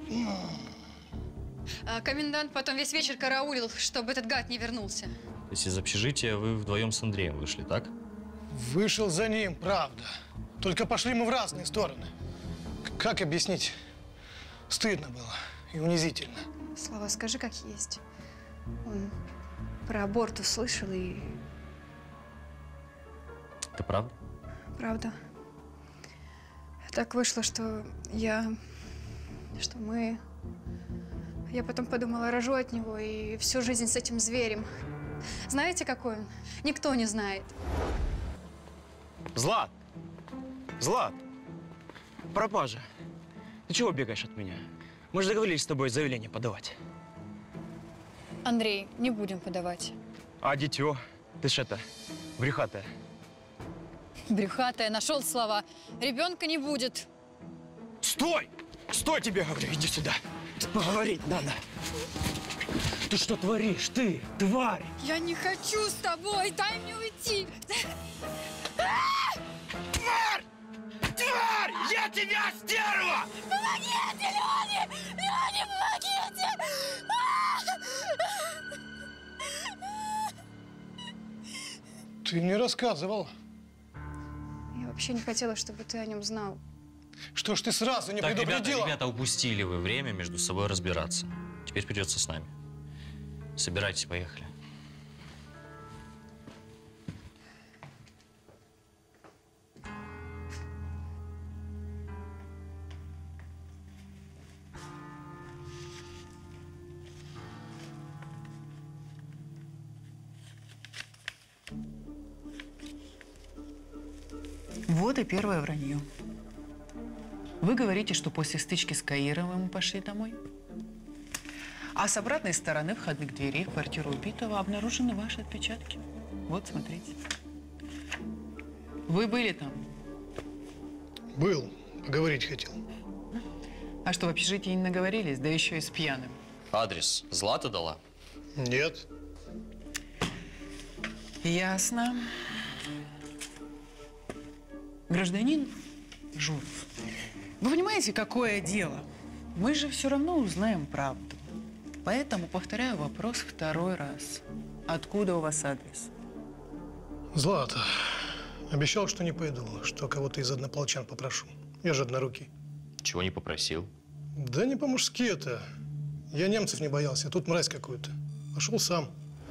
А комендант потом весь вечер караулил, чтобы этот гад не вернулся. То есть из общежития вы вдвоем с Андреем вышли, так? Вышел за ним, правда. Только пошли мы в разные стороны. Как объяснить? Стыдно было и унизительно. Слава, скажи, как есть. Он про аборт услышал и… Это правда? Правда. Так вышло, что я… Что мы… Я потом подумала, рожу от него и всю жизнь с этим зверем. Знаете, какой он? Никто не знает. Злат! Злат! Пропажа. Ты чего бегаешь от меня? Мы же договорились с тобой заявление подавать. Андрей, не будем подавать. А дитё? Ты ж это, брюхатая. Брюхатая, нашел слова. Ребенка не будет. Стой! Стой, тебе говорю, иди сюда. Поговорить надо. Ты что творишь? Ты, тварь! Я не хочу с тобой, дай мне уйти. Тварь! Тварь! Я тебя, стерва! Помогите, люди! Люди, помогите! Ты мне рассказывал. Я вообще не хотела, чтобы ты о нем знал. Что ж ты сразу не Так, ребята, предупредила? ребята, упустили вы время между собой разбираться. Теперь придется с нами. Собирайтесь, поехали. Вот и первое вранье. Вы говорите, что после стычки с Каировым мы пошли домой. А с обратной стороны входных дверей в квартиру убитого обнаружены ваши отпечатки. Вот, смотрите. Вы были там? Был. Поговорить хотел. А что, в общежитии не наговорились? Да еще и с пьяным. Адрес Злата дала? Нет. Ясно. Гражданин Журов, вы понимаете, какое дело? Мы же все равно узнаем правду. Поэтому повторяю вопрос второй раз. Откуда у вас адрес? Злата. Обещал, что не пойду, что кого-то из однополчан попрошу. Я же однорукий. Чего не попросил? Да не по-мужски это. Я немцев не боялся, а тут мразь какую-то. Пошел сам.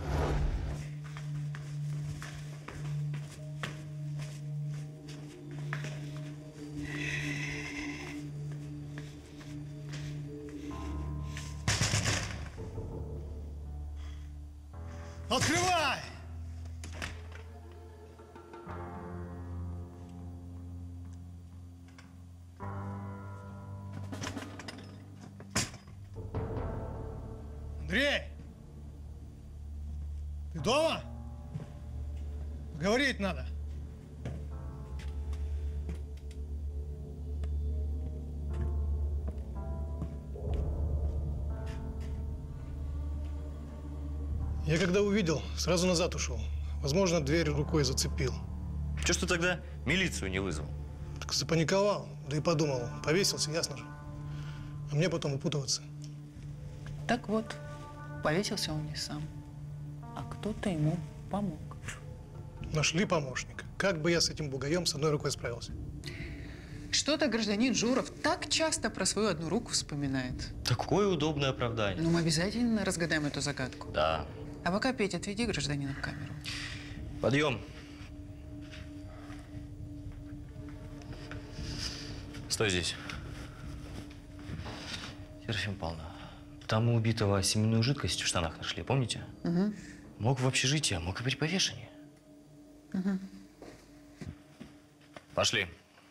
Открывай! Андрей! Ты дома? Поговорить надо. Я когда увидел, сразу назад ушел. Возможно, дверь рукой зацепил. Чего ж ты тогда милицию не вызвал? Так запаниковал, да и подумал, повесился, ясно же. А мне потом упутываться. Так вот, повесился он не сам, а кто-то ему помог. Нашли помощника. Как бы я с этим бугаем с одной рукой справился? Что-то гражданин Журов так часто про свою одну руку вспоминает. Такое удобное оправдание. Ну, мы обязательно разгадаем эту загадку. Да. А пока, Петя, отведи гражданина в камеру. Подъем. Стой здесь. Серафима Павловна, там у убитого семенную жидкость в штанах нашли, помните? Угу. Мог в общежитии, а мог и при повешении. Угу. Пошли.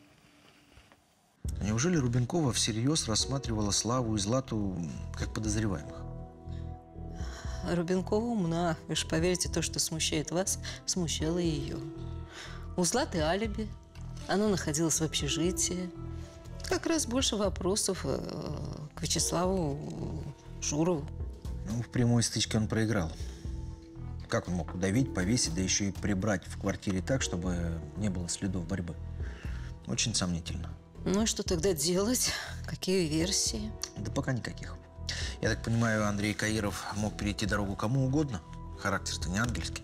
Неужели Рубенкова всерьез рассматривала Славу и Злату как подозреваемых? Рубенкова умна. Вы же поверите, то, что смущает вас, смущало ее. У Златы алиби. Она находилась в общежитии. Как раз больше вопросов к Вячеславу Журову. Ну, в прямой стычке он проиграл. Как он мог удавить, повесить, да еще и прибрать в квартире так, чтобы не было следов борьбы? Очень сомнительно. Ну и что тогда делать? Какие версии? Да пока никаких. Я так понимаю, Андрей Каиров мог перейти дорогу кому угодно? Характер-то не ангельский.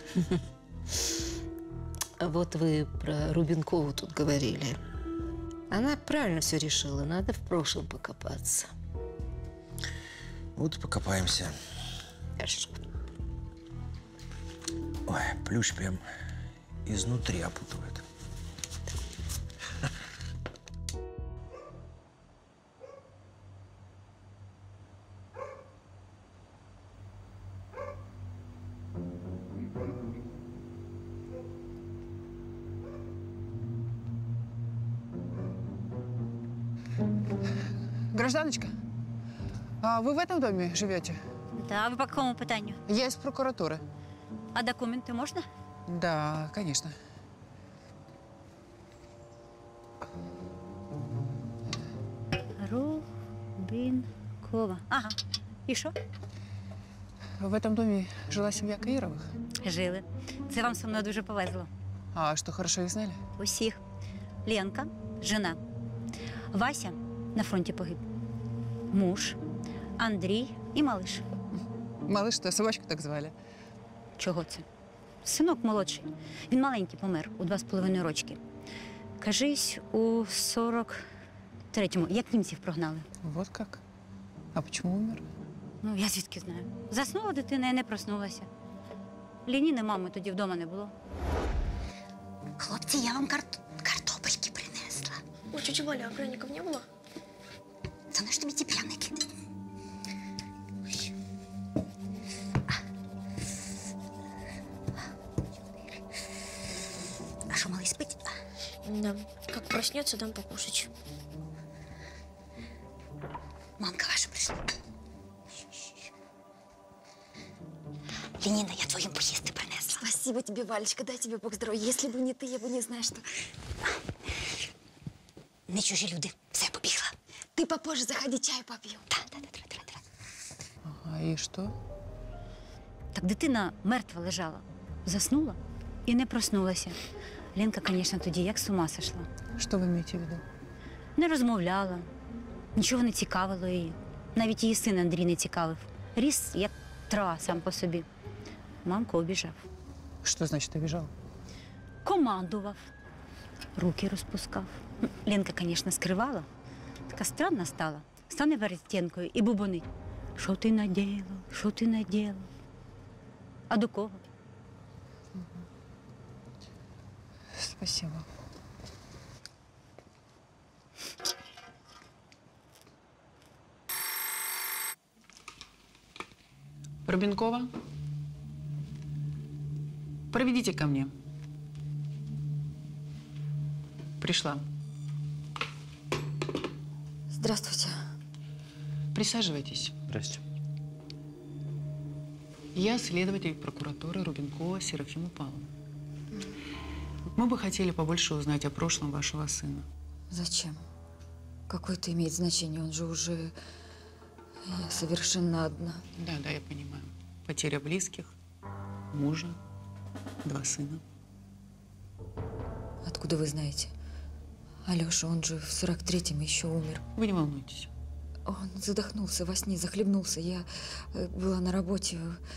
Вот вы про Рубенкову тут говорили. Она правильно все решила. Надо в прошлом покопаться. Вот и покопаемся. Хорошо. Ой, плющ прям изнутри опутывает. Гражданочка, а вы в этом доме живете? Да, ви по какому питанню? Я из прокуратуры. А документы можно? Да, конечно. Вова. Ага. І що? В этом доме жила семья Каировых? Жили. Це вам со мною дуже повезло. А что, хорошо их знали? Усіх. Ленка, жена. Вася на фронті погиб. Муж, Андрій і малиш. Малыш, что, собачку так звали? Чого це? Синок молодший. Він маленький помер у два з половиною рочки. Кажись, у сорок третьому, як німців прогнали. Вот как? А почему умер? Ну, я звідки знаю. Заснула дитина і не проснулася. Лініни мами тоді вдома не було. Хлопці, я вам карт... картопельки принесла. У тетя Валя, а пряников не было? За на что мне эти пряники? А что, малый спит? Да. Как проснется, дам покушать. Мамка ваша пришла. Ленина, я твою поїсти принесла. Спасибо тебе, Валечка, дай тебе Бог здоровья. Если бы не ты, я бы не знаю, что... Не чужі люди. Все, побігла. Ты попозже заходи, чай попью. Да, да, да, да, да, да. Ага, и что? Так дитина мертва лежала. Заснула і не проснулася. Ленка, звісно, тоді як з ума сошла. Что вы имеете в виду? Не розмовляла, нічого не цікавило її. Навіть її син Андрій не цікавив. Ріс, як трава сам по собі. Мамку обіжав. Что значит обижал? Командував, руки розпускав. Ну, Ленка, звісно, скривала. Така странна стала. Стане перед стінкою і бубонить. Що ти надіяла, що ти надіяла? А до кого? Спасибо. Рубенкова, проведите ко мне. Пришла. Здравствуйте. Присаживайтесь. Здрасте. Я следователь прокуратуры Рубенкова Серафима Павловна. Мы бы хотели побольше узнать о прошлом вашего сына. Зачем? Какое это имеет значение? Он же уже... Я совершенно одна. Да, да, я понимаю. Потеря близких, мужа, два сына. Откуда вы знаете? Алёша, он же в сорок третьем еще умер. Вы не волнуйтесь. Он задохнулся во сне, захлебнулся. Я э, была на работе.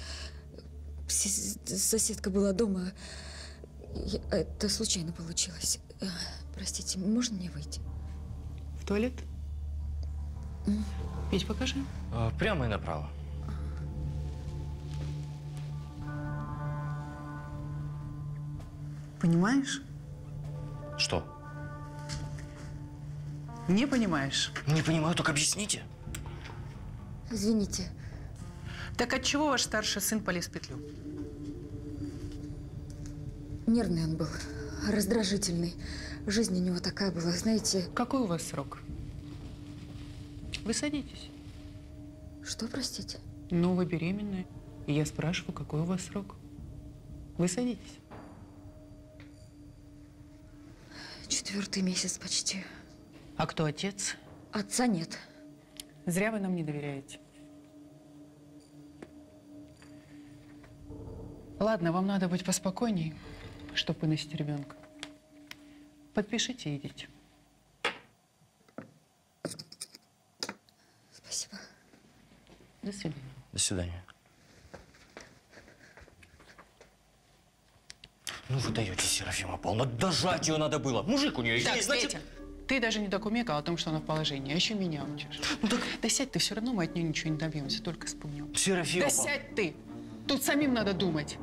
С- Соседка была дома. Я- Это случайно получилось. Э, Простите, можно мне выйти? В туалет? Петь, покажи. А, прямо и направо. Понимаешь? Что? Не понимаешь? Не понимаю, только объясните. Извините. Так от чего ваш старший сын полез в петлю? Нервный он был, раздражительный. Жизнь у него такая была, знаете… Какой у вас срок? Вы садитесь. Что, простите? Ну, вы беременны. И я спрашиваю, какой у вас срок? Вы садитесь. Четвертый месяц почти. А кто отец? Отца нет. Зря вы нам не доверяете. Ладно, вам надо быть поспокойней, чтобы выносить ребенка. Подпишите и идите. Спасибо. До свидания. До свидания. Ну вы даете, Серафима Павловна, дожать ее надо было. Мужик у нее Так, есть, значит… Петя, ты даже не докумекал о том, что она в положении, а еще меня учишь. Ну так… Да сядь ты, все равно мы от нее ничего не добьемся, только спугнем. Серафима Да Павловна. сядь ты! Тут самим надо думать.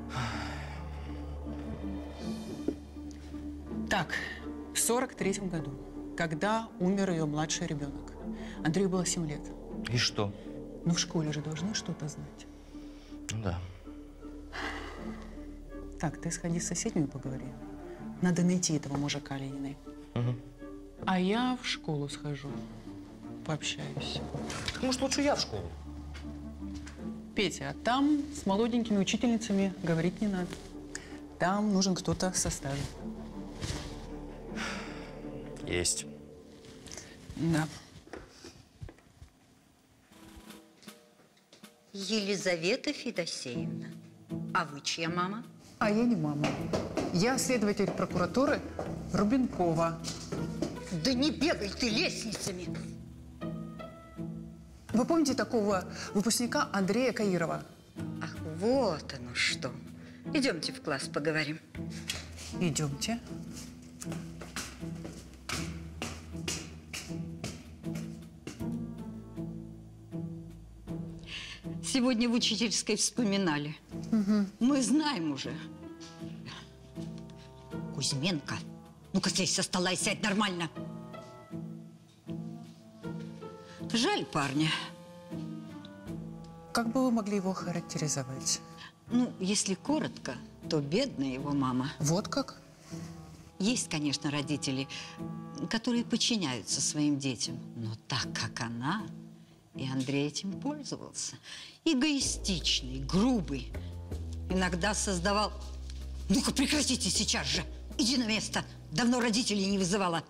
Так, в сорок третьем году, когда умер ее младший ребенок, Андрею было семь лет. И что? Ну, в школе же должны что-то знать. Ну да. Так, ты сходи с соседними поговори. Надо найти этого мужика Лениной. Угу. А я в школу схожу, пообщаюсь. Может, лучше я в школу? Петя, а там с молоденькими учительницами говорить не надо. Там нужен кто-то со стажем. Есть. Да. Елизавета Федосеевна. А вы чья мама? А я не мама. Я следователь прокуратуры Рубенкова. Да не бегай ты лестницами! Вы помните такого выпускника Андрея Каирова? Ах, вот оно что. Идемте в класс поговорим. Идемте. Сегодня в учительской вспоминали. Угу. Мы знаем уже. Кузьменко, ну-ка слезь со стола и сядь нормально. Жаль парня. Как бы вы могли его характеризовать? Ну, если коротко, то бедная его мама. Вот как? Есть, конечно, родители, которые подчиняются своим детям. Но так как она, и Андрей этим пользовался. Эгоистичный, грубый. Иногда создавал... Ну-ка, прекратите сейчас же! Иди на место! Давно родителей не вызывала.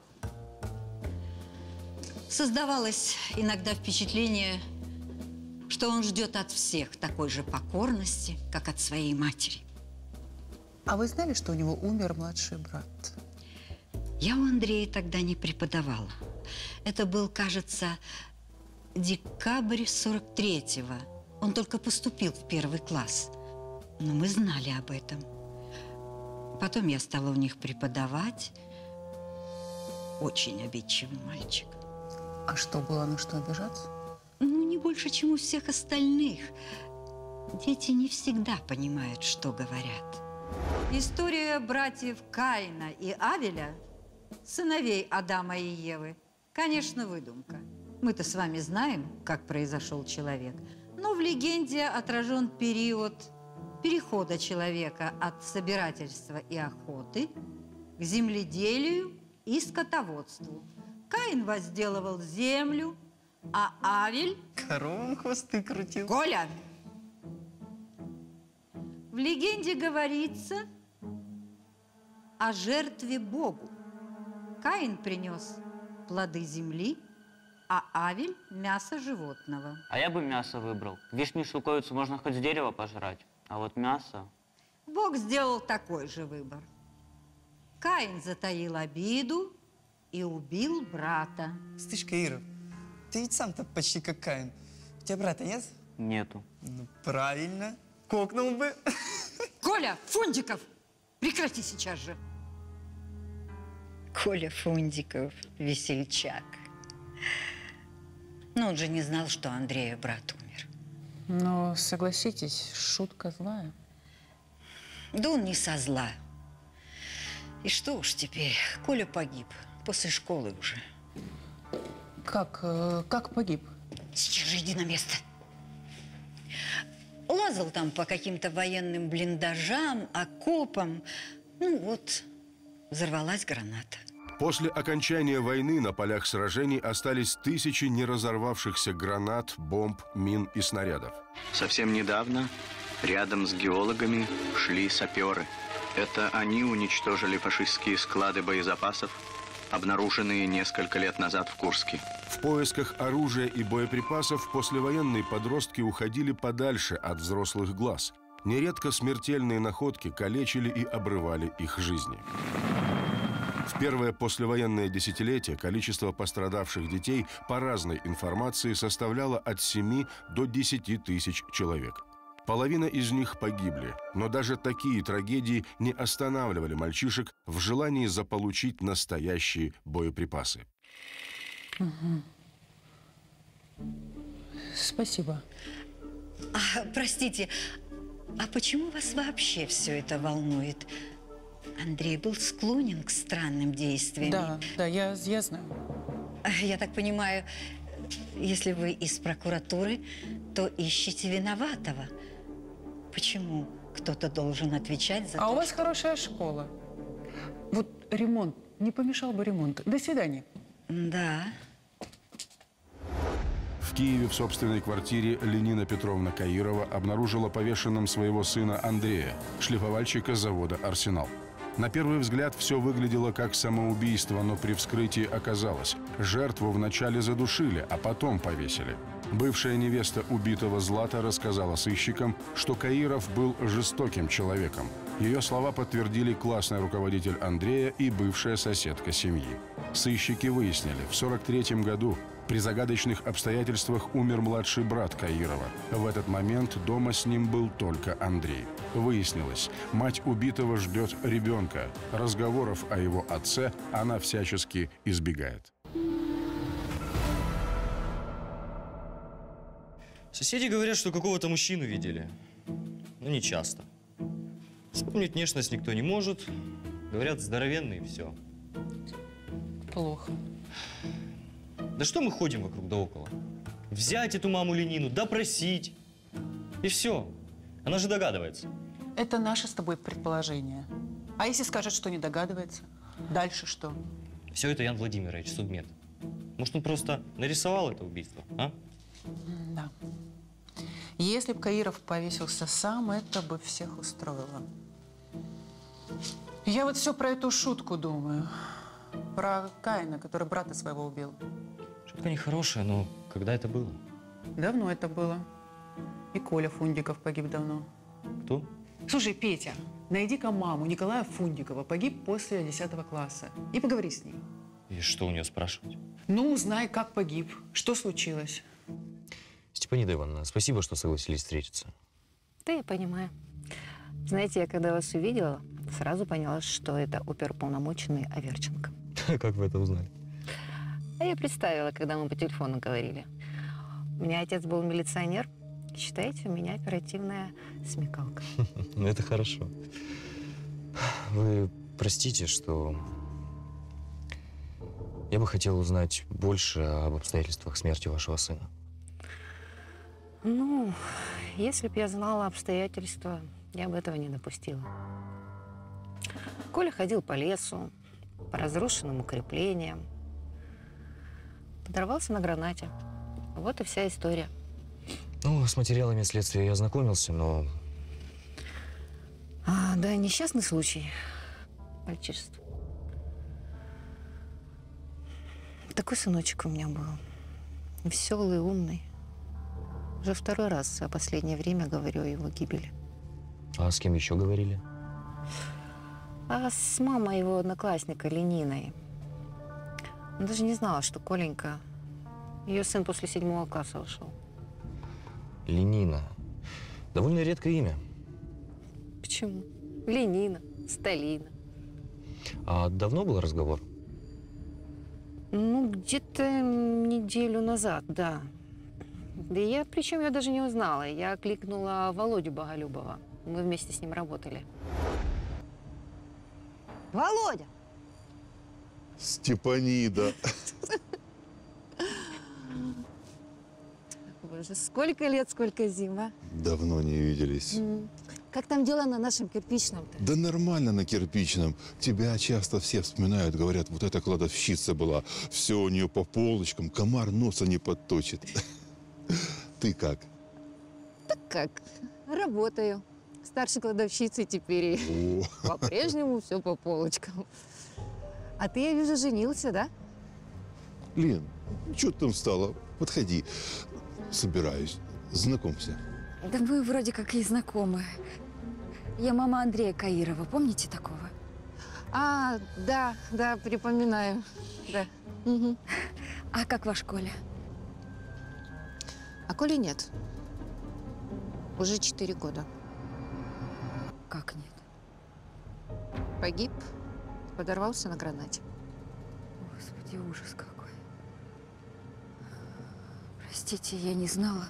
Создавалось иногда впечатление, что он ждет от всех такой же покорности, как от своей матери. А вы знали, что у него умер младший брат? Я у Андрея тогда не преподавала. Это был, кажется, декабрь сорок третьего. Он только поступил в первый класс. Но мы знали об этом. Потом я стала у них преподавать. Очень обидчивый мальчик. А что, было на что обижаться? Ну, не больше, чем у всех остальных. Дети не всегда понимают, что говорят. История братьев Каина и Авеля, сыновей Адама и Евы, конечно, выдумка. Мы-то с вами знаем, как произошел человек. Но в легенде отражен период перехода человека от собирательства и охоты к земледелию и скотоводству. Каин возделывал землю, а Авель… Коровам хвосты крутил. Коля! В легенде говорится о жертве Богу. Каин принес плоды земли, а Авель – мясо животного. А я бы мясо выбрал. Вишню шелковицу можно хоть с дерева пожрать, а вот мясо… Бог сделал такой же выбор. Каин затаил обиду и убил брата. Слышь, Каиров, ты ведь сам-то почти как Каин. У тебя брата нет? Нету. Ну, правильно. Кокнул бы. Коля Фундиков, прекрати сейчас же. Коля Фундиков, весельчак. Но он же не знал, что Андрея брат умер. Но, согласитесь, шутка злая. Да он не со зла. И что уж теперь, Коля погиб. После школы уже. Как, э, как погиб? Сейчас же иди на место. Лазал там по каким-то военным блиндажам, окопам. Ну вот, взорвалась граната. После окончания войны на полях сражений остались тысячи неразорвавшихся гранат, бомб, мин и снарядов. Совсем недавно рядом с геологами шли саперы. Это они уничтожили фашистские склады боезапасов, обнаруженные несколько лет назад в Курске. В поисках оружия и боеприпасов послевоенные подростки уходили подальше от взрослых глаз. Нередко смертельные находки калечили и обрывали их жизни. В первое послевоенное десятилетие количество пострадавших детей по разной информации составляло от семи до десяти тысяч человек. Половина из них погибли, но даже такие трагедии не останавливали мальчишек в желании заполучить настоящие боеприпасы. Угу. Спасибо. А, простите, а почему вас вообще все это волнует? Андрей был склонен к странным действиям. Да, да, я, я знаю. Я так понимаю, если вы из прокуратуры, то ищете виноватого. Почему кто-то должен отвечать за А то, у вас что... хорошая школа. Вот ремонт, не помешал бы ремонт. До свидания. Да. В Киеве в собственной квартире Ленина Петровна Каирова обнаружила повешенным своего сына Андрея, шлифовальщика завода «Арсенал». На первый взгляд все выглядело как самоубийство, но при вскрытии оказалось, жертву вначале задушили, а потом повесили. Бывшая невеста убитого Злата рассказала сыщикам, что Каиров был жестоким человеком. Ее слова подтвердили классный руководитель Андрея и бывшая соседка семьи. Сыщики выяснили, в сорок третьем году при загадочных обстоятельствах умер младший брат Каирова. В этот момент дома с ним был только Андрей. Выяснилось, мать убитого ждет ребенка. Разговоров о его отце она всячески избегает. Соседи говорят, что какого-то мужчину видели. Но не часто. Вспомнить внешность никто не может. Говорят, здоровенный и все. Плохо. Да что мы ходим вокруг да около? Взять эту маму Ленину, допросить. И все. Она же догадывается. Это наше с тобой предположение. А если скажет, что не догадывается? Дальше что? Все это Ян Владимирович, судмед. Может, он просто нарисовал это убийство, а? Да. Если бы Каиров повесился сам, это бы всех устроило. Я вот все про эту шутку думаю. Про Каина, который брата своего убил. Шутка нехорошая, но когда это было? Давно это было. И Коля Фундиков погиб давно. Кто? Слушай, Петя, найди-ка маму Николая Фундикова. Погиб после десятого класса. И поговори с ней. И что у нее спрашивать? Ну, узнай, как погиб. Что случилось? Степанида Ивановна, спасибо, что согласились встретиться. Да, я понимаю. Знаете, я когда вас увидела, сразу поняла, что это оперуполномоченный Аверченко. Как вы это узнали? А я представила, когда мы по телефону говорили. У меня отец был милиционер. Считайте, у меня оперативная смекалка. Ну, это хорошо. Вы простите, что я бы хотел узнать больше об обстоятельствах смерти вашего сына. Ну, если б я знала обстоятельства, я бы этого не допустила. Коля ходил по лесу, по разрушенным укреплениям. Подорвался на гранате. Вот и вся история. Ну, с материалами следствия я ознакомился, но… А, да, несчастный случай. Мальчишество. Такой сыночек у меня был. Веселый, умный. Уже второй раз за последнее время говорю о его гибели. А с кем еще говорили? А с мамой его одноклассника Лениной. Она даже не знала, что Коленька, ее сын после седьмого класса ушел. Ленина. Довольно редкое имя. Почему? Ленина, Сталина. А давно был разговор? Ну, где-то неделю назад, да. Да я, причем я даже не узнала. Я кликнула Володю Боголюбова. Мы вместе с ним работали. Володя! Степанида. Боже, сколько лет, сколько зим, а? Давно не виделись. М. Как там дела на нашем кирпичном-то? Да нормально на кирпичном. Тебя часто все вспоминают, говорят, вот эта кладовщица была. Все у нее по полочкам, комар носа не подточит. Ты как? Так как? Работаю. Старшей кладовщицей теперь. И по-прежнему все по полочкам. А ты, я вижу, женился, да? Лен, что ты там встала? Подходи. Собираюсь. Знакомься. Да мы вроде как и знакомы. Я мама Андрея Каирова. Помните такого? А, да, да, припоминаю. Да. Угу. А как ваш Коля? А Коли нет. Уже четыре года. Как нет? Погиб, подорвался на гранате. Господи, ужас какой. Простите, я не знала.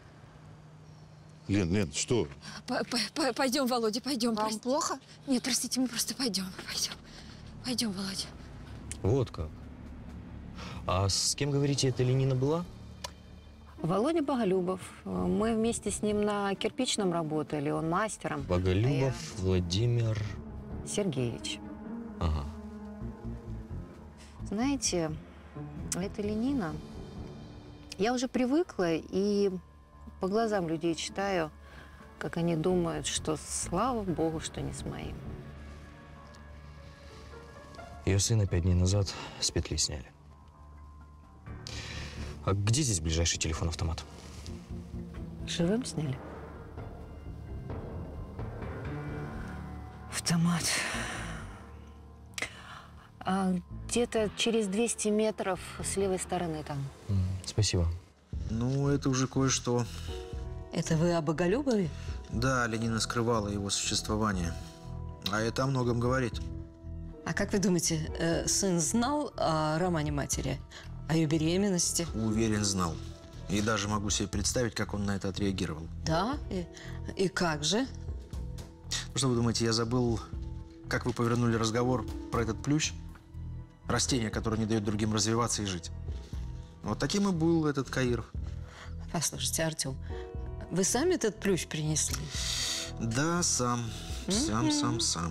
Лен, Лен, что? Пойдем, Володя, пойдем. Вам Прости. плохо? Нет, простите, мы просто пойдем. Пойдем. Пойдем, Володя. Вот как. А с кем, говорите, эта Ленина была? Володя Боголюбов. Мы вместе с ним на кирпичном работали. Он мастером. Боголюбов а Владимир… Сергеевич. Ага. Знаете, эта Ленина… Я уже привыкла и по глазам людей читаю, как они думают, что слава Богу, что не с моим. Ее сына пять дней назад с петли сняли. А где здесь ближайший телефон-автомат? Живым сняли? Автомат. А где-то через двести метров с левой стороны там. М, Спасибо. Ну, это уже кое-что. Это вы об Оголюбове? Да, Ленина скрывала его существование. А это о многом говорит. А как вы думаете, э, сын знал о романе матери? О ее беременности? Уверен, знал. И даже могу себе представить, как он на это отреагировал. Да? И, и как же? Ну, что вы думаете, я забыл, как вы повернули разговор про этот плющ? Растение, которое не дает другим развиваться и жить. Вот таким и был этот Каиров. Послушайте, Артем, вы сами этот плющ принесли? Да, сам. Сам, сам, сам.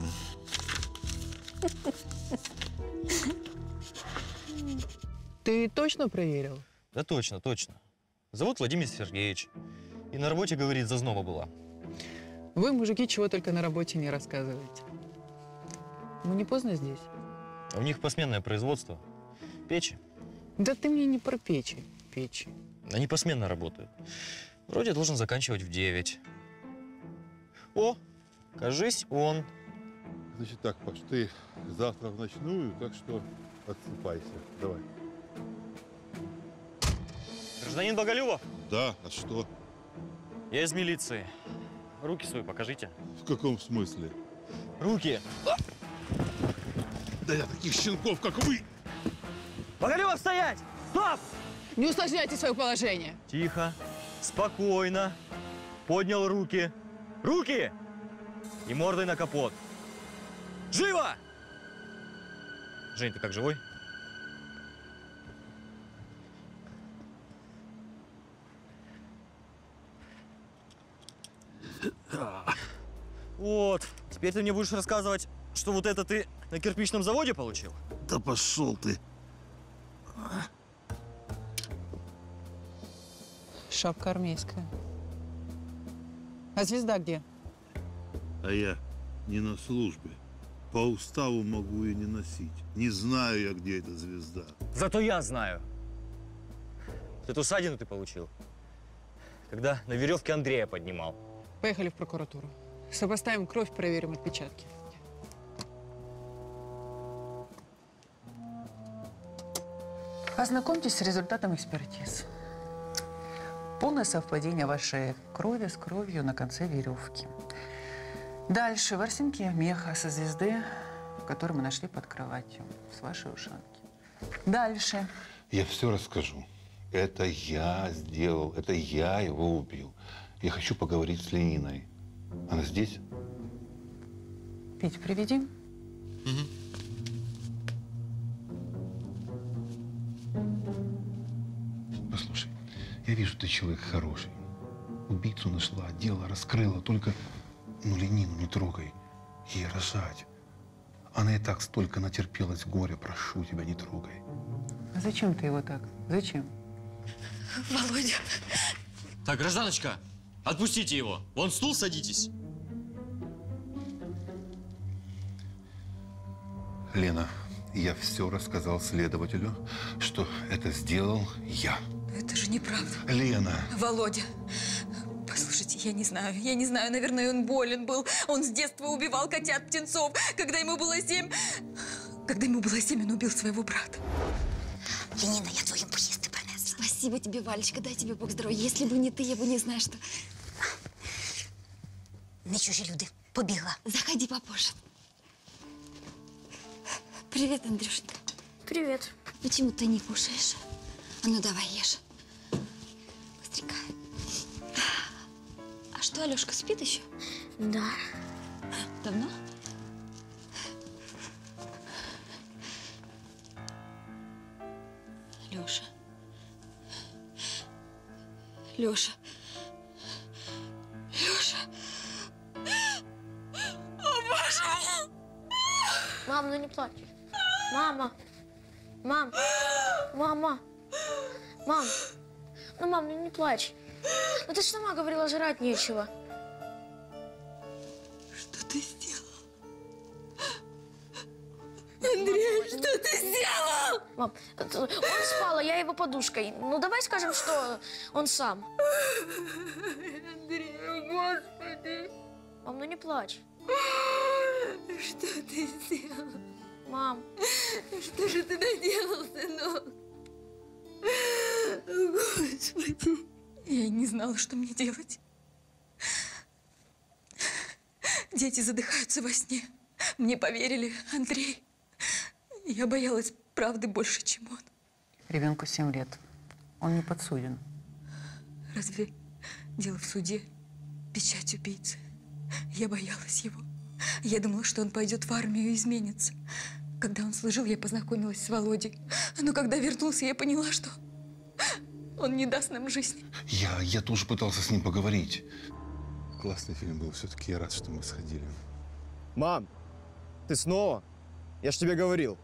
Ты точно проверил? Да точно, точно. Зовут Владимир Сергеевич. И на работе, говорит, зазнова была. Вы, мужики, чего только на работе не рассказываете. Мы не поздно здесь? А у них посменное производство. Печи. Да ты мне не про печи. Печи. Они посменно работают. Вроде должен заканчивать в девять. О, кажись, он. Значит так, Паш, ты завтра в ночную, так что отсыпайся. Давай. Гражданин Боголюбов? Да, а что? Я из милиции. Руки свои покажите. В каком смысле? Руки! Да я таких щенков, как вы! Боголюбов, стоять! Стоп! Не усложняйте свое положение. Тихо, спокойно. Поднял руки. Руки! И мордой на капот. Живо! Жень, ты как, живой? Вот. Теперь ты мне будешь рассказывать, что вот это ты на кирпичном заводе получил? Да пошел ты. Шапка армейская. А звезда где? А я не на службе. По уставу могу и не носить. Не знаю я, где эта звезда. Зато я знаю. Вот эту ссадину ты получил, когда на веревке Андрея поднимал. Поехали в прокуратуру. Сопоставим кровь, проверим отпечатки. Ознакомьтесь с результатом экспертиз. Полное совпадение вашей крови с кровью на конце веревки. Дальше ворсинки меха со звезды, которую мы нашли под кроватью, с вашей ушанки. Дальше. Я все расскажу. Это я сделал, это я его убил. Я хочу поговорить с Лениной. Она здесь? Пить приведи. Угу. Послушай, я вижу, ты человек хороший. Убийцу нашла, дело раскрыла, только, ну, Ленину не трогай. Ей рожать. Она и так столько натерпелась горя, прошу тебя, не трогай. А зачем ты его так? Зачем? Володя. Так, гражданочка, отпустите его. Вон стул, садитесь. Лена, я все рассказал следователю, что это сделал я. Это же неправда. Лена. Володя, послушайте, я не знаю, я не знаю, наверное, он болен был. Он с детства убивал котят, птенцов. Когда ему было семь, когда ему было семь, он убил своего брата. Ленина, я твою поїсти принесла. Спасибо тебе, Валечка, дай тебе Бог здоровья. Если бы не ты, я бы не знаю, что... Не чужі люди. Побігла. Заходи попозже. Привет, Андрюшенька. Привет. Почему ты не кушаешь? А ну давай, ешь. Быстренько. А что, Алёшка спит еще? Да. Давно? Лёша. Лёша. Лёша. О, Боже! Мам, ну не плачь. Мама. Мам. Мама. Мам. Ну, мам, ну не плачь. Ну ты же сама говорила, жрать нечего. Что ты сделал? Андрей! Что ты сделал? Мам, он спал, а я его подушкой. Ну, давай скажем, что он сам. Андрей, господи. Мам, ну не плачь. Что ты сделал? Мам. Что же ты наделал, сынок? Господи. Я не знала, что мне делать. Дети задыхаются во сне. Мне поверили, Андрей. Я боялась правды больше, чем он. Ребенку семь лет. Он не подсуден. Разве дело в суде? Печать убийцы. Я боялась его. Я думала, что он пойдет в армию и изменится. Когда он служил, я познакомилась с Володей. Но когда вернулся, я поняла, что он не даст нам жизни. Я, я тоже пытался с ним поговорить. Классный фильм был. Все-таки я рад, что мы сходили. Мам, ты снова? Я ж тебе говорил.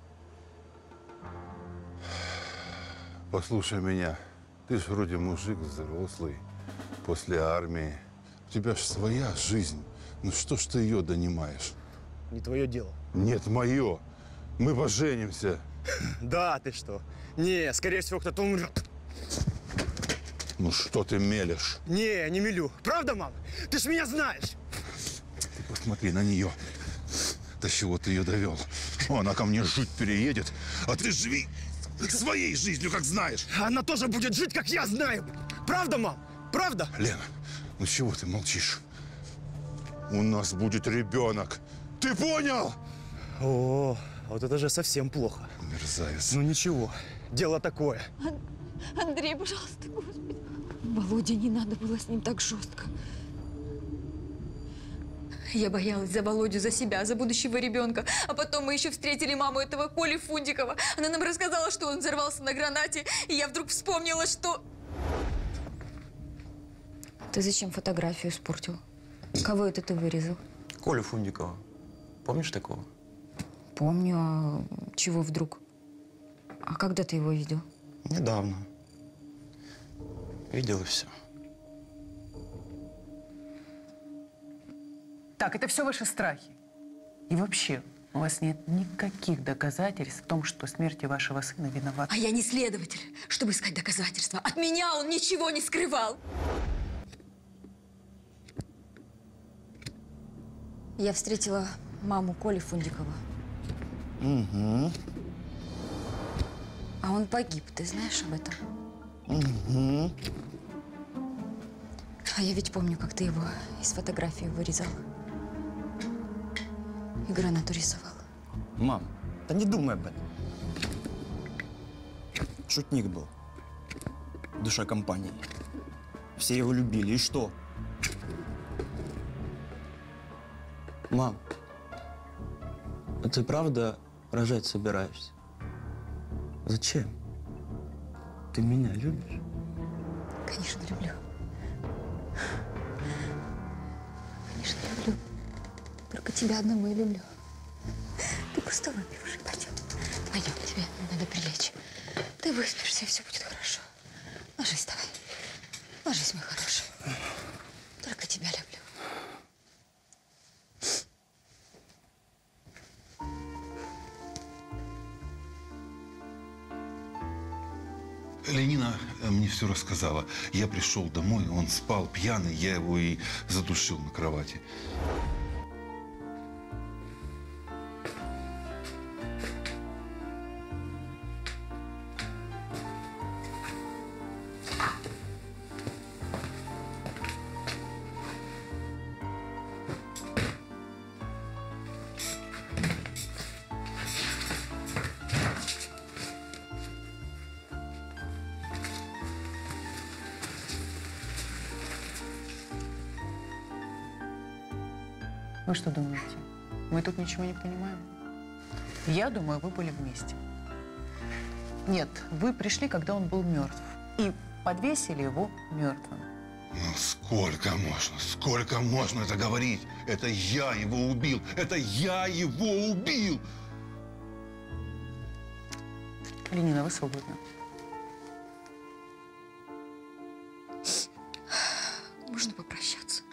Послушай меня. Ты ж вроде мужик взрослый, после армии. У тебя ж своя жизнь. Ну что ж ты ее донимаешь? Не твое дело. Нет, мое. Мы поженимся. Да, ты что? Не, скорее всего, кто-то умрет. Ну что ты мелешь? Не, не мелю. Правда, мам? Ты ж меня знаешь. Ты посмотри на нее. До чего ты ее довел? Она ко мне жить переедет, а ты живи своей жизнью, как знаешь. Она тоже будет жить, как я знаю. Правда, мам? Правда? Лена, ну чего ты молчишь? У нас будет ребенок. Ты понял? О, вот это же совсем плохо. Мерзавец. Ну ничего, дело такое. Ан Андрей, пожалуйста, Господи. Володя, не надо было с ним так жестко. Я боялась за Володю, за себя, за будущего ребенка. А потом мы еще встретили маму этого Коли Фундикова. Она нам рассказала, что он взорвался на гранате. И я вдруг вспомнила, что… Ты зачем фотографию испортил? Кого это ты вырезал? Колю Фундикова. Помнишь такого? Помню. А чего вдруг? А когда ты его видел? Недавно. Видел и все. Так, это все ваши страхи. И вообще, у вас нет никаких доказательств в том, что смерти вашего сына виноват. А я не следователь, чтобы искать доказательства. От меня он ничего не скрывал. Я встретила маму Коли Фундикова. Угу. А он погиб, ты знаешь об этом? Угу. А я ведь помню, как ты его из фотографии вырезал. И гранату рисовал. Мам, да не думай об этом. Шутник был. Душа компании. Все его любили. И что? Мам, а ты правда рожать собираешься? Зачем? Ты меня любишь? Конечно, люблю. Конечно, люблю. Только тебя одному и люблю. Ты просто выпивший. Пойдем. Пойдем, тебе надо прилечь. Ты выспишься, и все будет хорошо. Ложись давай. Ложись, мой хороший. Только тебя люблю. Ленина мне все рассказала. Я пришел домой, он спал пьяный, я его и задушил на кровати. Вы что думаете? Мы тут ничего не понимаем? Я думаю, вы были вместе. Нет, вы пришли, когда он был мертв. И подвесили его мертвым. Ну сколько можно, сколько можно это говорить? Это я его убил, это я его убил! Ленина, вы свободны. Можно попрощаться?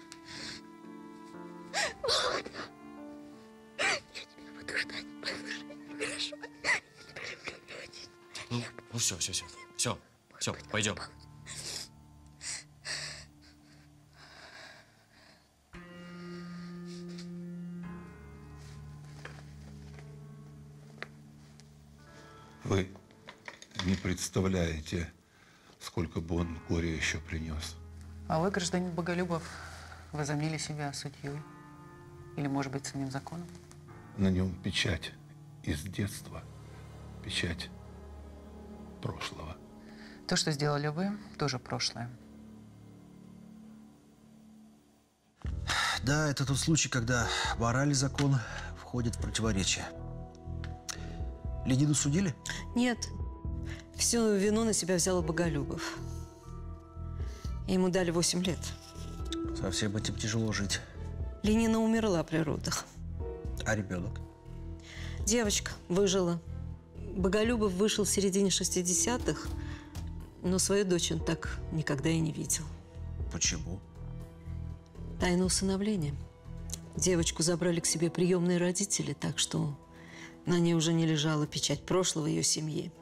Я тебя буду ждать. Хорошо? Ну, ну все, все, все. Все, все, пойдем. Вы не представляете, сколько бы он горя еще принес. А вы, гражданин Боголюбов, возомнили себя судьей? Или, может быть, самим законом? На нем печать из детства, печать прошлого. То, что сделали вы, тоже прошлое. Да, это тот случай, когда мораль и закон входят в противоречие. Ленину судили? Нет. Всю вину на себя взял Боголюбов. Ему дали восемь лет. Со всем этим тяжело жить. Ленина умерла при родах. А ребенок? Девочка выжила. Боголюбов вышел в середине шестидесятых, но свою дочь он так никогда и не видел. Почему? Тайна усыновления. Девочку забрали к себе приемные родители, так что на ней уже не лежала печать прошлого ее семьи.